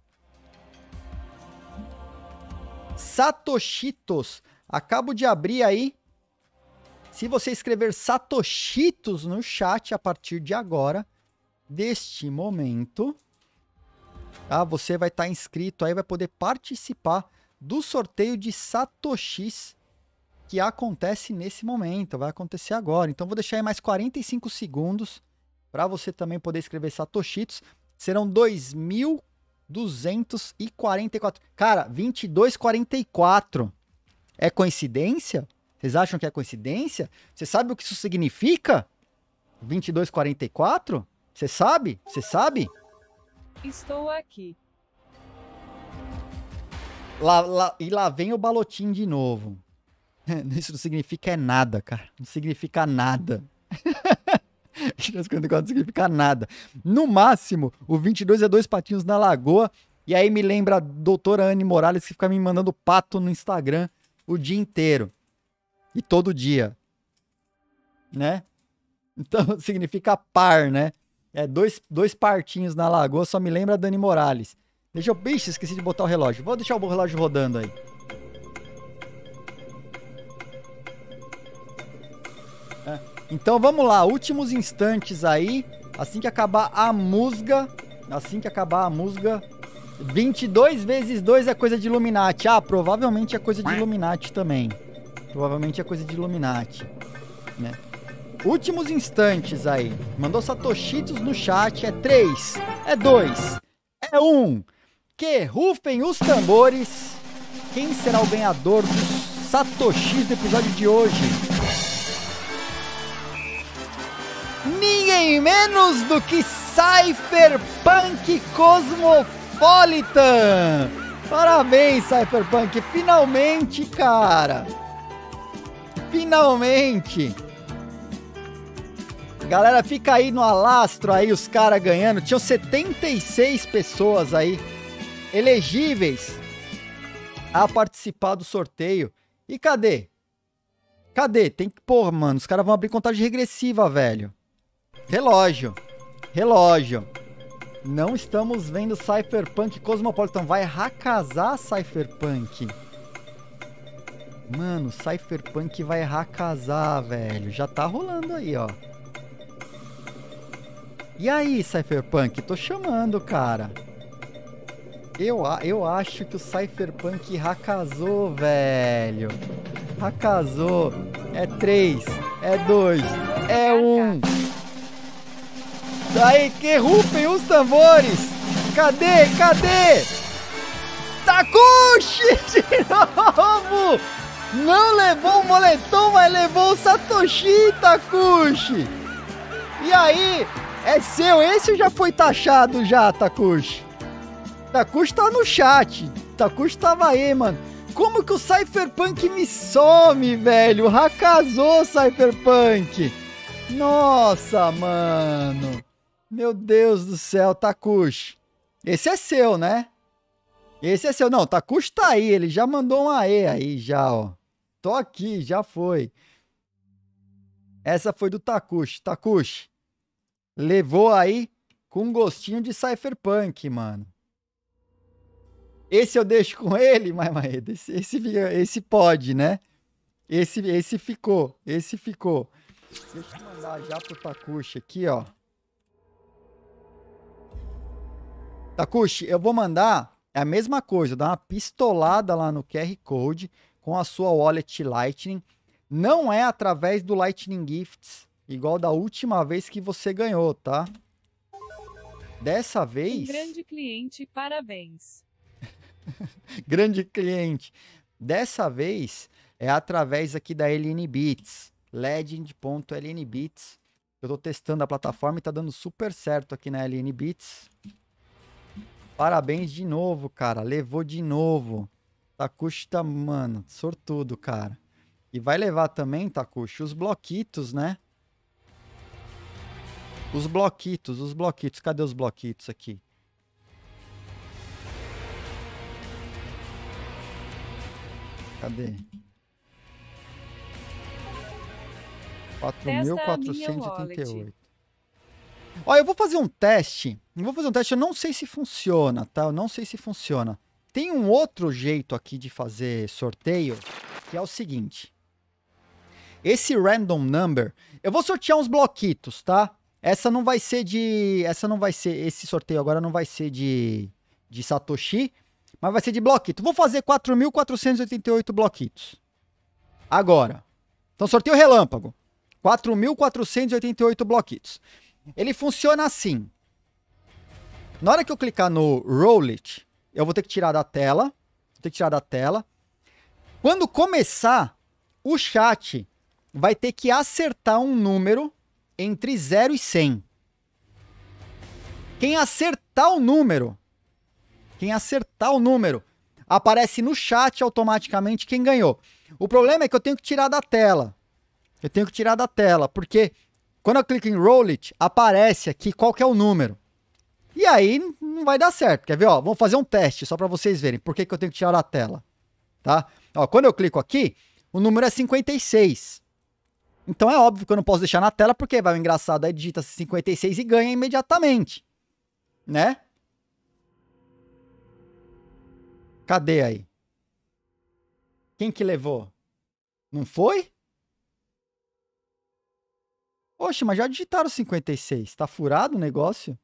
Satoshitos. Acabo de abrir aí. Se você escrever Satoshitos no chat a partir de agora, deste momento, tá? Você vai estar inscrito aí, vai poder participar do sorteio de Satoshis que acontece nesse momento, vai acontecer agora. Então vou deixar aí mais 45 segundos para você também poder escrever Satoshitos. Serão 2.244. Cara, 22,44. É coincidência? Vocês acham que é coincidência? Você sabe o que isso significa? 22,44? Você sabe? Estou aqui. Lá vem o balotim de novo. Isso não significa nada, cara. Não significa nada. 22,44 não significa nada. No máximo, o 22 é 2 patinhos na lagoa. E aí me lembra a doutora Anne Morales, que fica me mandando pato no Instagram o dia inteiro. E todo dia. Né? Então significa par, né? Dois partinhos na lagoa, só me lembra a Dani Morales. Bicho, esqueci de botar o relógio. Vou deixar o relógio rodando aí. Então vamos lá, últimos instantes aí. Assim que acabar a musga. 22 vezes 2 é coisa de Illuminati. Ah, provavelmente é coisa de Illuminati também. Provavelmente é coisa de Illuminati, né? Últimos instantes aí. Mandou Satoshitos no chat. É 3, é 2, é 1. Que rufem os tambores. Quem será o ganhador dos Satoshis do episódio de hoje? Ninguém menos do que Cypherpunk Cosmopolitan. Parabéns, Cypherpunk. Finalmente, cara. Finalmente. Galera, fica aí no alastro aí, os caras ganhando. Tinham 76 pessoas aí elegíveis a participar do sorteio. E cadê? Cadê? Tem que... Porra, mano, os caras vão abrir contagem regressiva, velho. Relógio. Relógio. Não estamos vendo Cypherpunk Cosmopolitan. Vai racasar Cypherpunk. Mano, Cypherpunk vai racasar, velho. Já tá rolando aí, ó. E aí, Cypherpunk? Tô chamando, cara. Eu acho que o Cypherpunk racasou, velho. Racasou. É 3, é 2, é 1. Daí, que rufem os tambores. Cadê? Cadê? Takushi de novo. Não levou o moletom, mas levou o Satoshi, Takushi. E aí? É seu, esse já foi taxado já, Takushi. Takushi tá no chat. Takushi tava aí, mano. Como que o Cypherpunk me some, velho? Racasou, Cypherpunk. Nossa, mano. Meu Deus do céu, Takushi. Esse é seu, né? Esse é seu. Não, Takushi tá aí. Ele já mandou um aê aí, já, ó. Tô aqui, já foi. Essa foi do Takushi. Takushi. Levou aí com um gostinho de Cypherpunk, mano. Esse eu deixo com ele, mas esse pode, né? Esse ficou. Esse ficou. Deixa eu mandar já pro Takushi aqui, ó. Takushi, eu vou mandar a mesma coisa. Dar uma pistolada lá no QR Code com a sua Wallet Lightning. Não é através do Lightning Gifts. Igual da última vez que você ganhou, tá? Dessa vez... Um grande cliente, parabéns. Grande cliente. Dessa vez é através aqui da LN Bits. Legend.LN Bits. Eu tô testando a plataforma e tá dando super certo aqui na LN Bits. Parabéns de novo, cara. Levou de novo. Takushi tá, mano, sortudo, cara. E vai levar também, Takushi, os bloquitos, né? Os bloquitos. Cadê os bloquitos aqui? Cadê? 4.488. Ó, eu vou fazer um teste. Eu não sei se funciona, tá? Eu não sei se funciona. Tem um outro jeito aqui de fazer sorteio, que é o seguinte. Esse random number, eu vou sortear uns bloquitos, tá? Esse sorteio agora não vai ser de Satoshi, mas vai ser de bloquito. Vou fazer 4.488 bloquitos. Agora. Então, sorteio relâmpago. 4.488 bloquitos. Ele funciona assim. Na hora que eu clicar no Roll It, eu vou ter que tirar da tela. Quando começar, o chat vai ter que acertar um número entre 0 e 100. Quem acertar o número, aparece no chat automaticamente quem ganhou. O problema é que eu tenho que tirar da tela. Porque quando eu clico em Roll It, aparece aqui qual que é o número. E aí não vai dar certo. Quer ver? Ó, vamos fazer um teste só para vocês verem por que eu tenho que tirar da tela. Tá? Ó, quando eu clico aqui, o número é 56. Então é óbvio que eu não posso deixar na tela, porque vai o engraçado aí, digita 56 e ganha imediatamente. Né? Cadê aí? Quem que levou? Não foi? Oxe, mas já digitaram 56. Tá furado o negócio?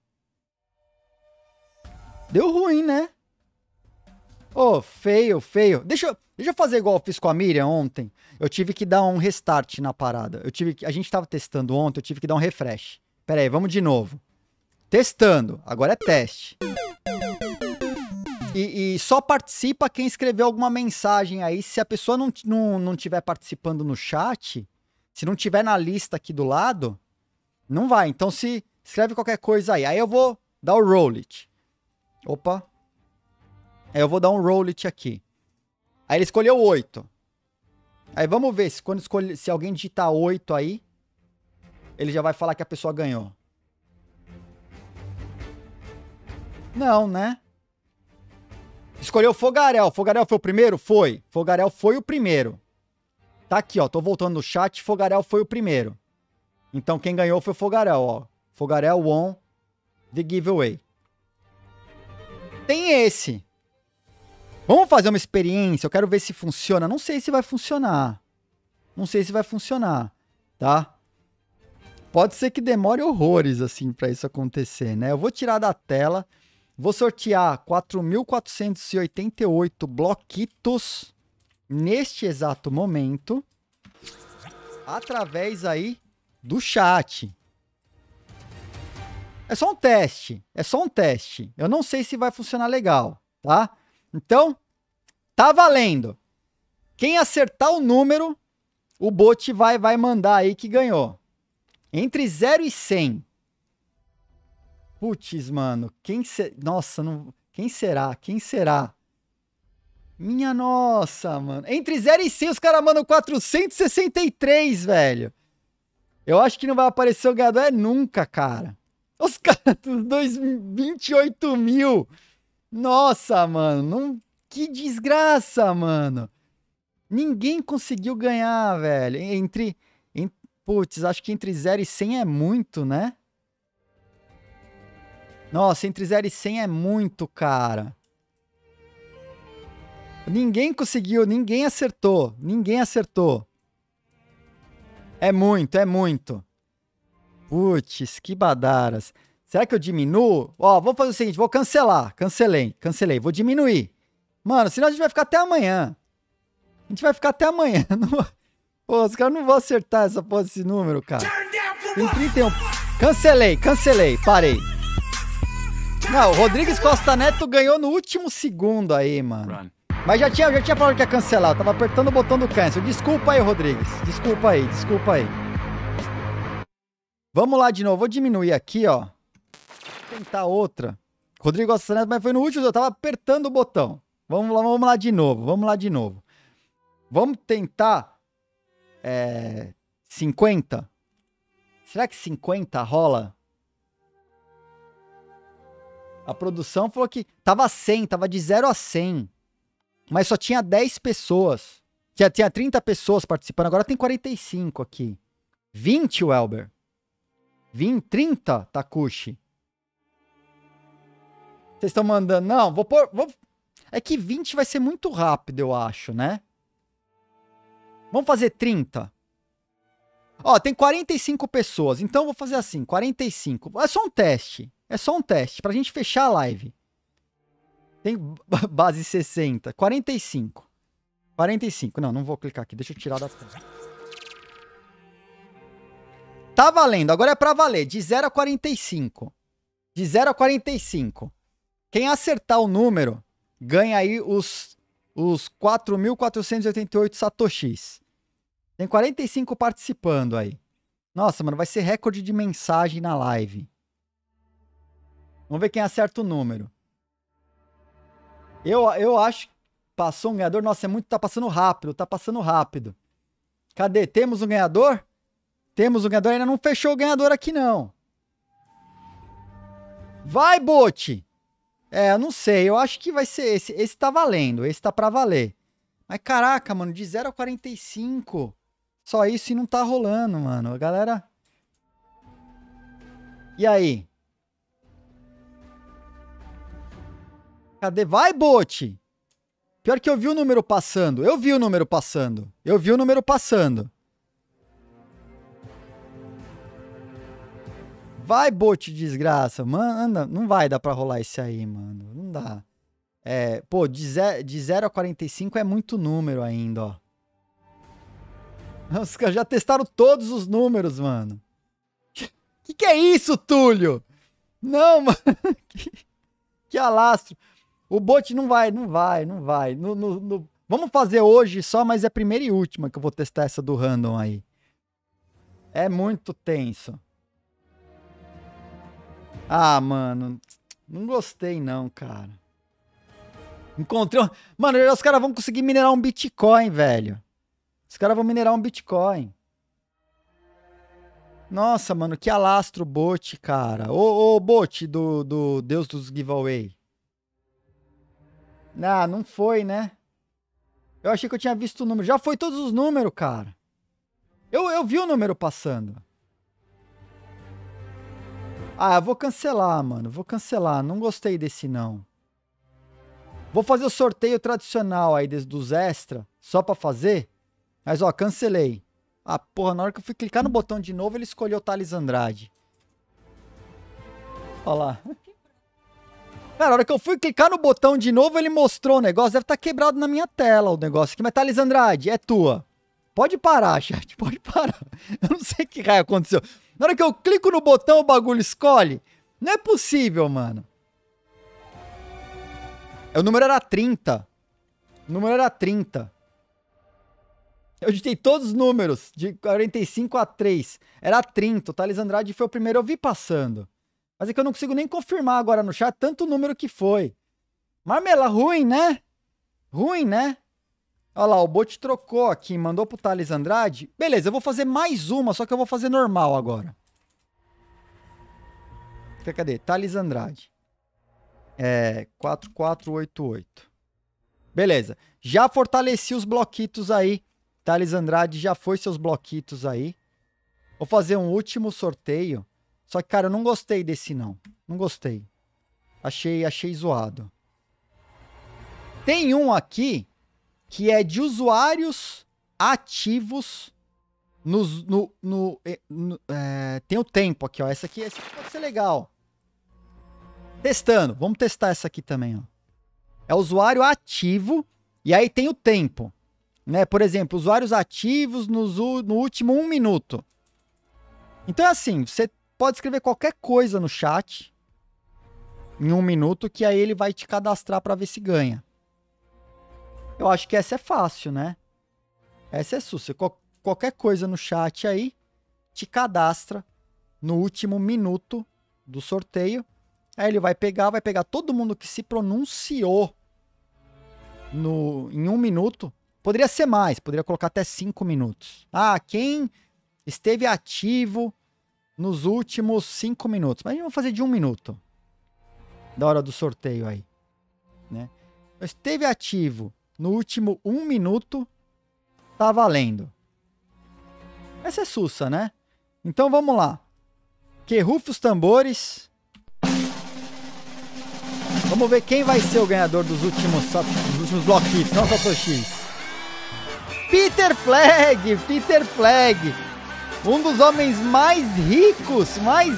Deu ruim, né? Ô, feio, feio. Deixa eu fazer igual eu fiz com a Miriam ontem. Eu tive que dar um restart na parada. A gente tava testando ontem, eu tive que dar um refresh. Pera aí, vamos de novo. Testando. Agora é teste. E só participa quem escreveu alguma mensagem aí. Se a pessoa não tiver participando no chat, se não tiver na lista aqui do lado, não vai. Então se escreve qualquer coisa aí. Aí eu vou dar o roll it. Opa. Aí eu vou dar um roll it aqui. Aí ele escolheu 8. Aí vamos ver se alguém digitar 8 aí, ele já vai falar que a pessoa ganhou. Não, né? Escolheu Fogarel. Fogarel foi o primeiro? Foi. Fogarel foi o primeiro. Tá aqui, ó. Tô voltando no chat. Fogarel foi o primeiro. Então quem ganhou foi o Fogarel, ó. Fogarel won the giveaway. Tem esse. Vamos fazer uma experiência. Eu quero ver se funciona. Não sei se vai funcionar. Não sei se vai funcionar, tá? Pode ser que demore horrores, assim, pra isso acontecer, né? Eu vou tirar da tela. Vou sortear 4.488 bloquitos neste exato momento. Através aí do chat. É só um teste. É só um teste. Eu não sei se vai funcionar legal, tá? Então, tá valendo. Quem acertar o número, o bot vai mandar aí que ganhou. Entre 0 e 100. Putz, mano. Nossa, não... Quem será? Quem será? Minha nossa, mano. Entre 0 e 100, os caras mandam 463, velho. Eu acho que não vai aparecer o ganhador nunca, cara. Os caras dos 28 mil. Nossa, mano. Não... Que desgraça, mano. Ninguém conseguiu ganhar, velho. Putz, acho que entre 0 e 100 é muito, né? Nossa, entre 0 e 100 é muito, cara. Ninguém conseguiu, ninguém acertou. Ninguém acertou. É muito, é muito. Putz, que badaras. Será que eu diminuo? Ó, vou fazer o seguinte, vou cancelar. Cancelei. Vou diminuir. Mano, senão a gente vai ficar até amanhã. A gente vai ficar até amanhã. Pô, os caras não vão acertar essa porra desse número, cara. Tem 31. Cancelei, parei. Não, o Rodrigues Costa Neto ganhou no último segundo aí, mano. Mas já tinha falado que ia cancelar. Eu tava apertando o botão do cancel. Desculpa aí, Rodrigues. Desculpa aí. Vamos lá de novo. Vou diminuir aqui, ó. Vou tentar outra. Rodrigo Costa Neto, mas foi no último. Eu tava apertando o botão. Vamos lá de novo. Vamos tentar 50? Será que 50 rola? A produção falou que tava 100, tava de 0 a 100. Mas só tinha 10 pessoas. Tinha 30 pessoas participando, agora tem 45 aqui. 20, Welber. 30, Takushi. Vocês estão mandando... Não, vou pôr... É que 20 vai ser muito rápido, eu acho, né? Vamos fazer 30. Ó, tem 45 pessoas. Então, eu vou fazer assim, 45. É só um teste. Pra gente fechar a live. Tem base 60. 45. Não vou clicar aqui. Deixa eu tirar da tela. Tá valendo. Agora é pra valer. De 0 a 45. De 0 a 45. Quem acertar o número, ganha aí os 4.488 satoshis. Tem 45 participando aí. Nossa, mano, vai ser recorde de mensagem na live. Vamos ver quem acerta o número. Eu acho que passou um ganhador. Nossa, tá passando rápido. Cadê? Temos um ganhador? Ainda não fechou o ganhador aqui, não. Vai, bot! Eu não sei. Eu acho que vai ser esse. Esse tá valendo. Esse tá pra valer. Mas caraca, mano, de 0 a 45. Só isso e não tá rolando, mano. A galera... E aí? Cadê? Vai, bot! Pior que eu vi o número passando. Vai, bot desgraça. Manda, não vai dar pra rolar esse aí, mano. Não dá. Pô, de 0 a 45 é muito número ainda, ó. Os caras já testaram todos os números, mano. Que é isso, Túlio? Não, mano. Que alastro. O bot não vai. Vamos fazer hoje só, mas é a primeira e última que eu vou testar essa do random aí. É muito tenso. Ah, mano. Não gostei não, cara. Encontrei... Mano, os caras vão conseguir minerar um Bitcoin, velho. Os caras vão minerar um Bitcoin. Nossa, mano, que alastro bot, cara. Ô, bot do Deus dos Giveaway. Ah, não foi, né? Eu achei que eu tinha visto o número. Já foi todos os números, cara. Eu vi o número passando. Ah, eu vou cancelar, mano. Vou cancelar. Não gostei desse, não. Vou fazer o sorteio tradicional aí dos extra. Só pra fazer. Mas, ó, cancelei. Ah, porra, na hora que eu fui clicar no botão de novo, ele escolheu o Thales Andrade. Olha lá. Cara, na hora que eu fui clicar no botão de novo, ele mostrou o negócio. Deve estar quebrado na minha tela o negócio aqui. Mas, Thales Andrade, é tua. Pode parar, chat. Pode parar. Eu não sei o que raio aconteceu. Na hora que eu clico no botão, o bagulho escolhe. Não é possível, mano. O número era 30. O número era 30. Eu digitei todos os números, de 45 a 3. Era 30. O Thales Andrade foi o primeiro, eu vi passando. Mas é que eu não consigo nem confirmar agora no chat tanto número que foi. Marmela, ruim, né? Ruim, né? Olha lá, o bot trocou aqui, mandou pro Thales Andrade. Beleza, eu vou fazer mais uma, só que eu vou fazer normal agora. Cadê? Thales Andrade. 4488. Beleza. Já fortaleci os bloquitos aí. Thales Andrade já foi seus bloquitos aí. Vou fazer um último sorteio. Só que, cara, eu não gostei desse, não. Não gostei. Achei zoado. Tem um aqui que é de usuários ativos tem o tempo aqui, ó. Essa aqui pode ser legal. Testando. Vamos testar essa aqui também, ó. É usuário ativo e aí tem o tempo. Né? Por exemplo, usuários ativos no último 1 minuto. Então é assim, você pode escrever qualquer coisa no chat em 1 minuto que aí ele vai te cadastrar para ver se ganha. Eu acho que essa é fácil, né? Essa é sussa. Qualquer coisa no chat aí te cadastra no último minuto do sorteio. Aí ele vai pegar todo mundo que se pronunciou em 1 minuto. Poderia ser mais, poderia colocar até 5 minutos. Ah, quem esteve ativo nos últimos 5 minutos. Mas vamos fazer de 1 minuto. Da hora do sorteio aí. Né? Esteve ativo no último 1 minuto, tá valendo. Essa é sussa, né? Então vamos lá. Que rufe os tambores. Vamos ver quem vai ser o ganhador dos últimos bloquitos, não Satoshis. Peter Flag, um dos homens mais ricos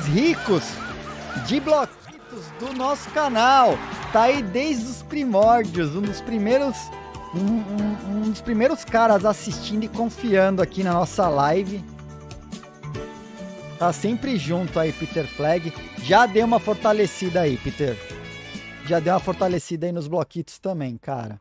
de bloquitos do nosso canal. Tá aí desde os primórdios, um dos primeiros caras assistindo e confiando aqui na nossa live. Tá sempre junto aí, Peter Flag. Já deu uma fortalecida aí, Peter. Já deu uma fortalecida aí nos bloquitos também, cara.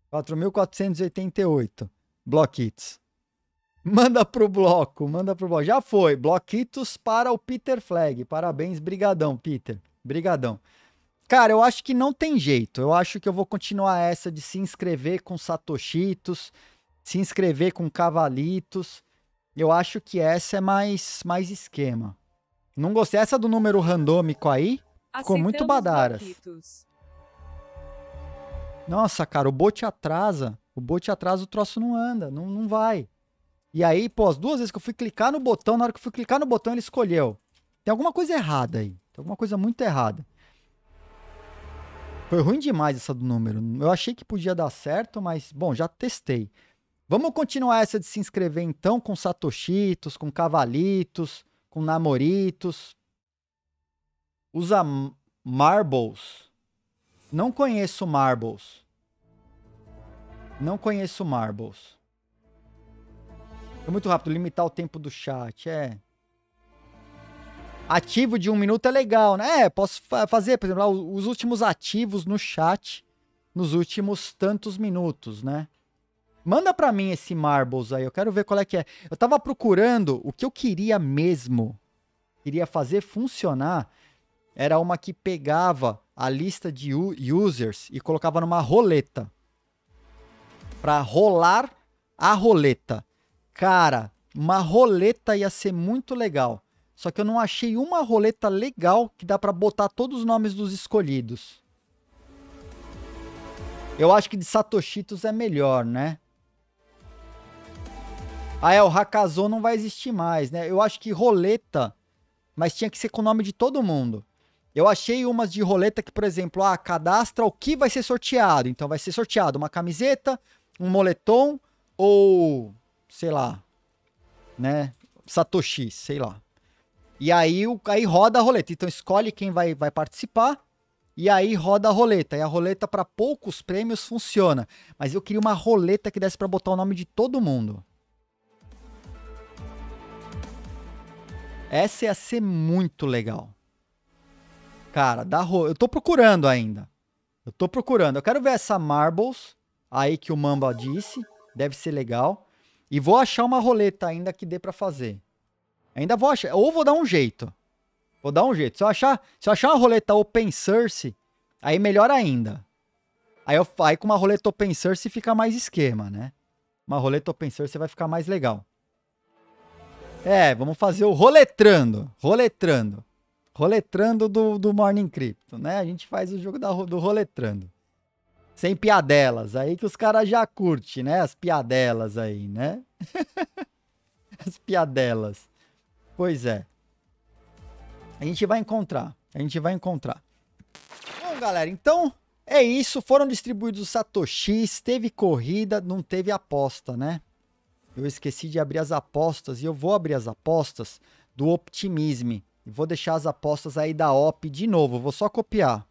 4.488 bloquitos. Manda pro bloco. Já foi. Bloquitos para o Peter Flag. Parabéns, brigadão, Peter. Brigadão. Cara, eu acho que não tem jeito. Eu acho que eu vou continuar essa de se inscrever com Satoshitos, se inscrever com Cavalitos. Eu acho que essa é mais esquema. Não gostei. Essa do número randômico aí ficou muito badaras. Bloquitos. Nossa, cara, o bot atrasa. O troço não anda, não vai. E aí, pô, as 2 vezes que eu fui clicar no botão, na hora que eu fui clicar no botão, ele escolheu. Tem alguma coisa errada aí. Tem alguma coisa muito errada. Foi ruim demais essa do número. Eu achei que podia dar certo, mas, bom, já testei. Vamos continuar essa de se inscrever, então, com Satoshitos, com Cavalitos, com Namoritos. Usa Marbles. Não conheço Marbles. Não conheço Marbles. É muito rápido, limitar o tempo do chat, Ativo de 1 minuto é legal, né? Posso fazer, por exemplo, lá, os últimos ativos no chat nos últimos tantos minutos, né? Manda pra mim esse Marbles aí, eu quero ver qual é que é. Eu tava procurando o que eu queria mesmo, queria fazer funcionar, era uma que pegava a lista de users e colocava numa roleta. Pra rolar a roleta. Cara, uma roleta ia ser muito legal. Só que eu não achei uma roleta legal que dá pra botar todos os nomes dos escolhidos. Eu acho que de Satoshitos é melhor, né? O Hakazon não vai existir mais, né? Eu acho que roleta, mas tinha que ser com o nome de todo mundo. Eu achei umas de roleta que, por exemplo, cadastra o que vai ser sorteado. Então vai ser sorteado uma camiseta, um moletom ou, sei lá, né? Satoshi, sei lá. E aí roda a roleta. Então escolhe quem vai participar e aí roda a roleta. E a roleta para poucos prêmios funciona. Mas eu queria uma roleta que desse para botar o nome de todo mundo. Essa ia ser muito legal. Cara, eu tô procurando ainda. Eu quero ver essa Marbles aí que o Mamba disse. Deve ser legal. E vou achar uma roleta ainda que dê pra fazer. Ainda vou achar. Ou vou dar um jeito. Se eu achar uma roleta open source, aí melhor ainda. Aí com uma roleta open source fica mais esquema, né? Uma roleta open source vai ficar mais legal. Vamos fazer o roletrando. Roletrando do Morning Crypto, né? A gente faz o jogo do roletrando. Sem piadelas. Aí que os caras já curtem, né? As piadelas aí, né? As piadelas. Pois é. A gente vai encontrar. Bom, galera, então é isso. Foram distribuídos os Satoshis. Teve corrida, não teve aposta, né? Eu esqueci de abrir as apostas e eu vou abrir as apostas do Optimism. E vou deixar as apostas aí da OP de novo. Vou só copiar.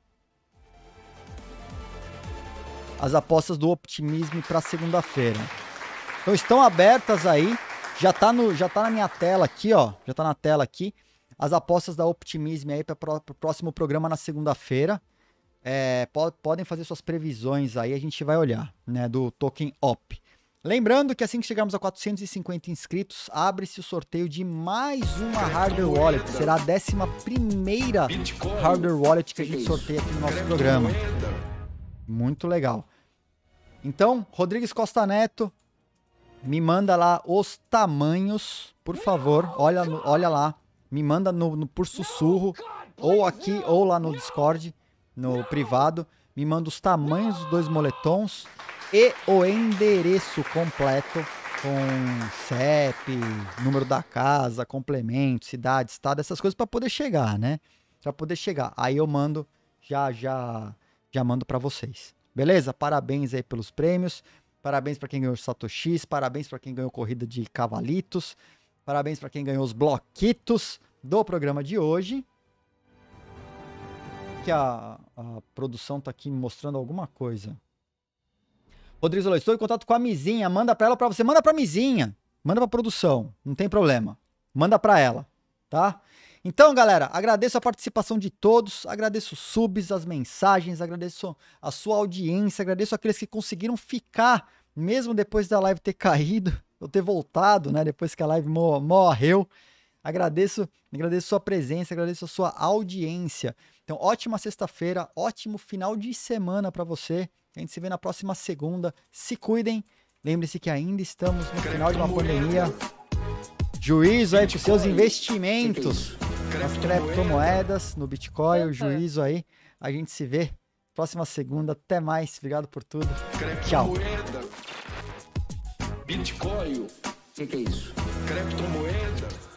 As apostas do Optimism para segunda-feira. Então estão abertas aí. Já tá na minha tela aqui, ó. Já tá na tela aqui. As apostas da Optimism aí para o próximo programa na segunda-feira. Podem fazer suas previsões aí. A gente vai olhar, né? Do token OP. Lembrando que assim que chegarmos a 450 inscritos, abre-se o sorteio de mais uma Hardware Wallet. Será a 11ª Hardware Wallet que a gente sorteia aqui no nosso programa. Muito legal. Então, Rodrigues Costa Neto, me manda lá os tamanhos, por favor. Olha lá. Me manda por sussurro, ou aqui, ou lá no Discord, no privado. Me manda os tamanhos dos 2 moletons e o endereço completo com CEP, número da casa, complemento, cidade, estado, essas coisas para poder chegar, né? Para poder chegar. Aí eu mando, já mando para vocês. Beleza? Parabéns aí pelos prêmios. Parabéns para quem ganhou os Satoshis. Parabéns para quem ganhou corrida de cavalitos. Parabéns para quem ganhou os bloquitos do programa de hoje. Que a produção tá aqui me mostrando alguma coisa. Rodrigo Zolo, estou em contato com a Mizinha. Manda para ela, para você. Manda para a Mizinha. Manda para a produção. Não tem problema. Manda para ela, tá? Então, galera, agradeço a participação de todos. Agradeço os subs, as mensagens. Agradeço a sua audiência. Agradeço aqueles que conseguiram ficar, mesmo depois da live ter caído. Eu ter voltado, né? Depois que a live morreu. Agradeço sua presença, agradeço a sua audiência. Então, ótima sexta-feira, ótimo final de semana para você. A gente se vê na próxima segunda. Se cuidem. Lembre-se que ainda estamos no final de uma pandemia. Juízo aí para os seus investimentos nas criptomoedas, no Bitcoin, o juízo aí. A gente se vê próxima segunda. Até mais. Obrigado por tudo. Tchau. Bitcoin. O que é isso? Criptomoeda.